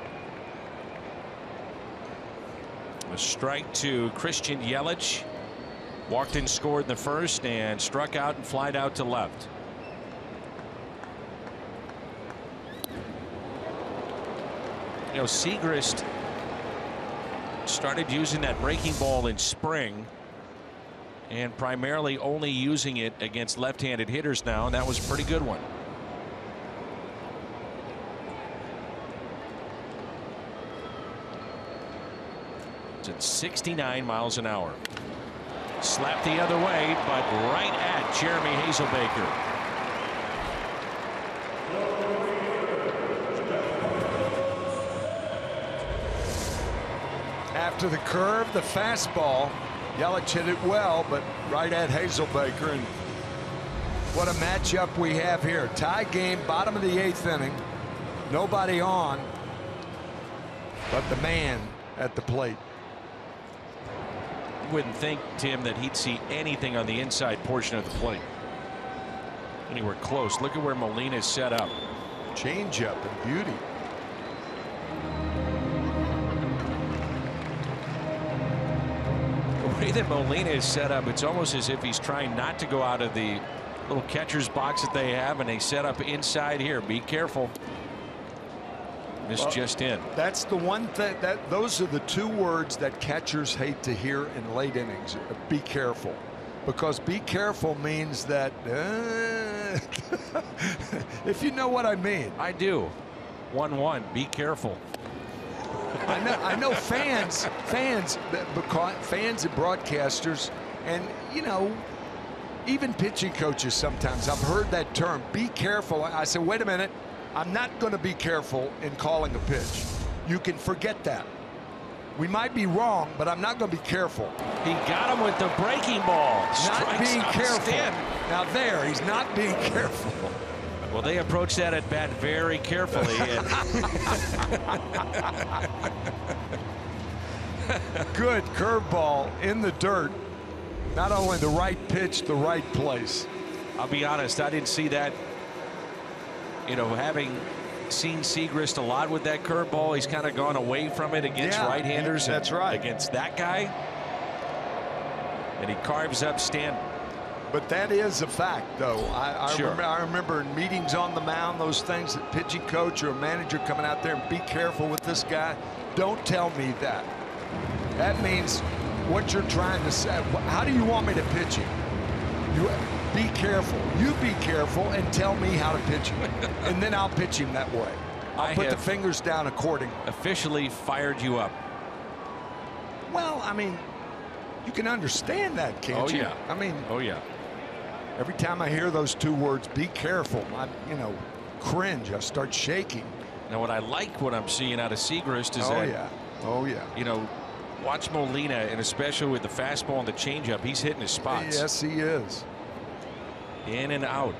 A strike to Christian Yelich. Walked and scored in the first and struck out and flied out to left. You know, Segrist started using that breaking ball in spring and primarily only using it against left-handed hitters now, and that was a pretty good one. It's at 69 miles an hour. Slapped the other way, but right at Jeremy Hazelbaker. After the curve, the fastball, Yelich hit it well, but right at Hazelbaker. And what a matchup we have here. Tie game, bottom of the 8th inning. Nobody on, but the man at the plate. Wouldn't think, Tim, that he'd see anything on the inside portion of the plate. Anywhere close. Look at where Molina is set up. Changeup and beauty. The way that Molina is set up, it's almost as if he's trying not to go out of the little catcher's box that they have, and they set up inside here. Be careful. This just in. That's the one thing those are the 2 words that catchers hate to hear in late innings. Be careful, because be careful means that if you know what I mean. I do. 1-1. Be careful. I know fans and broadcasters, and you know, even pitching coaches sometimes. I've heard that term. Be careful. I said, wait a minute. I'm not going to be careful in calling a pitch. You can forget that. We might be wrong, but I'm not going to be careful. He got him with the breaking ball. Not being careful. Stanton. Now there, he's not being careful. Well, they approached that at bat very carefully. Good curveball in the dirt. Not only the right pitch, the right place. I'll be honest, I didn't see that. You know, having seen Segrist a lot with that curveball, he's kind of gone away from it against right-handers. That's right. Against that guy. And he carves up Stanton. But that is a fact, though. Sure. I remember in meetings on the mound, those things, that pitching coach or a manager coming out there and be careful with this guy. Don't tell me that. That means what you're trying to say. How do you want me to pitch him? Be careful. You be careful and tell me how to pitch him. And then I'll pitch him that way. I'll put the fingers down accordingly. Officially fired you up. Well, I mean, you can understand that, can't you? Yeah. I mean, oh, yeah. Every time I hear those 2 words, be careful, I, you know, cringe. I start shaking. Now, what I like what I'm seeing out of Segrist is Oh, yeah. You know, watch Molina, and especially with the fastball and the changeup, he's hitting his spots. Yes, he is. In and out.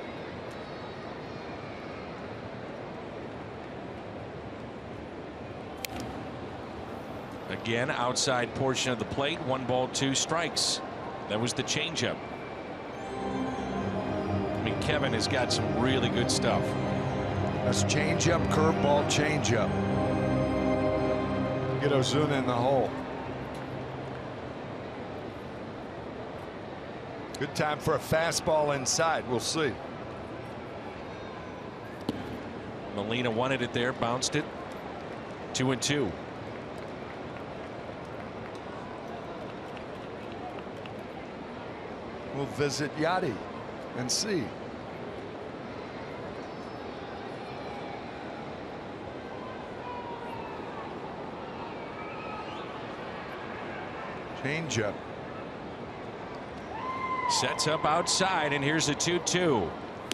Again, outside portion of the plate. 1 ball, 2 strikes. That was the changeup. I mean, Kevin has got some really good stuff. That's changeup, curveball, changeup. Get Ozuna in the hole. Good time for a fastball inside. We'll see. Molina wanted it there, bounced it. 2-2. We'll visit Yachty and see. Changeup. Sets up outside, and here's a 2-2.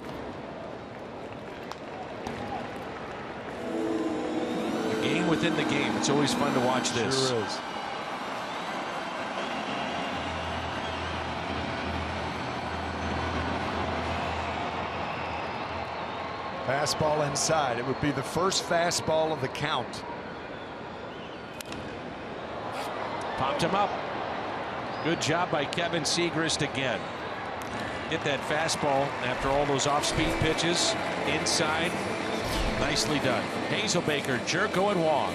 The game within the game. It's always fun to watch this. Sure is. Fastball inside. It would be the first fastball of the count. Popped him up. Good job by Kevin Segrist again. Hit that fastball after all those off-speed pitches. Inside. Nicely done. Hazelbaker, Jerko, and Wong.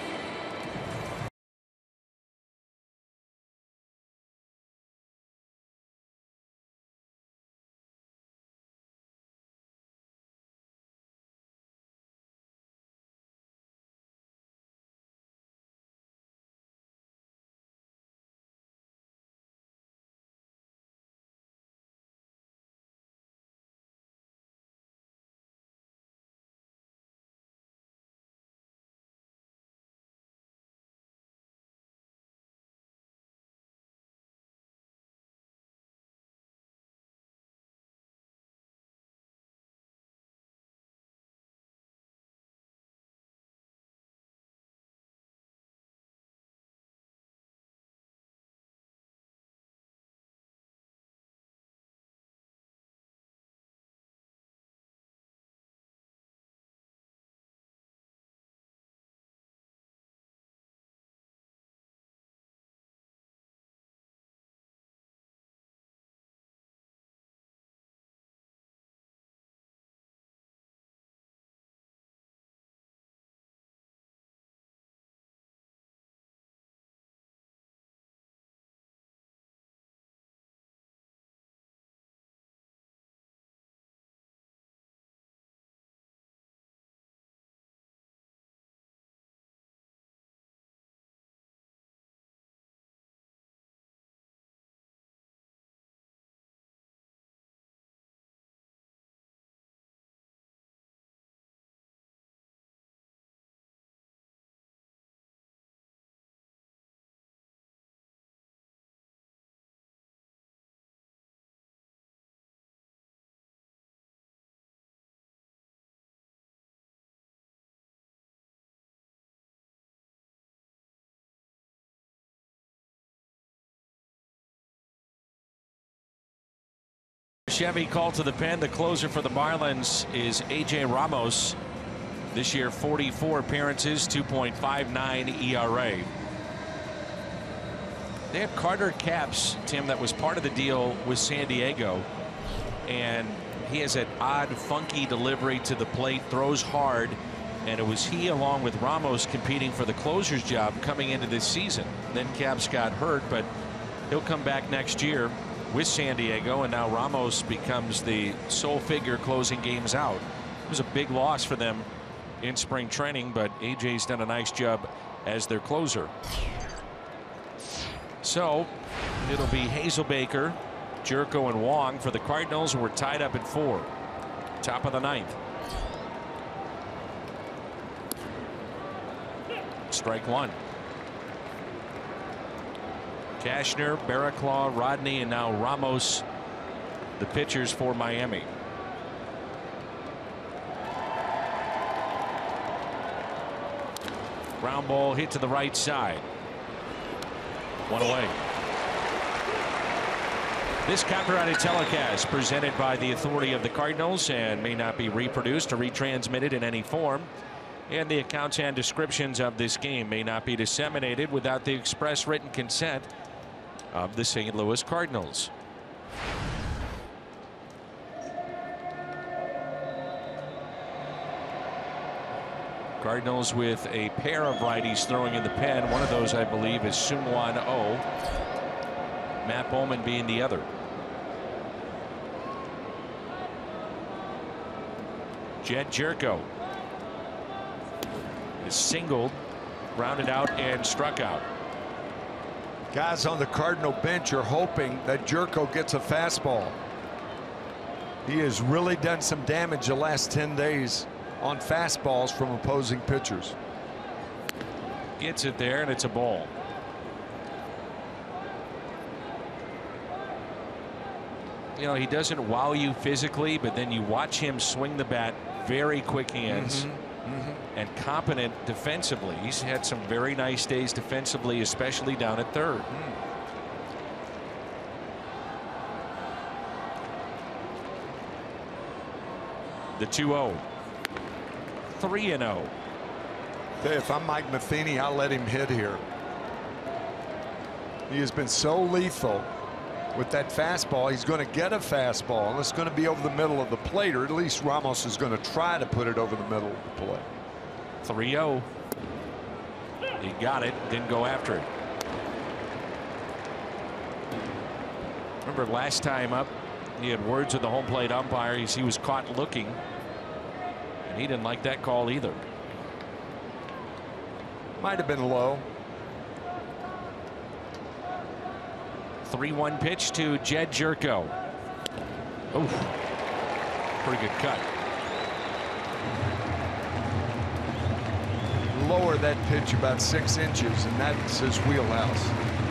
Chevy called to the pen. The closer for the Marlins is A.J. Ramos. This year, 44 appearances, 2.59 ERA. They have Carter Capps, Tim, that was part of the deal with San Diego. And he has an odd, funky delivery to the plate, throws hard. And it was he, along with Ramos, competing for the closer's job coming into this season. Then Capps got hurt, but he'll come back next year with San Diego, and now Ramos becomes the sole figure closing games out. It was a big loss for them in spring training, but AJ's done a nice job as their closer. So it'll be Hazelbaker, Jerko, and Wong for the Cardinals, who are tied up at 4. Top of the 9th. Strike one. Cashner, Barraclaw, Rodney, and now Ramos, the pitchers for Miami. Ground ball hit to the right side. One away. This copyrighted telecast presented by the authority of the Cardinals and may not be reproduced or retransmitted in any form. And the accounts and descriptions of this game may not be disseminated without the express written consent of the St. Louis Cardinals. Cardinals with a pair of righties throwing in the pen. One of those, I believe, is Sungwon Oh. Matt Bowman being the other. Jed Jerko is singled, grounded out, and struck out. Guys on the Cardinal bench are hoping that Jerko gets a fastball. He has really done some damage the last 10 days on fastballs from opposing pitchers. Gets it there, and it's a ball. You know, he doesn't wow you physically, but then you watch him swing the bat, very quick hands, and competent defensively. He's had some very nice days defensively, especially down at third. The 2-0. 3-0. If I'm Mike Matheny, I'll let him hit here. He has been so lethal with that fastball. He's going to get a fastball, and it's going to be over the middle of the plate, or at least Ramos is going to try to put it over the middle of the plate. 3-0. He got it, didn't go after it. Remember last time up, he had words with the home plate umpire. He was caught looking, and he didn't like that call either. Might have been low. 3-1 pitch to Jed Jerko. Oof. Pretty good cut. Lower that pitch about 6 inches, and that's his wheelhouse.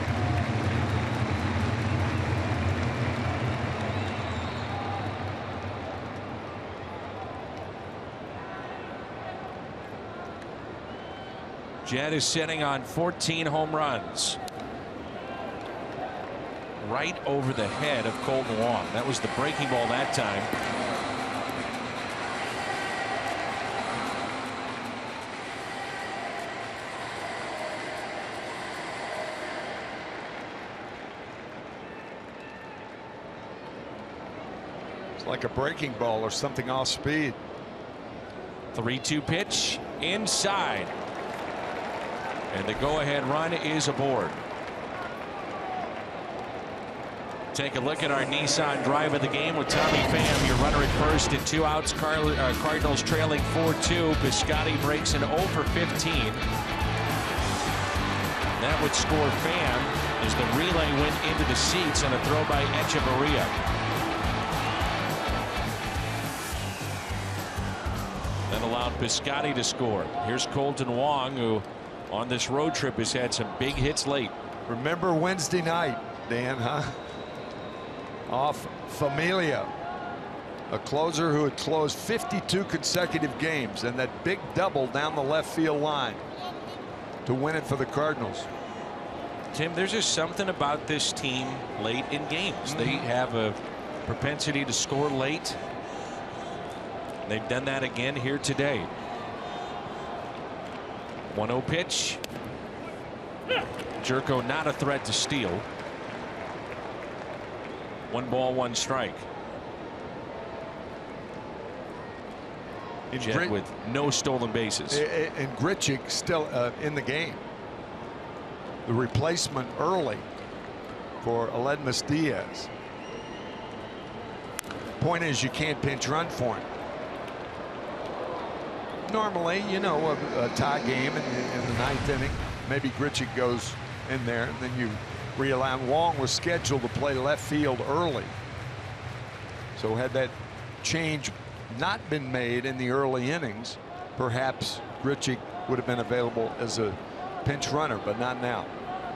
Jed is sitting on 14 home runs. Right over the head of Colton Wong. That was the breaking ball that time. It's like a breaking ball or something off speed. 3-2 pitch inside. And the go-ahead run is aboard. Take a look at our Nissan drive of the game with Tommy Pham, your runner at first, and 2 outs. Cardinals trailing 4-2. Piscotty breaks an 0 for 15. That would score Pham as the relay went into the seats on a throw by Echeverria. That allowed Piscotty to score. Here's Colton Wong, who on this road trip has had some big hits late. Remember Wednesday night, Dan, huh? Off Familia, a closer who had closed 52 consecutive games, and that big double down the left field line to win it for the Cardinals. Tim, there's just something about this team late in games. They have a propensity to score late. They've done that again here today. 1-0 pitch. Jerko not a threat to steal. 1 ball, 1 strike. Jed with no stolen bases. And Grichuk still in the game. The replacement early for Aledmus Diaz. Point is, you can't pinch run for him. Normally, you know, a tie game in the 9th inning, maybe Grichuk goes in there, and then you realign. Wong was scheduled to play left field early, so had that change not been made in the early innings, perhaps Grichuk would have been available as a pinch runner, but not now.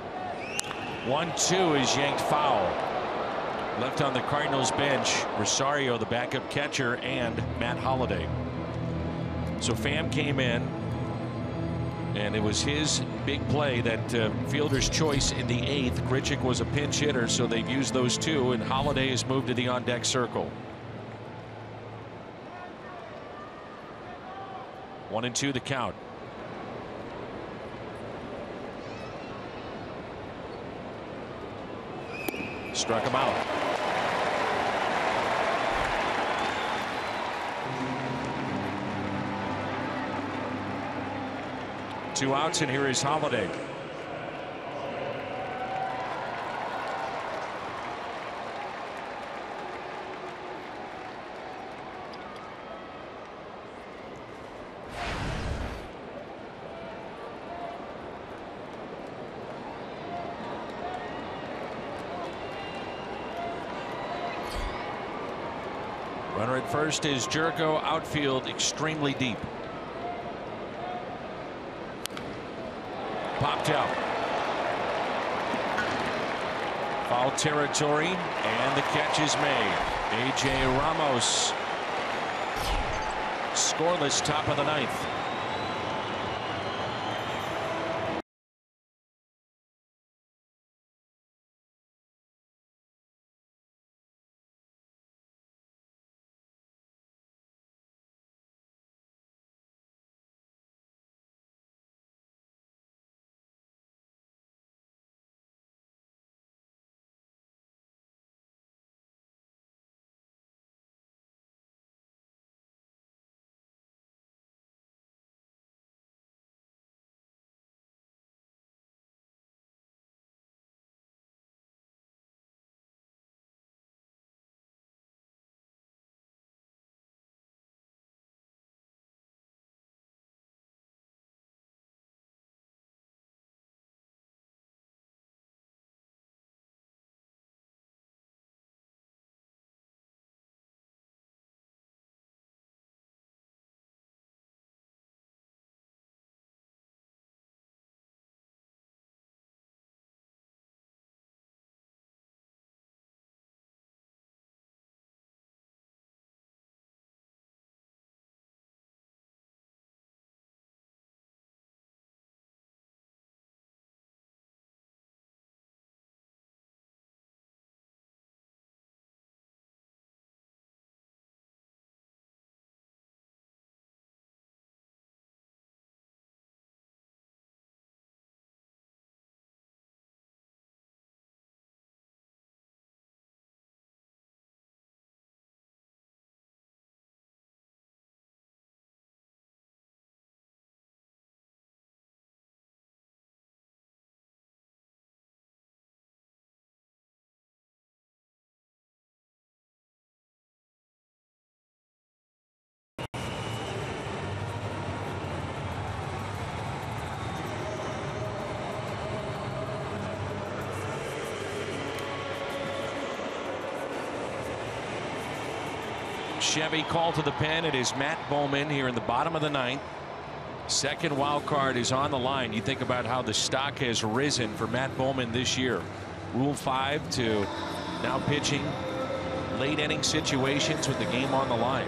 1-2 is yanked foul. Left on the Cardinals bench, Rosario, the backup catcher, and Matt Holliday. So Pham came in, and it was his big play, that fielder's choice in the 8th. Grichuk was a pinch hitter, so they've used those 2, and Holliday has moved to the on-deck circle. 1-2 the count. Struck him out. Two outs, and here is Holliday. Runner at first is Jerko. Outfield extremely deep. Popped out. Foul territory, and the catch is made. A.J. Ramos scoreless, top of the ninth. Chevy called to the pen. It is Matt Bowman here in the bottom of the ninth. Second wild card is on the line. You think about how the stock has risen for Matt Bowman this year. Rule 5 to now pitching late inning situations with the game on the line.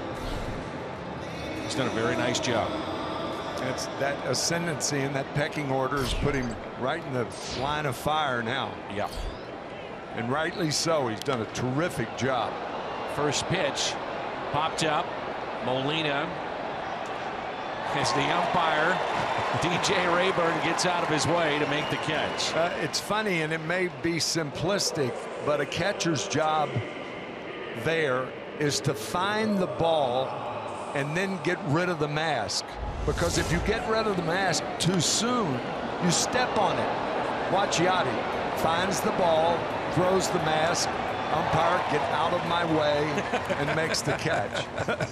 He's done a very nice job. It's that ascendancy in that pecking order has put him right in the line of fire now. Yeah. And rightly so. He's done a terrific job. First pitch popped up. Molina, as the umpire, DJ Rayburn, gets out of his way to make the catch. It's funny, and it may be simplistic, but a catcher's job there is to find the ball and then get rid of the mask. Because if you get rid of the mask too soon, you step on it. Watch Yachty. Finds the ball, throws the mask. Umpire, get out of my way, and makes the catch.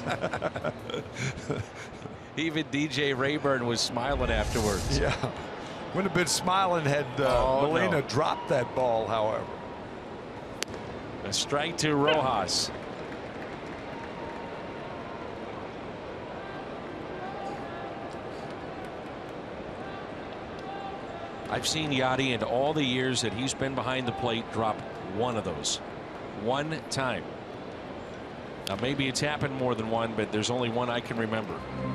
Even DJ Rayburn was smiling afterwards. Yeah. Wouldn't have been smiling had Molina dropped that ball, however. A strike to Rojas. I've seen Yachty in all the years that he's been behind the plate drop one of those. One time. Now maybe it's happened more than one, but there's only one I can remember.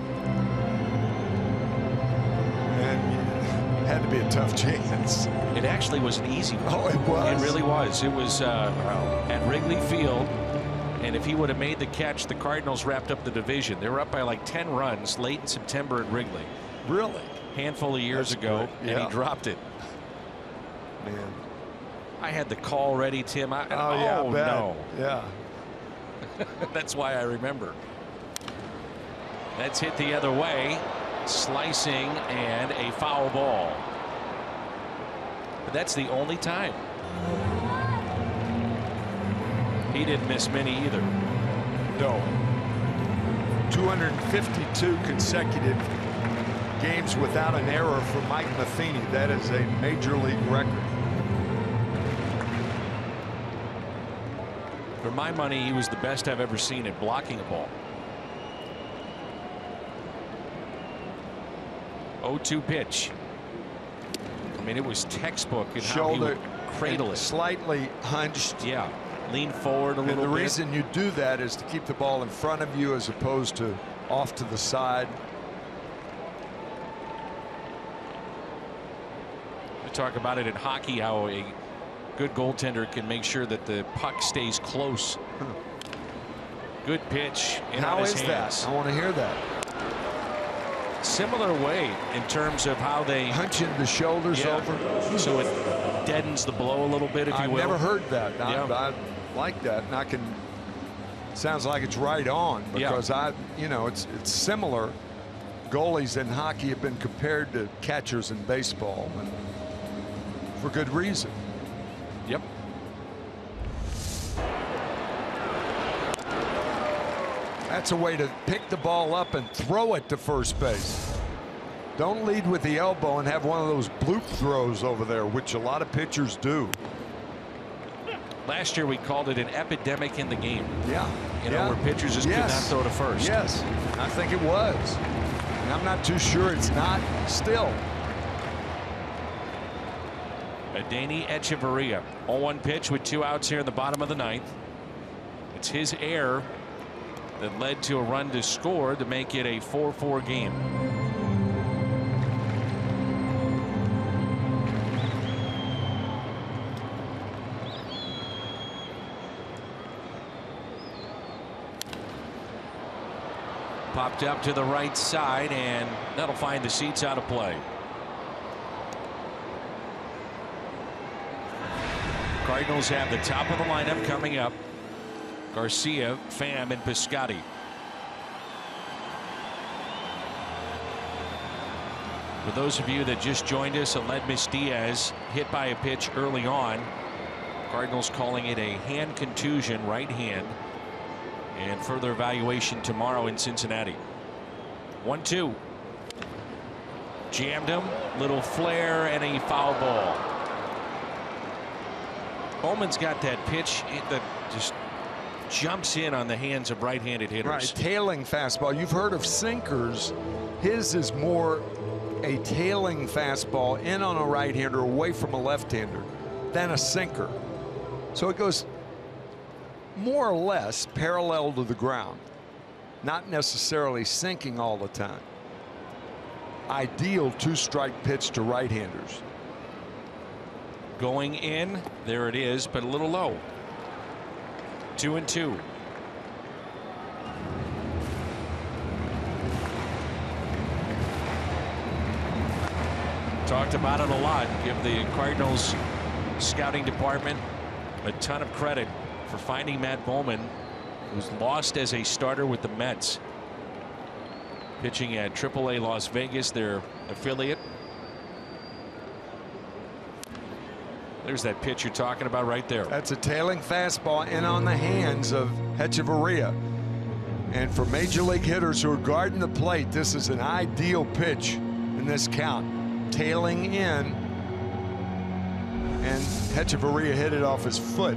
And it had to be a tough chance. It actually was an easy one. Oh, it was? It really was. It was at Wrigley Field, and if he would have made the catch, the Cardinals wrapped up the division. They were up by like 10 runs late in September at Wrigley. Really? Handful of years ago, Yeah. and he dropped it. Man. I had the call ready, Tim. Yeah, no. Yeah. That's why I remember. That's hit the other way, slicing, and a foul ball. But that's the only time. He didn't miss many either. No. 252 consecutive games without an error for Mike Matheny. That is a major league record. For my money, he was the best I've ever seen at blocking a ball. 0-2 pitch. I mean, it was textbook in how he would cradle it. Slightly hunched. Yeah. Lean forward a little bit. And the reason you do that is to keep the ball in front of you as opposed to off to the side. We talk about it in hockey, how a good goaltender can make sure that the puck stays close. Good pitch. How is that? I want to hear that. Similar way in terms of how they hunching the shoulders over, so it deadens the blow a little bit, if you will. I've never heard that. Yeah. I like that, and I can. Sounds like it's right on because it's similar. Goalies in hockey have been compared to catchers in baseball, and for good reason. Yep. That's a way to pick the ball up and throw it to first base. Don't lead with the elbow and have one of those bloop throws over there, which a lot of pitchers do. Last year we called it an epidemic in the game. Yeah. Where pitchers just could not throw to first. Yes, I think it was. And I'm not too sure it's not still. Adeiny Echeverria, 0-1 pitch with 2 outs here in the bottom of the 9th. It's his error that led to a run to score to make it a 4-4 game. Popped up to the right side, and that'll find the seats out of play. Cardinals have the top of the lineup coming up. Garcia, Pham, and Piscotty. For those of you that just joined us, Aledmys Diaz hit by a pitch early on. Cardinals calling it a hand contusion, right hand. And further evaluation tomorrow in Cincinnati. 1-2. Jammed him. Little flare and a foul ball. Bowman's got that pitch that just jumps in on the hands of right-handed hitters. Right, tailing fastball. You've heard of sinkers. His is more a tailing fastball in on a right-hander away from a left-hander than a sinker. So it goes more or less parallel to the ground, not necessarily sinking all the time. Ideal 2-strike pitch to right-handers. Going in, there it is, but a little low. 2-2. Talked about it a lot. Give the Cardinals scouting department a ton of credit for finding Matt Bowman, who's lost as a starter with the Mets. Pitching at AAA Las Vegas, their affiliate. There's that pitch you're talking about right there. That's a tailing fastball in on the hands of Echeverria. And for major league hitters who are guarding the plate, this is an ideal pitch in this count. Tailing in, and Echeverria hit it off his foot.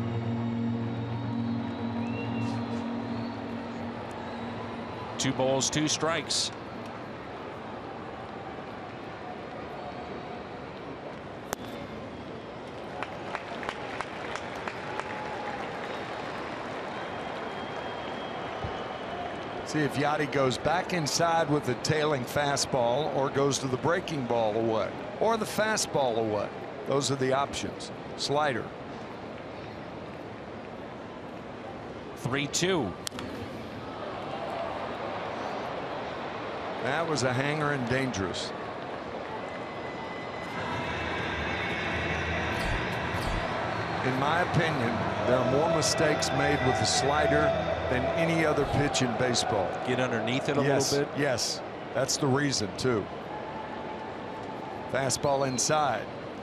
Two balls, 2 strikes. See if Yachty goes back inside with the tailing fastball or goes to the breaking ball or what, or the fastball or what. Those are the options. Slider. 3-2. That was a hanger and dangerous. In my opinion, there are more mistakes made with the slider than any other pitch in baseball. Get underneath it a little bit. Yes, that's the reason too. Fastball inside.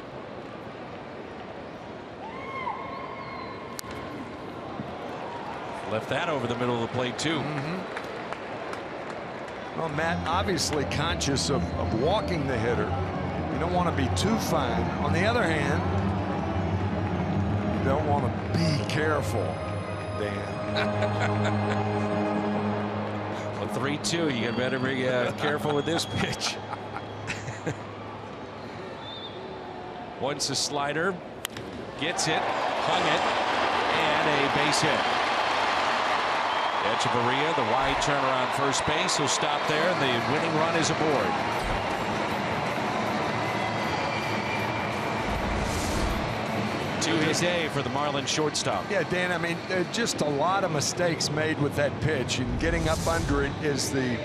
Left that over the middle of the plate too. Well, Matt obviously conscious of walking the hitter. You don't want to be too fine. On the other hand, you don't want to be careful. Dan. Well, 3-2. You better be careful with this pitch. Once a slider, gets it, hung it, and a base hit. Echeverria, the wide turnaround first base. He'll stop there, and the winning run is aboard. To his A for the Marlins shortstop. Yeah, Dan, I mean, just a lot of mistakes made with that pitch, and getting up under it is the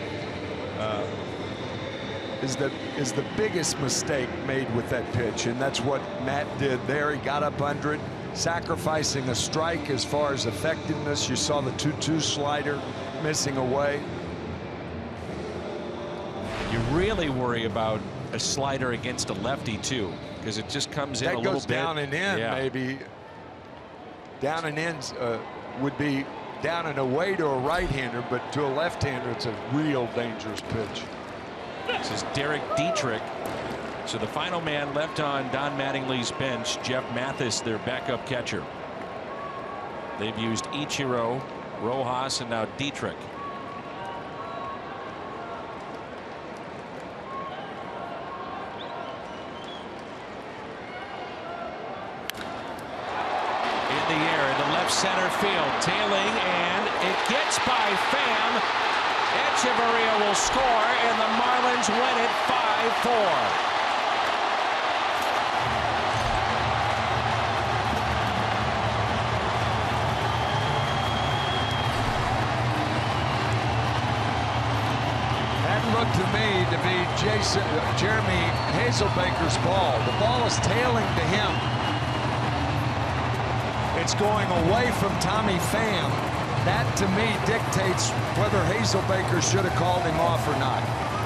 biggest mistake made with that pitch, and that's what Matt did there. He got up under it, sacrificing a strike as far as effectiveness. You saw the 2-2 slider missing away. You really worry about a slider against a lefty too, because it just comes in a little bit. That goes down and in, yeah. maybe. Down and in would be down and away to a right-hander, but to a left-hander, it's a real dangerous pitch. This is Derek Dietrich. So the final man left on Don Mattingly's bench, Jeff Mathis, their backup catcher. They've used Ichiro, Rojas, and now Dietrich. In the air, into left center field, tailing, and it gets by Pham. Echeverria will score, and the Marlins win it 5-4. Looked to me to be Jeremy Hazelbaker's ball. The ball is tailing to him. It's going away from Tommy Pham. That to me dictates whether Hazelbaker should have called him off or not.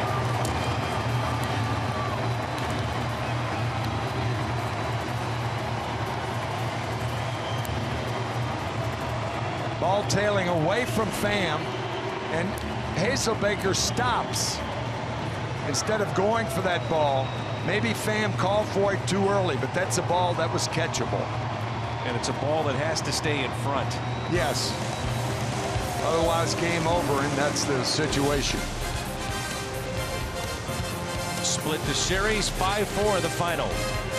Ball tailing away from Pham, and Hazelbaker stops instead of going for that ball. Maybe Pham called for it too early, but that's a ball that was catchable. And it's a ball that has to stay in front. Yes. Otherwise, game over, and that's the situation. Split the series, 5-4 the final.